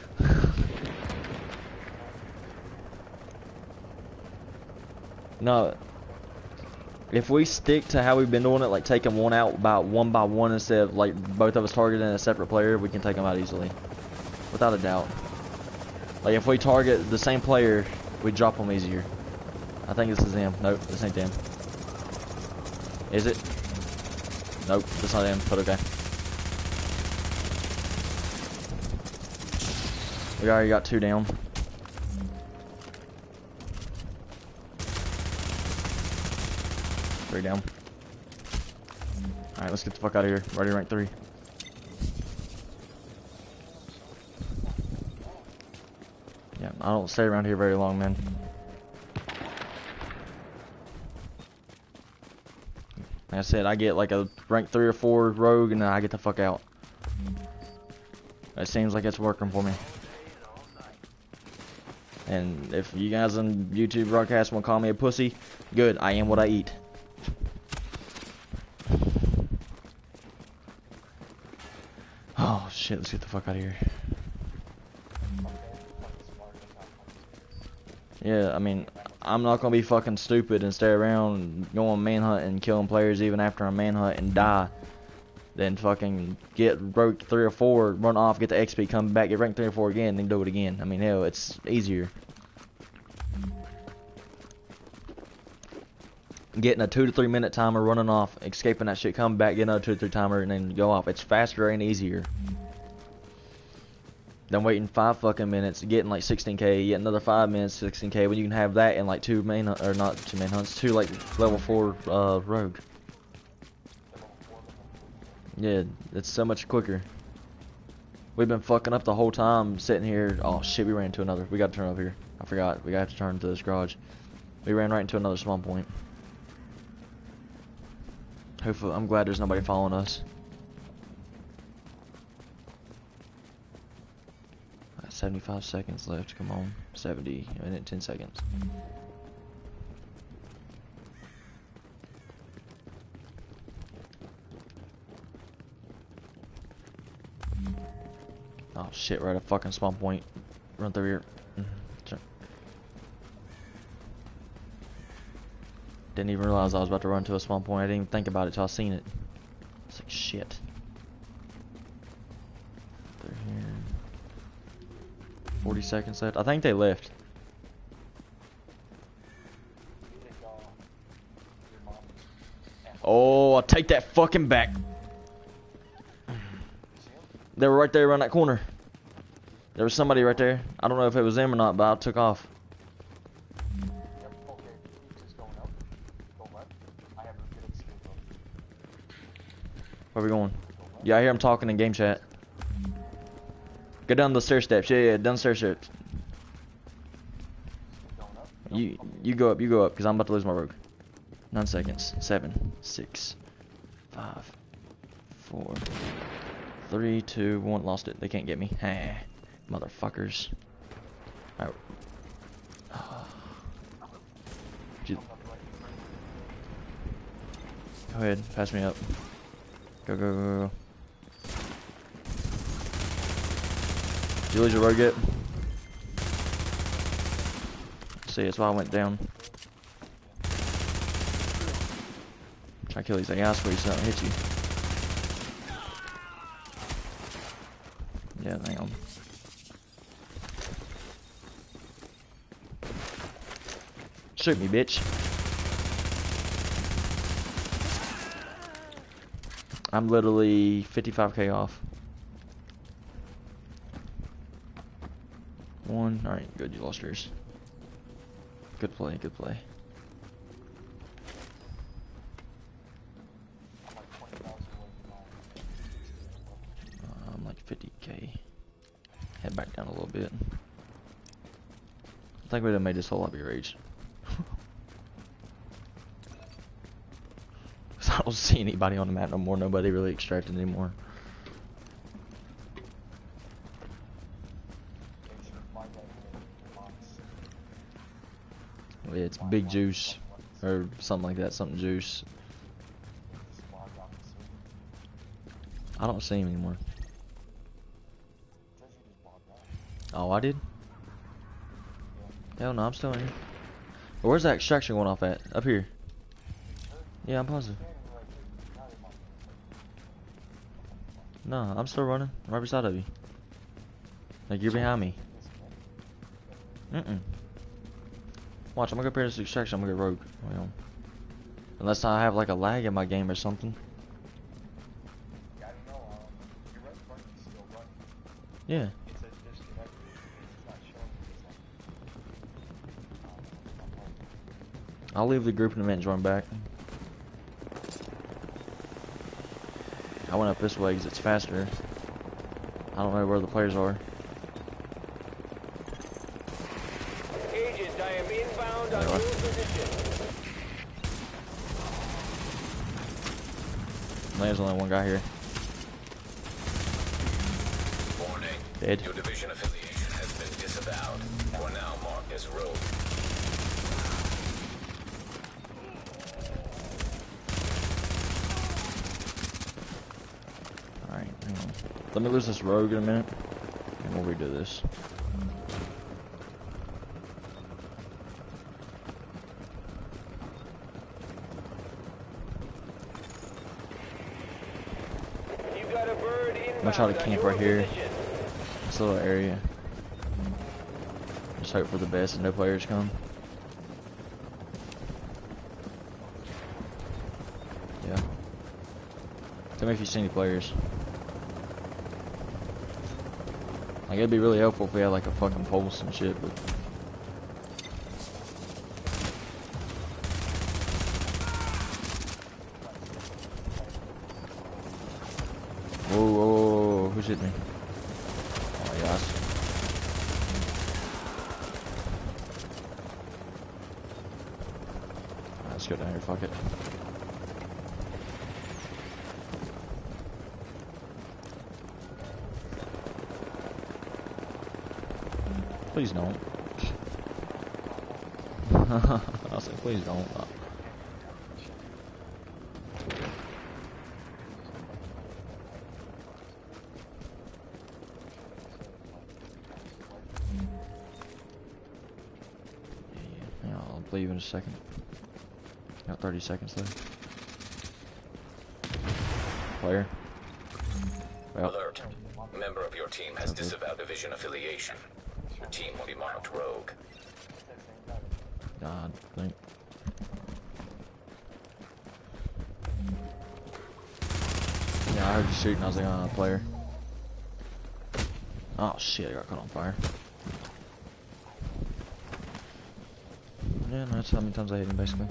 No. If we stick to how we've been doing it, like taking one out about 1 by 1 instead of like both of us targeting a separate player, we can take them out easily. Without a doubt. Like if we target the same player, we drop them easier. I think this is them. Nope, this ain't them. Is it? Nope, that's not them, but okay. We already got 2 down. Three down. Alright, let's get the fuck out of here. We're already ranked 3. Yeah, I don't stay around here very long, man. Like I said, I get like a rank 3 or 4 rogue and then I get the fuck out. It seems like it's working for me. And if you guys on YouTube broadcast want to call me a pussy, good, I am what I eat. Oh shit, let's get the fuck out of here. Yeah, I mean, I'm not gonna be fucking stupid and stay around going manhunt and killing players even after I manhunt and die. Then fucking get rank 3 or 4, run off, get the XP, come back, get rank 3 or 4 again, then do it again. I mean, hell, it's easier. Getting a 2 to 3 minute timer, running off, escaping that shit, come back, get another 2 to 3 timer, and then go off. It's faster and easier than waiting 5 fucking minutes, getting like 16k, yet another 5 minutes, 16k, when you can have that in like 2 main, or not 2 main hunts, 2 like level 4 rogue. Yeah, it's so much quicker. We've been fucking up the whole time sitting here. Oh shit, we ran into another. We got to turn over here. I forgot. We got to turn to this garage. We ran right into another spawn point. Hopefully, I'm glad there's nobody following us. 75 seconds left. Come on. 70. A minute, 10 seconds. Oh shit, we're at a fucking spawn point. Run through here. Didn't even realize I was about to run to a spawn point. I didn't even think about it till I seen it. It's like shit. They're here. 40 seconds left. I think they left. Oh, I'll take that fucking back. They were right there around that corner. There was somebody right there. I don't know if it was them or not, but I took off. Where are we going? Yeah, I hear him talking in game chat. Go down the stair steps. Yeah, down the stair steps. You go up, because I'm about to lose my rogue. 9 seconds. 7, 6, 5, 4, 3, 2, 1. Lost it. They can't get me. Ha, motherfuckers. Alright. Go ahead, pass me up. Go, go, go, go. Did you lose your rogue yet? See, that's why I went down. Try to kill these AI squares so they don't hit you. Yeah, hang on. Shoot me, bitch. I'm literally 55k off. One. Alright, good. You lost yours. Good play, good play. I'm like 50k. Head back down a little bit. I think we'd have made this whole lobby rage. Cause I don't see anybody on the map no more. Nobody really extracted anymore. Yeah, it's Big Juice or something like that. Something Juice. I don't see him anymore. Oh, I did? Hell no, I'm still in here. But where's that extraction going off at? Up here. Yeah, I'm positive. No, I'm still running. Right beside of you. Like, you're behind me. Watch, I'm gonna go up here to this extraction. I'm gonna go rogue. Well, unless I have like a lag in my game or something. Yeah. I'll leave the group in a minute and join back. I went up this way because it's faster. I don't know where the players are. Agent, I am inbound on your position. There's only one guy here. Warning. Dead. Your division affiliation has been disavowed. You are now marked as rogue. Alright, hang on. Let me lose this rogue in a minute, and we'll redo this. You got a bird inbound. I'm gonna try to camp right here. Position. This little area. Just hope for the best and no players come. Yeah. Tell me if you see any players. Like, it'd be really helpful if we had like a fucking pulse and shit, but whoa, whoa, whoa, whoa, who's hit me? Oh my gosh. Alright, let's go down here, fuck it. Please don't. I was like, please don't. Yeah, I'll leave in a second. Got 30 seconds left. Player. Well, Alert. A member of your team has disavowed division affiliation. Your team will be marked rogue. God, think. Yeah, I heard you shooting. I was like, oh, player. Oh shit, I got caught on fire. Yeah, no, that's how many times I hit him, basically.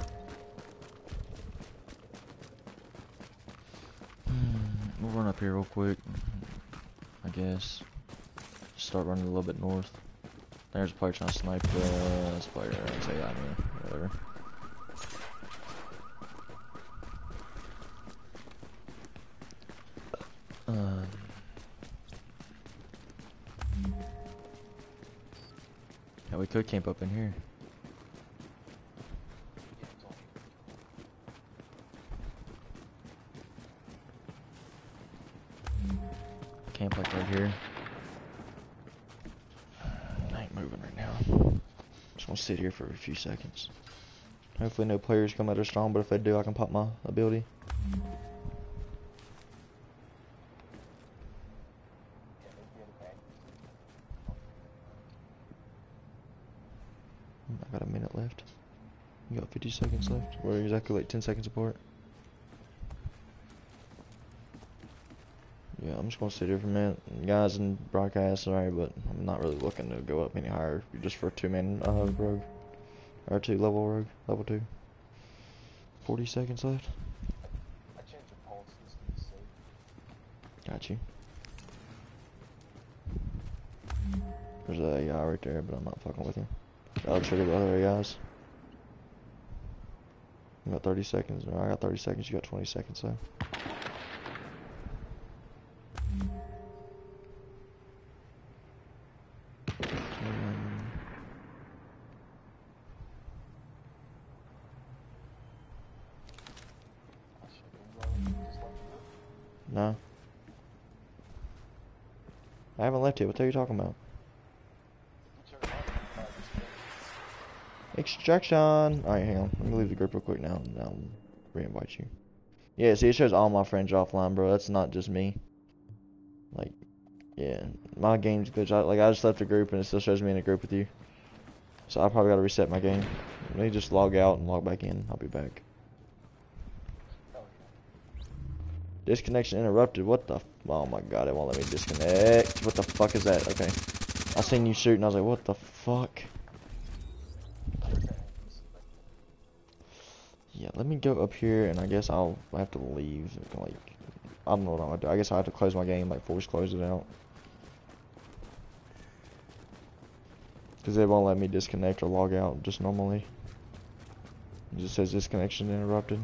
We'll run up here real quick, I guess. Start running a little bit north. There's a player trying to snipe this player. I'd say that, whatever. Yeah, we could camp up in here. Camp like right here. I ain't moving right now. Just gonna sit here for a few seconds. Hopefully no players come out of strong, but if they do, I can pop my ability. I got a minute left. You got 50 seconds left. We're exactly like 10 seconds apart. Yeah, I'm just gonna sit here for a minute. Guys in broadcast, sorry, but I'm not really looking to go up any higher just for a 2-man rogue. Or 2-level rogue. Level 2. 40 seconds left. I changed the policies to be safe. Got you. There's a AI right there, but I'm not fucking with you. I'll trigger the other AIs. You got 30 seconds. Or I got 30 seconds. You got 20 seconds left. No. I haven't left yet. What are you talking about? Extraction! Alright, hang on. Let me leave the group real quick now, and I'll re-invite you. Yeah, see, it shows all my friends offline, bro. That's not just me. Like, yeah. My game's glitched. I just left the group, and it still shows me in a group with you. So I probably gotta reset my game. Let me just log out and log back in. I'll be back. Disconnection interrupted. What the? Oh my god, it won't let me disconnect. What the fuck is that? Okay. I seen you shoot and I was like, what the fuck? Yeah, let me go up here and I guess I'll have to leave. Like, I don't know what I'm gonna do. I guess I'll have to close my game, like force close it out. Because it won't let me disconnect or log out just normally. It just says disconnection interrupted.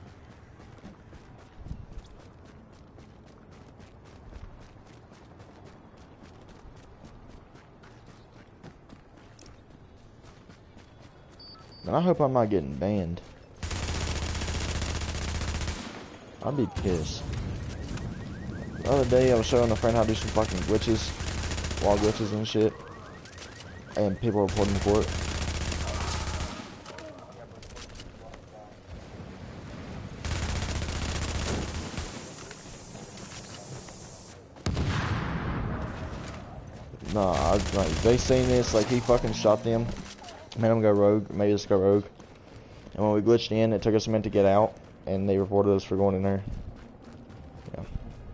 And I hope I'm not getting banned. I'd be pissed. The other day I was showing a friend how to do some fucking glitches, wall glitches and shit, and people reporting for it. Nah, like, they seen this, like he fucking shot them, made them go rogue, made us go rogue, and when we glitched in, it took us a minute to get out, and they reported us for going in there. Yeah.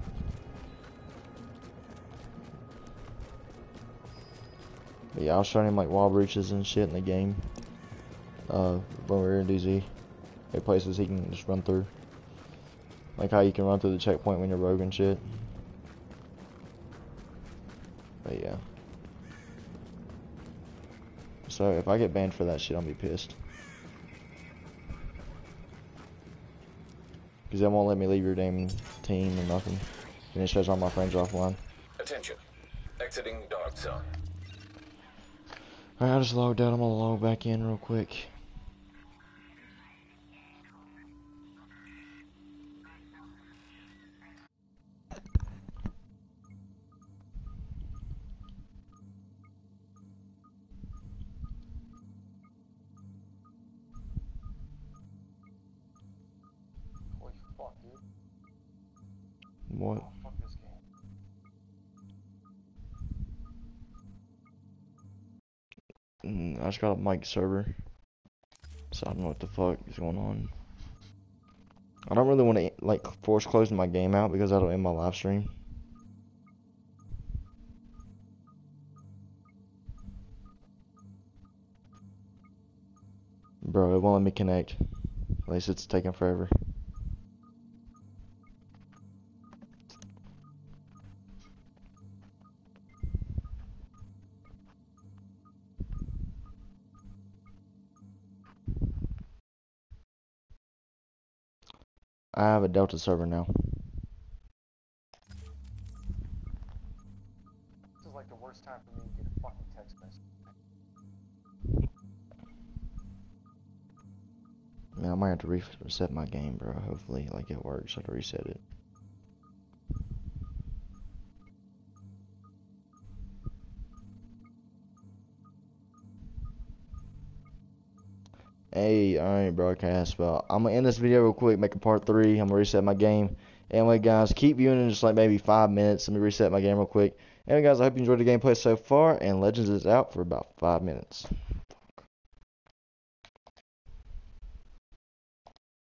But yeah, I was showing him like wall breaches and shit in the game. When we were in DZ. Like places he can just run through. Like how you can run through the checkpoint when you're rogue and shit. But yeah. So if I get banned for that shit, I'll be pissed. Because they won't let me leave your damn team or nothing. And it shows all my friends offline. Attention. Exiting dark zone. Alright, I just logged out. I'm gonna log back in real quick. Holy fuck, dude. What? Oh, fuck this game. I just got a mic server. So I don't know what the fuck is going on. I don't really want to like force closing my game out because that'll end my live stream. Bro, it won't let me connect. At least it's taking forever. I have a Delta server now. This is like the worst time for me to get a fucking text message. Man, I might have to reset my game, bro. Hopefully, like, it works. I have to reset it. Hey, alright, broadcast. Well, I'm gonna end this video real quick, make a part 3. I'm gonna reset my game. Anyway, guys, keep viewing in just like maybe 5 minutes. Let me reset my game real quick. Anyway, guys, I hope you enjoyed the gameplay so far, and Legends is out for about 5 minutes.